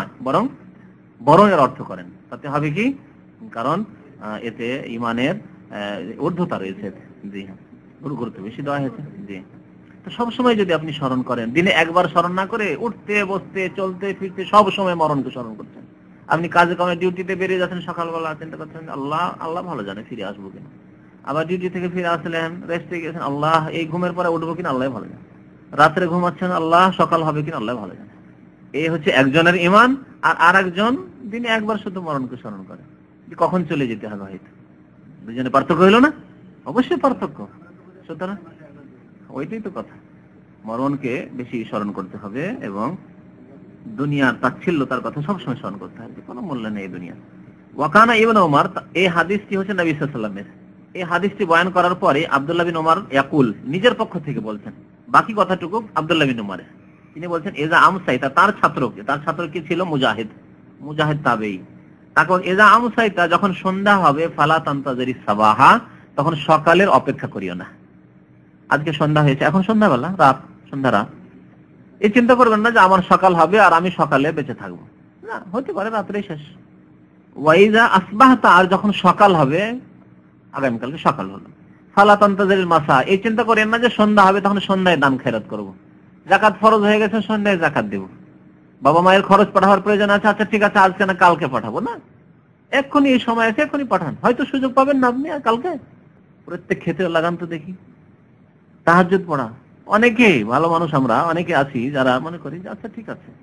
বরং এর অর্থ করেন। তাতে হবে কি, কারণ এতে ঈমানের ঊর্ধ্বতা রয়েছে। জি হ্যাঁ, গুরুত্ব বেশি দেওয়া হয়েছে। জি, তো সব সময় যদি আপনি স্মরণ করেন, দিনে একবার স্মরণ না করে উঠতে বসতে চলতে ফিরতে সব সময় মরণকে স্মরণ করছেন। আপনি কাজে কামে ডিউটিতে বেরিয়ে যাচ্ছেন, সকালবেলা চিন্তা করছেন আল্লাহ ভালো জানে ফিরে আসবো কিনা, আবার ডিউটি থেকে ফিরে আসলেন, রেস্টে গেছেন, আল্লাহ এই ঘুমের পরে উঠবো কিনা আল্লাহ ভালো জানে, রাত্রে ঘুমাচ্ছেন, আল্লাহ সকাল হবে কিনা আল্লাহ ভালো জানে। এই হচ্ছে একজনের ঈমান। আর আরেকজন দিনে একবার শুধু মরণকে স্মরণ করে, যে কখন চলে যেতে হবে। হয়তো দুজনে পার্থক্য হইল না? অবশ্যই পার্থক্য, সুতরাং ওইটাই তো কথা, মরণকে বেশি স্মরণ করতে হবে এবং দুনিয়ার তাচ্ছিল্যতার কথা সবসময় স্মরণ করতে হবে, কোনো মূল্য নেই দুনিয়া। ওয়াকানা ইবনে ওমর, এই হাদিসটি হচ্ছে নবী সাল্লাল্লাহু আলাইহি ওয়াসাল্লামের। এই হাদিসটি বয়ান করার পরে আব্দুল্লাহ বিন ওমর ইয়াকুল, নিজের পক্ষ থেকে বলছেন, বাকি কথাটুকু আব্দুল্লাহ বিন ওমরের। তিনি বলছেন এজা আমসাইতা, তার ছাত্র কি ছিল? মুজাহিদ তাবেঈ। তখন এজা আমসাইতা, যখন সন্ধ্যা হবে, ফালা তান্তাজিরি সাবাহা, তখন সকালের অপেক্ষা করিও না। আজকে সন্ধ্যা হয়েছে, এখন সন্ধ্যাবেলা, রাত, এই চিন্তা করবেন না যে আমার সকাল হবে আর আমি সকালে বেঁচে থাকবো, না, হতে পারে রাত্রেই শেষ। ওয়াইজা আসবাহতা, আর যখন সকাল হবে, আগামীকালকে সকাল হলো, ফালা তান্তাজিরিল মাসা, এই চিন্তা করেন না যে সন্ধ্যা হবে তখন সন্ধ্যায় দান খেরাত করব, যাকাত ফরজ হয়ে গেছে সন্ধ্যায় যাকাত দেব, বাবা মায়ের খরচ পাঠাবার প্রয়োজন আছে, আচ্ছা ঠিক আছে আজকে না কালকে পাঠাবো, না, এক্ষুনি এই সময় আছে এক্ষুনি পাঠান, হয়তো সুযোগ পাবেন না আপনি কালকে। প্রত্যেক ক্ষেত্রে লাগান তো দেখি। তাহাজ্জুদ পড়া, অনেকেই ভালো মানুষ, আমরা অনেকে আছি যারা মনে করি যে আচ্ছা ঠিক আছে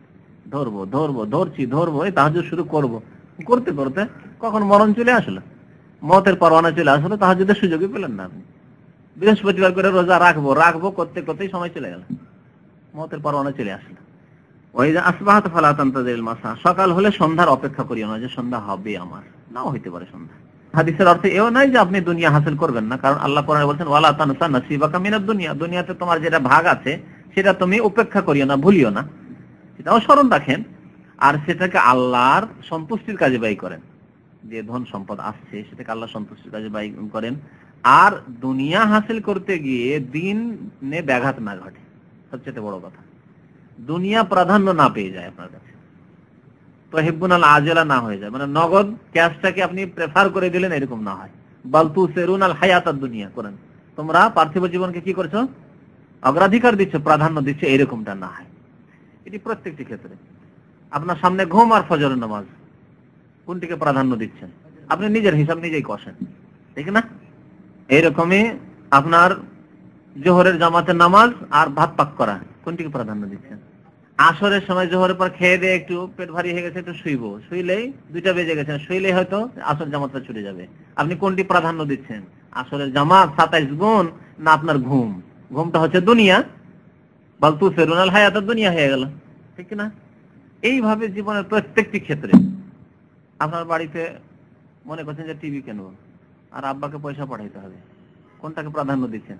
ধরবো, এই তাহাজ্জুদ শুরু করতে করতে কখন মরণ চলে আসলো, মতের পরোয়ানা চলে আসলো, তাহাজ্জুদের সুযোগই পেলেন না আপনি। বৃহস্পতিবার করে রোজা রাখবো করতে করতেই সময় চলে গেল, মতের পরোয়ানা চলে আসলো। ওয়াইজা আসবাহাত ফালা তান্তাজিরিল মাসা, সকাল হলে সন্ধ্যার অপেক্ষা করিও না যে সন্ধ্যা হবে আমার, নাও হইতে পারে সন্ধ্যা। হাদিসের অর্থ এও নয় যে আপনি দুনিয়া হাসিল করবেন না, কারণ আল্লাহ কোরআনে বলছেন ওয়ালা তানসা নাসিবাকা মিনাদ দুনিয়া, দুনিয়াতে তোমার যেটা ভাগ আছে সেটা তুমি উপেক্ষা করিও না, ভুলিও না, সেটাও স্মরণ রাখেন, আর সেটাকে আল্লাহর সন্তুষ্টির কাজে ব্যয় করেন। যে ধন সম্পদ আসছে সেটাকে আল্লাহর সন্তুষ্টির কাজে ব্যয় করেন, আর দুনিয়া হাসিল করতে গিয়ে দিনে ব্যাঘাত না ঘটে, সবচেয়ে বড় কথা। দুনিয়া প্রাধান্য না পেয়ে যায় আপনার কাছে, তুহিব্বুনাল আজলা না হয়ে যায়, মানে নগদ ক্যাশটাকে আপনি প্রেফার করে দিলেন এরকম না হয়। বাল তুসিরুনাল হায়াতাদ দুনিয়া করেন, তোমরা পার্থিব জীবনকে কি করছো, অগ্রাধিকার দিচ্ছ, প্রাধান্য দিচ্ছ, এরকমটা না হয়। এটি প্রত্যেকটি ক্ষেত্রে। আপনার সামনে ঘুম আর ফজরের নামাজ, কোনটিকে প্রাধান্য দিচ্ছেন? আপনি নিজের হিসাব নিজেই কষেন, ঠিক না? এইরকমই আপনার জোহরের জামাতের নামাজ আর ভাত পাক করা, কোনটিকে প্রাধান্য দিচ্ছেন? আসরের সময় জোহরের পর খেয়ে দিয়ে একটু পেট ভারী হয়ে গেছে, একটু শুইবো, শুইলেই 2টা বেজে গেছে, শুইলেই হয়তো আসর জামাতটা ছুটে যাবে। আপনি কোনটি প্রাধান্য দিচ্ছেন? আসরের জামাত 27 গুণ না আপনার ঘুম? ঘুমটা হচ্ছে দুনিয়া, বাল তুসিরুনাল হায়াতাদ দুনিয়া হয়ে গেল, ঠিক না? এইভাবে জীবনের প্রত্যেকটি ক্ষেত্রে আপনার বাড়িতে মনে করছেন যে টিভি কেনবো, আর আব্বাকে পয়সা পাঠাইতে হবে, কোনটাকে প্রাধান্য দিচ্ছেন?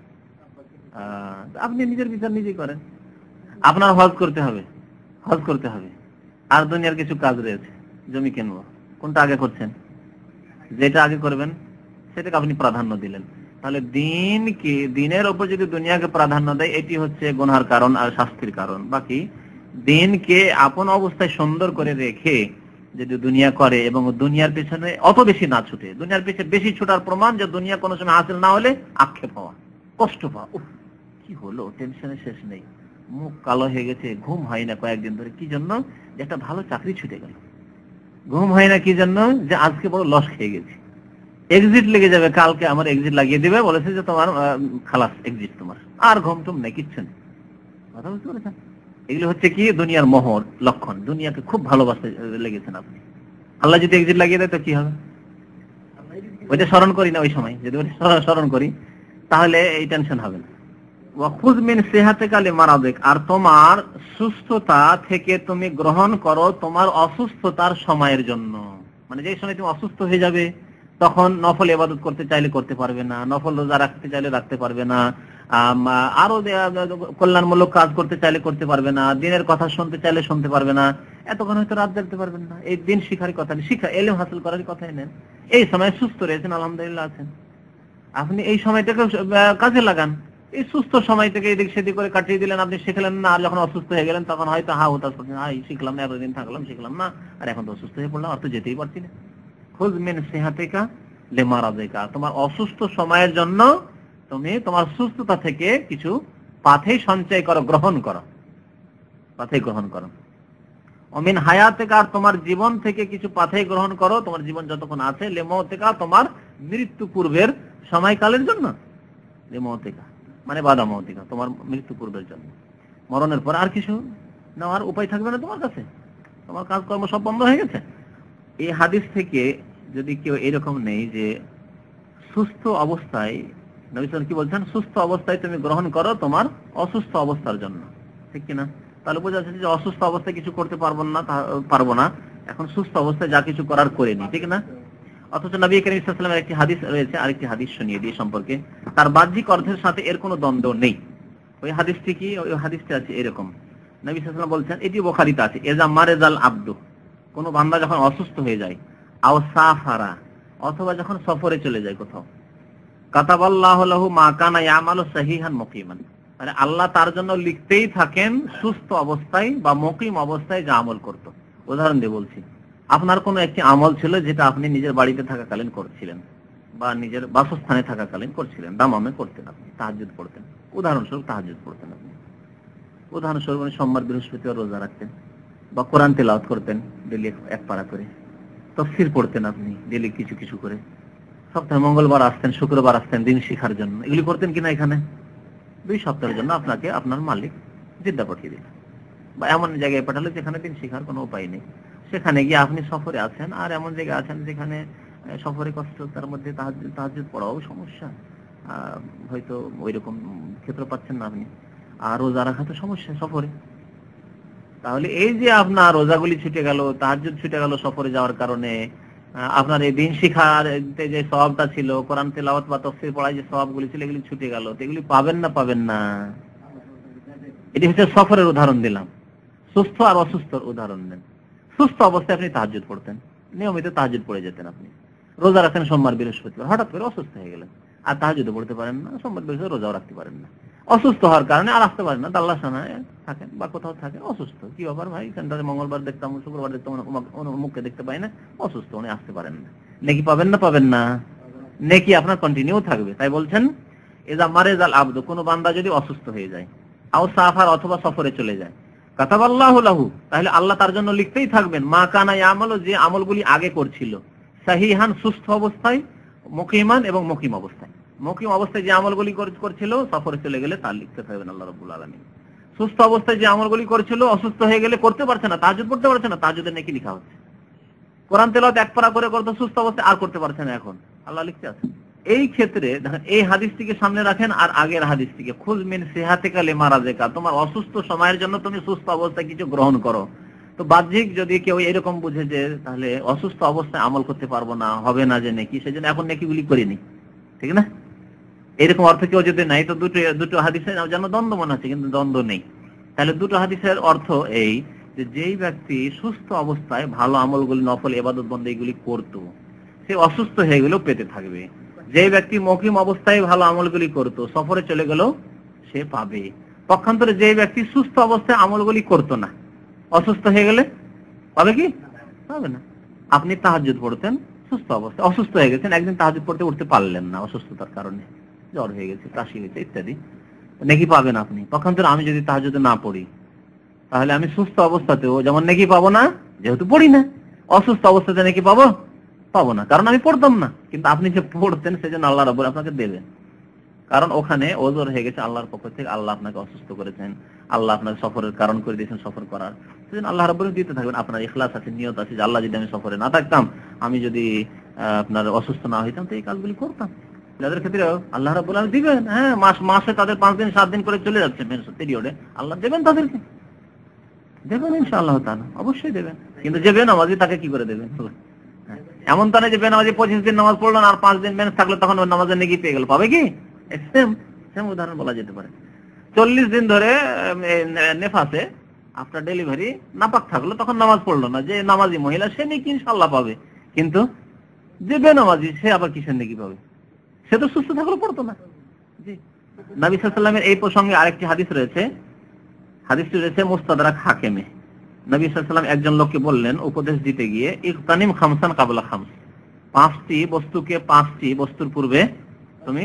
আপনি নিজের বিচার নিজেই করেন। আপনার হজ করতে হবে, হজ করতে হবে, আর দুনিয়ার কিছু কাজ রয়েছে, জমি কিনবো, কোনটা আগে করছেন? যেটা আগে করবেন সেটাকে আপনি প্রাধান্য দিলেন। তাহলে দিনের উপর যদি দুনিয়াকে প্রাধান্য দেয়, এটি হচ্ছে গুনাহের কারণ আর শাস্তির কারণ। বাকি দিনকে আপন অবস্থায় সুন্দর করে রেখে যদি দুনিয়া করে এবং দুনিয়ার পেছনে অত বেশি না ছুটে, দুনিয়ার পেছনে বেশি ছুটার প্রমাণ যে দুনিয়া কোনো সময় হাসিল না হলে আক্ষেপ হওয়া, কষ্ট পাওয়া, উফ কি হলো, টেনশনের শেষ নেই, মুখ কালো হয়ে গেছে, ঘুম হয় না কয়েকদিন ধরে, কি জন্য? যে একটা ভালো চাকরি ছুটে গেল। ঘুম হয় না কি জন্য? যে আজকে বড় লস খেয়ে গেছি, এক্সিট লেগে যাবে, কালকে আমার এক্সিট লাগিয়ে দিবে, বলেছে যে তোমার খালাস এক্সিট, তোমার আর ঘুম টুম নেই, কিচ্ছু নেই। কথা বুঝতে পেরেছেন? এগুলো হচ্ছে কি দুনিয়ার মোহর লক্ষণ, দুনিয়াকে খুব ভালোবাসতে লেগেছেন আপনি। আল্লাহ যদি এক্সিট লাগিয়ে দেয় তো কি হবে? ওইটা স্মরণ করি না, ওই সময় যদি ওইটা স্মরণ করি তাহলে এই টেনশন হবে না। ওয়াখুয মিন সিহাতিকা লিমারাদিক, আর তোমার সুস্থতা থেকে তুমি গ্রহণ করো তোমার অসুস্থতার সময়ের জন্য। মানে যে সময় তুমি অসুস্থ হয়ে যাবে তখন নফল ইবাদত করতে চাইলে করতে পারবে না, নফল রোজা রাখতে চাইলে রাখতে পারবে না, আরো কল্যাণমূলক কাজ করতে চাইলে করতে পারবে না, দিনের কথা শুনতে চাইলে শুনতে পারবে না, এতক্ষণ হয়তো রাত জাগতে পারবেন না। এই দিন শিখার কথা, শিখা এলেম হাসিল করার কথাই নেন। এই সময় সুস্থ রয়েছেন, আলহামদুলিল্লাহ আছেন, আপনি এই সময়টাকে কাজে লাগান। এই সুস্থ সময়টাকে এদিক সেদিক করে কাটিয়ে দিলেন, আপনি শিখলেন না, আর যখন অসুস্থ হয়ে গেলেন তখন হয়তো হতাশ করছেন, শিখলাম না, এতদিন থাকলাম শিখলাম না, আর এখন তো অসুস্থ হয়ে পড়লাম, আর তো যেতেই পারছি না। খুয মিন সিহাতিকা লিমারাদিকা, তোমার অসুস্থ সময়ের জন্য তুমি তোমার সুস্থতা থেকে কিছু পাথেয় সঞ্চয় করো, গ্রহণ করো, পাথেয় গ্রহণ করো। অমিন হায়াতিকা, তোমার জীবন থেকে কিছু পাথেয় গ্রহণ করো, তোমার জীবন যতক্ষণ আছে, লিমাউতিকা, তোমার মৃত্যু পূর্বের সময়কালের জন্য, লিমাউতিকা মানে বাদা মাউতিকা, তোমার মৃত্যু পূর্বের জন্য। মরণের পর আর কিছু নেওয়ার উপায় থাকবে না তোমার কাছে, তোমার কাজকর্ম সব বন্ধ হয়ে গেছে। এই হাদিস থেকে যদি কেউ এরকম নেই যে সুস্থ অবস্থায়, নবী সাল্লাল্লাহু আলাইহি ওয়াসাল্লাম কি বলছেন, সুস্থ অবস্থায় তুমি গ্রহণ করো তোমার অসুস্থ অবস্থার জন্য, ঠিক কিনা? তাহলে বোঝা যাচ্ছে যে অসুস্থ অবস্থায় কিছু করতে পারবো না, এখন সুস্থ অবস্থায় যা কিছু করার করে নি, ঠিক না? অথচ নবী করিম সাল্লাল্লাহু আলাইহি ওয়াসাল্লামের একটি হাদিস রয়েছে, আরেকটি হাদিস শুনিয়ে দিয়ে সম্পর্কে, তার বাহ্যিক অর্থের সাথে এর কোনো দ্বন্দ্ব নেই। ওই হাদিসটি কি? ওই হাদিসটি আছে এরকম, নবী সাল্লাল্লাহু আলাইহি ওয়াসাল্লাম বলছেন, এটি বুখারীতে আছে, এজা মারাজাল আব্দু, কোন বান্দা যখন অসুস্থ হয়ে যায়, আও সাফারা, অথবা যখন সফরে চলে যায় কোথাও, কাতাবাল্লাহু লাহু মা কানা ইয়ামালু সাহিহান মুকিমান, মানে আল্লাহ তার জন্য লিখতেই থাকেন সুস্থ অবস্থায় বা মুকিম অবস্থায় যা আমল করত। উদাহরণ দিয়ে বলছি, আপনার কোনো একটি আমল ছিল যেটা আপনি নিজের বাড়িতে থাকাকালীন করছিলেন বা নিজের বাসস্থানে থাকাকালীন করছিলেন, দামামে করতেন, আপনি তাহাজ্জুদ পড়তেন, উদাহরণস্বরূপ তাহাজ্জুদ পড়তেন আপনি, উদাহরণস্বরূপ সোমবার বৃহস্পতিবার রোজা রাখতেন, বা কোরআন তেলাওয়াত করতেন ডেলি এক পারা করে, তাফসীর পড়তেন আপনি ডেলি কিছু কিছু করে, সপ্তাহে মঙ্গলবার আসতেন, শুক্রবার আসতেন দিন শিখার জন্য, এগুলি করতেন কিনা? এখানে 2 সপ্তাহের জন্য আপনাকে আপনার মালিক জিদ্দা পাঠিয়ে দিল, বা এমন জায়গায় পাঠালো যেখানে দিন শিখার কোনো উপায় নেই, সেখানে গিয়ে আপনি সফরে আছেন, আর এমন জায়গায় আছেন যেখানে সফরে কষ্ট, তার মধ্যে তাহাজ্জুদ পড়াও সমস্যা, হয়তো ওইরকম ক্ষেত্র পাচ্ছেন না আপনি, আর রোজা রাখা তো সমস্যা সফরে। তাহলে এই যে আপনার রোজাগুলি ছুটে গেল, তাহাজ্জুদ ছুটে গেল সফরে যাওয়ার কারণে, আপনার এই দিন শিখার যে সওয়াবটা ছিল, কোরআন তেলাওয়াত বা তাফসীর পড়ায় যে সওয়াবগুলি ছিল, এগুলি ছুটে গেল, এগুলি পাবেন না? এটি হচ্ছে সফরের উদাহরণ দিলাম। সুস্থ আর অসুস্থর উদাহরণ দেন। সুস্থ অবস্থায় আপনি তাহাজ্জুদ পড়তেন, নিয়মিত তাহাজ্জুদ পড়ে যেতেন, আপনি রোজা রাখেন সোমবার বৃহস্পতিবার, হঠাৎ করে অসুস্থ হয়ে গেলেন আর তাহাজ্জুদ পড়তে পারেন না, সোমবার বৃহস্পতিবার রোজাও রাখতে পারেন না। অসুস্থ হওয়ার কারণে আর আসতে পারেন না, দাল্লাসানায় থাকেন বা কোথাও থাকেন, অসুস্থ। কি ব্যাপার ভাই, সেন্টারে মঙ্গলবার দেখতাম, শুক্রবার দেখতাম, মুখকে দেখতে পাই না, অসুস্থ, উনি আসতে পারেন না। নেকি পাবেন না? নেকি আপনার কন্টিনিউ থাকবে। তাই বলছেন ইজা মারিজাল আবদু, কোন বান্দা যদি অসুস্থ হয়ে যায়, আও সাফার অথবা সফরে চলে যায়, কাতাবাল্লাহু লাহু, তাহলে আল্লাহ তার জন্য লিখতেই থাকবেন, মা কানা ইয়ামালু, যে আমলগুলি আগে করছিল, সাহিহান, সুস্থ অবস্থায়, মুকিমান এবং মুকিম অবস্থায়। মুকিম অবস্থায় যে আমলগুলি করছিল, সফরে চলে গেলে তার লিখতে থাকবেন আল্লাহ রাব্বুল আলামিন। সুস্থ অবস্থায় যে আমলগুলি করছিল, অসুস্থ হয়ে গেলে করতে পারছে না, তাহাজ্জুদ পড়তে পারছে না, তাহাজ্জুদের নেকি লিখা হচ্ছে। কোরআন তেলাওয়াত এক পারা করে করতে সুস্থ অবস্থায় আর করতে পারছে না, এখন আল্লাহ লিখতে আছে। এই ক্ষেত্রে দেখেন, এই হাদিসটিকে সামনে রাখেন আর আগের হাদিসটিকে, খুজ মিন সিহাতিকা লিমা রাযাকা, তোমার অসুস্থ সময়ের জন্য তুমি সুস্থ অবস্থায় কিছু গ্রহণ করো। তো বাহ্যিক যদি কেউ এরকম বুঝে যে তাহলে অসুস্থ অবস্থায় আমল করতে পারবো না, হবে না যে নেকি, সেজন্য এখন নেকিগুলি করিনি, ঠিক না? এরকম অর্থ কেউ যদি নাই, তো দুটো হাদিসের যেন দ্বন্দ্ব মনে হচ্ছে, কিন্তু দ্বন্দ্ব নেই। তাহলে দুটো হাদিসের অর্থ এই যে, যেই ব্যক্তি সুস্থ অবস্থায় ভালো আমলগুলি, নফল ইবাদত বন্দেগীগুলি করতো, সে অসুস্থ হয়ে গেলেও পেতে থাকবে। যে ব্যক্তি মুকিম অবস্থায় ভালো আমলগুলি করতো, সফরে চলে গেলেও সে পাবে। পক্ষান্তরে যে ব্যক্তি সুস্থ অবস্থায় আমলগুলি করতো না, অসুস্থ হয়ে গেলে পাবে কি? পাবে না। আপনি তাহাজ্জুদ পড়তেন সুস্থ অবস্থায়, অসুস্থ হয়ে গেছেন, একদিন তাহাজ্জুদ পড়তে উঠতে পারলেন না অসুস্থতার কারণে, জ্বর হয়ে গেছে, কাশি হয়েছে ইত্যাদি, নেকি পাবেন আপনি। পক্ষান্তরে আমি যদি তাহাজ্জুদ না পড়ি, তাহলে আমি সুস্থ অবস্থাতেও যেমন নেকি পাবো না, যেহেতু পড়ি না, অসুস্থ অবস্থাতে নেকি পাবো না, কারণ আমি পড়তাম না। কিন্তু আপনি যে পড়তেন, সেজন্য আল্লাহ রাব্বুল আপনাকে দেবেন, কারণ ওখানে ওজর হয়ে গেছে আল্লাহর পক্ষ থেকে, আল্লাহ আপনাকে অসুস্থ করেছেন, আল্লাহ আপনাকে সফরের কারণ করে দিয়েছেন সফর করার, সেজন্য আল্লাহ রাব্বুল দিতে থাকবেন। আপনার ইখলাস আছে, নিয়ত আছে যে আল্লাহ যদি আমি সফরে না থাকতাম, আমি যদি আপনার অসুস্থ না হইতাম, তো এই কাজগুলি করতাম। যাদের ক্ষেত্রে আল্লাহ রাব্বুল আলামিন দিবেন, হ্যাঁ, মাসে তাদের 5 দিন 7 দিন করে চলে যাচ্ছে পিরিয়ডে, আল্লাহ দেবেন, তাদেরকে দেবেন ইনশাআল্লাহ তাআলা, অবশ্যই দেবেন। কিন্তু যে বেনামাজি, তাকে কি করে দেবেন? এমন তো না যে বেনামাজি 25 দিন নামাজ পড়লেন আর 5 দিন মেনে থাকলে তখন ওই নামাজের নেকি পেয়ে গেল, পাবে কি? সেম উদাহরণ বলা যেতে পারে। 40 দিন ধরে নেফাসে আফটার ডেলিভারি নাপাক থাকলো, তখন নামাজ পড়লো না, যে নামাজি মহিলা সে নেকি ইনশাআল্লাহ পাবে। কিন্তু যে বেনামাজি, সে আবার কিসের নেকি পাবে? সে তো সুস্থ থাকলো, পড়তো না। জি, নবী সাল্লাল্লাহু আলাইহি ওয়াসাল্লামের এই প্রসঙ্গে আরেকটি হাদিস রয়েছে, হাদিসটি রয়েছে মুস্তাদরাক হাকিমে। নবী সাল্লাল্লাহু আলাইহি ওয়াসাল্লাম একজন লোককে বললেন উপদেশ দিতে গিয়ে, ইকতানিম খামসান কাবলা খামস, 5টি বস্তুকে 5টি বস্তুর পূর্বে তুমি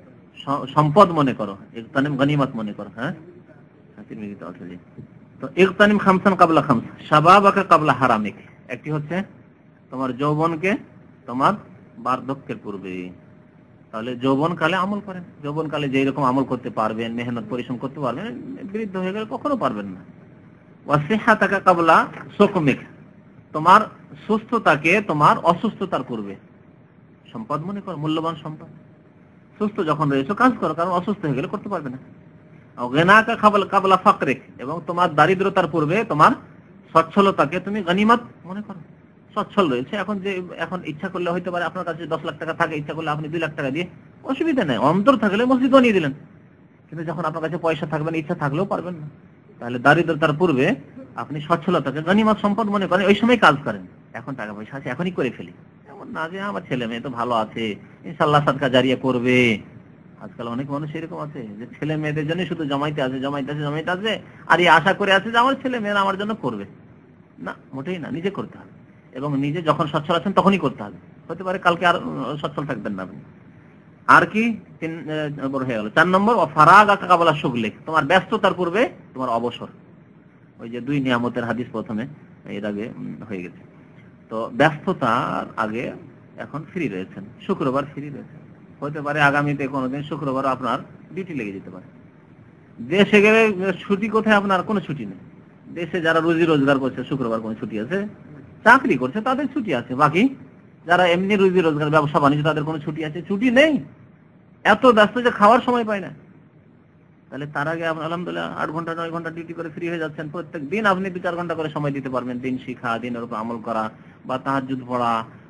সম্পদ মনে করো, ইকতানিম গনিমত মনে করো। হ্যাঁ, তিরমিজিতে আছে। তো ইকতানিম খামসান কাবলা খামস, শাবাবাকা কাবলা হারামিক, একটি হচ্ছে তোমার যৌবনকে তোমার বার্ধক্যের পূর্বে। তাহলে যৌবনকালে আমল করেন, যৌবনকালে যেই রকম আমল করতে পারবেন, মেহনত পরিশ্রম করতে পারবেন, বৃদ্ধ হয়ে গেলে কখনো পারবেন না। ওয়াসিহাতাকা কাবলা সুকমিক, তোমার সুস্থতাকে তোমার অসুস্থতার পূর্বে সম্পদ মনে করো, মূল্যবান সম্পদ। সুস্থ যখন রয়েছে কাজ করো, কারণ অসুস্থ হয়ে গেলে করতে পারবে না। গিনাকা কাবলা ফাকরিক, এবং তোমার দারিদ্রতার পূর্বে তোমার সচ্ছলতাকে তুমি গনিমত মনে করো। সচ্ছল রয়েছে, এখন ইচ্ছা করলে হইতে পারে আপনার কাছে 10 লাখ টাকা থাকে, ইচ্ছা করলে আপনি 2 লাখ টাকা দিয়ে, অসুবিধা নেই, অন্তর থাকলে মসজিদ বানিয়ে দিলেন। কিন্তু যখন আপনার কাছে পয়সা থাকবে না, ইচ্ছা থাকলেও পারবেন না। তাহলে দারিদ্রতার পূর্বে আপনি সচ্ছলতাকে গনিমত সম্পদ মনে করেন, ওই সময় কাজ করেন। এখন টাকা পয়সা আছে, এখনই করে ফেলি, এমন না যে আমার ছেলে মেয়ে তো ভালো আছে, ইনশাআল্লাহ সাদকা জারিয়া করবে। আজকাল অনেক মানুষ এরকম আছে যে ছেলে মেয়েদের জন্য শুধু জমাইতে আছে, আর এই আশা করে আছে যে আমার ছেলে মেয়েরা আমার জন্য করবে। না, মোটেই না, নিজে করতে হবে, এবং নিজে যখন সচ্ছল আছেন তখনই করতে হবে। হতে পারে কালকে আর সচ্ছল থাকবেন না আপনি। আর কি 3 নম্বর হয়ে গেল। 4 নম্বর ফারাগাকা কাবলা শুগলিক, তোমার ব্যস্ততার পূর্বে তোমার অবসর। ওই যে 2 নিয়ামতের হাদিস প্রথমে এর আগে হয়ে গেছে। তো ব্যস্ততার আগে এখন ফ্রি রয়েছেন, শুক্রবার ফ্রি রয়েছেন, হতে পারে আগামীতে কোনোদিন শুক্রবার আপনার ডিউটি লেগে যেতে পারে। দেশে গেলে ছুটি কোথায়? আপনার কোনো ছুটি নেই। দেশে যারা রুজি রোজগার করছে, শুক্রবার কোনো ছুটি আছে? চাকরি করছে তাদের ছুটি আছে, বাকি যারা এমনি রুজি রোজগার, ব্যবসা বাণিজ্য, তাদের কোনো ছুটি আছে? ছুটি নেই। এত ব্যস্ত যে খাওয়ার সময় পায় না। তাহলে তার আগে আপনি আলহামদুলিল্লাহ 8 ঘন্টা 9 ঘন্টা ডিউটি করে ফ্রি হয়ে যাচ্ছেন। প্রত্যেক দিন আপনি 2-4 ঘন্টা করে সময় দিতে পারবেন, দিন শিখা, দিনের উপর আমল করা, বা তাহাজ্জুদ পড়া,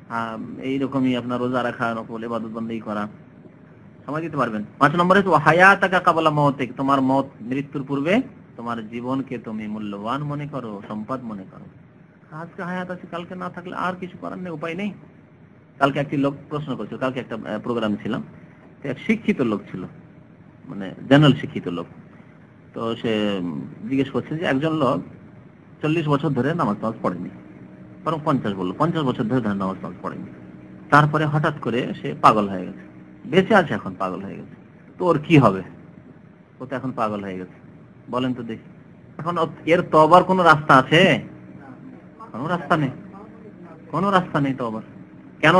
এইরকমই আপনার রোজা রাখা, নফল ইবাদত বন্দেগী করা, সময় দিতে পারবেন। 5 নম্বরে তো হায়াতাকা কাবলা মাউতিক, তোমার মত মৃত্যুর পূর্বে তোমার জীবনকে তুমি মূল্যবান মনে করো, সম্পদ মনে করো। আজকে হায়াত আছে, কালকে না থাকলে আর কিছু করার নেই, উপায় নেই। কালকে একটি লোক প্রশ্ন করছিল, কালকে একটা প্রোগ্রামে ছিলাম, তো এক শিক্ষিত লোক ছিল, মানে জেনারেল শিক্ষিত লোক। তো সে জিজ্ঞেস করছে যে একজন লোক 40 বছর ধরে নামাজ পড়েনি, বরং 50 বললো, 50 বছর ধরে নামাজ পড়েনি, তারপরে হঠাৎ করে সে পাগল হয়ে গেছে, বেঁচে আছে এখন, পাগল হয়ে গেছে, তো ওর কি হবে? ও তো এখন পাগল হয়ে গেছে, বলেন তো দেখি, এখন এর তওবার কোনো রাস্তা আছে? কোনো রাস্তা নেই, কোনো রাস্তা নেই তওবার। কেন?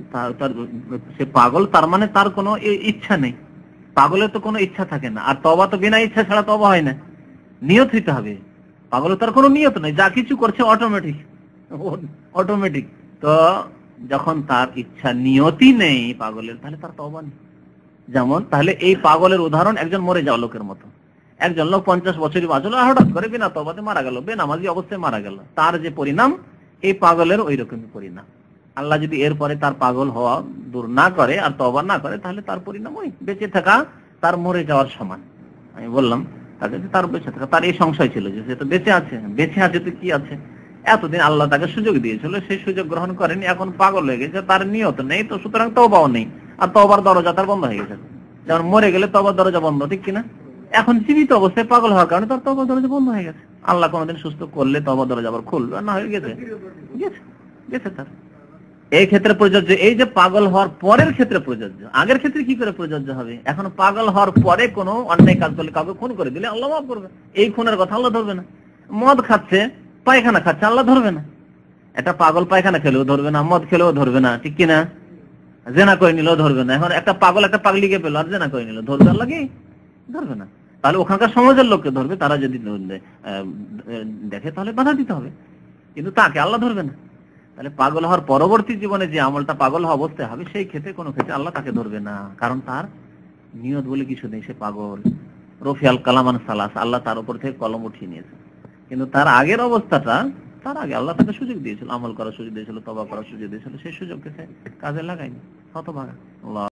সে পাগল, তার মানে তার কোনো ইচ্ছা নেই। পাগলের তো কোনো ইচ্ছা থাকে না, আর তওবা তো বিনা ইচ্ছা ছাড়া তওবা হয় না, নিয়ত হইতে হবে। পাগলের তার কোনো নিয়ত নেই, যা কিছু করছে অটোমেটিক। তো যখন তার ইচ্ছা নিয়তই নেই পাগলের, তাহলে তার তওবা নেই। যেমন তাহলে এই পাগলের উদাহরণ একজন মরে যাওয়া লোকের মতো। একজন লোক 50 বছরই বাঁচলো, হঠাৎ করে বিনা তওবাতে মারা গেল, বেনামাজি অবস্থায় মারা গেল, তার যে পরিণাম, এই পাগলের ওই রকমই পরিণাম। আল্লাহ যদি এরপরে তার পাগল হওয়া দূর না করে আর তওবা না করে, তাহলে তার পরিণাম ওই বেঁচে থাকা তার মরে যাওয়ার সমান। আমি বললাম তাকে যে তার বেঁচে থাকা, তার এই সংশয় ছিল যে সে তো বেঁচে আছে, বেঁচে আছে তো কি আছে, এতদিন আল্লাহ তাকে সুযোগ দিয়েছিল, সেই সুযোগ গ্রহণ করেনি, এখন পাগল হয়ে গেছে, তার নিয়ত নেই, তো সুতরাং তওবাও নেই, আর তওবার দরজা তার বন্ধ হয়ে গেছে। যেমন মরে গেলে তওবার দরজা বন্ধ, ঠিক কিনা? এখন জীবিত অবস্থায় পাগল হওয়ার কারণে তার তওবার দরজা বন্ধ হয়ে গেছে। আল্লাহ কোনোদিন সুস্থ করলে তওবার দরজা আবার খুলবে, না হয়ে গেছে গেছে তার। এই ক্ষেত্রে প্রযোজ্য, এই যে পাগল হওয়ার পরের ক্ষেত্রে প্রযোজ্য, আগের ক্ষেত্রে কি করে প্রযোজ্য হবে? এখন পাগল হওয়ার পরে কোনো অন্যায় কাজ করলে, কাউকে খুন করে দিলে আল্লাহ মাফ করবে, এই খুনের কথা আল্লাহ ধরবে না। মদ খাচ্ছে, পায়খানা খাচ্ছে, আল্লাহ ধরবে না। একটা পাগল পায়খানা খেলেও ধরবে না, মদ খেলেও ধরবে না, ঠিক কিনা? জেনা করে নিলেও ধরবে না। এখন একটা পাগল একটা পাগলিকে পেলো আর জেনা করে নিল, ধরবে আল্লাহ কি? ধরবে না। তাহলে ওখানকার সমাজের লোককে ধরবে, তারা যদি দেখে তাহলে বাধা দিতে হবে, কিন্তু তাকে আল্লাহ ধরবে না। তাহলে পাগল হওয়ার পরবর্তী জীবনে যে আমলটা পাগল হওয়া অবস্থায় হবে, সেই ক্ষেত্রে কোনো ক্ষেত্রে আল্লাহ তাকে ধরবে না, কারণ তার নিয়ত বলে কিছু নেই, সে পাগল। রফিয়াল কালামান সালাস, আল্লাহ তার উপর থেকে কলম উঠিয়ে নিয়েছে। কিন্তু তার আগের অবস্থাটা, তার আগে আল্লাহ তাকে সুযোগ দিয়েছিল, আমল করার সুযোগ দিয়েছিল, তওবা করার সুযোগ দিয়েছিল, সেই সুযোগকে সে কাজে লাগায়নি, হতভাগা। আল্লাহ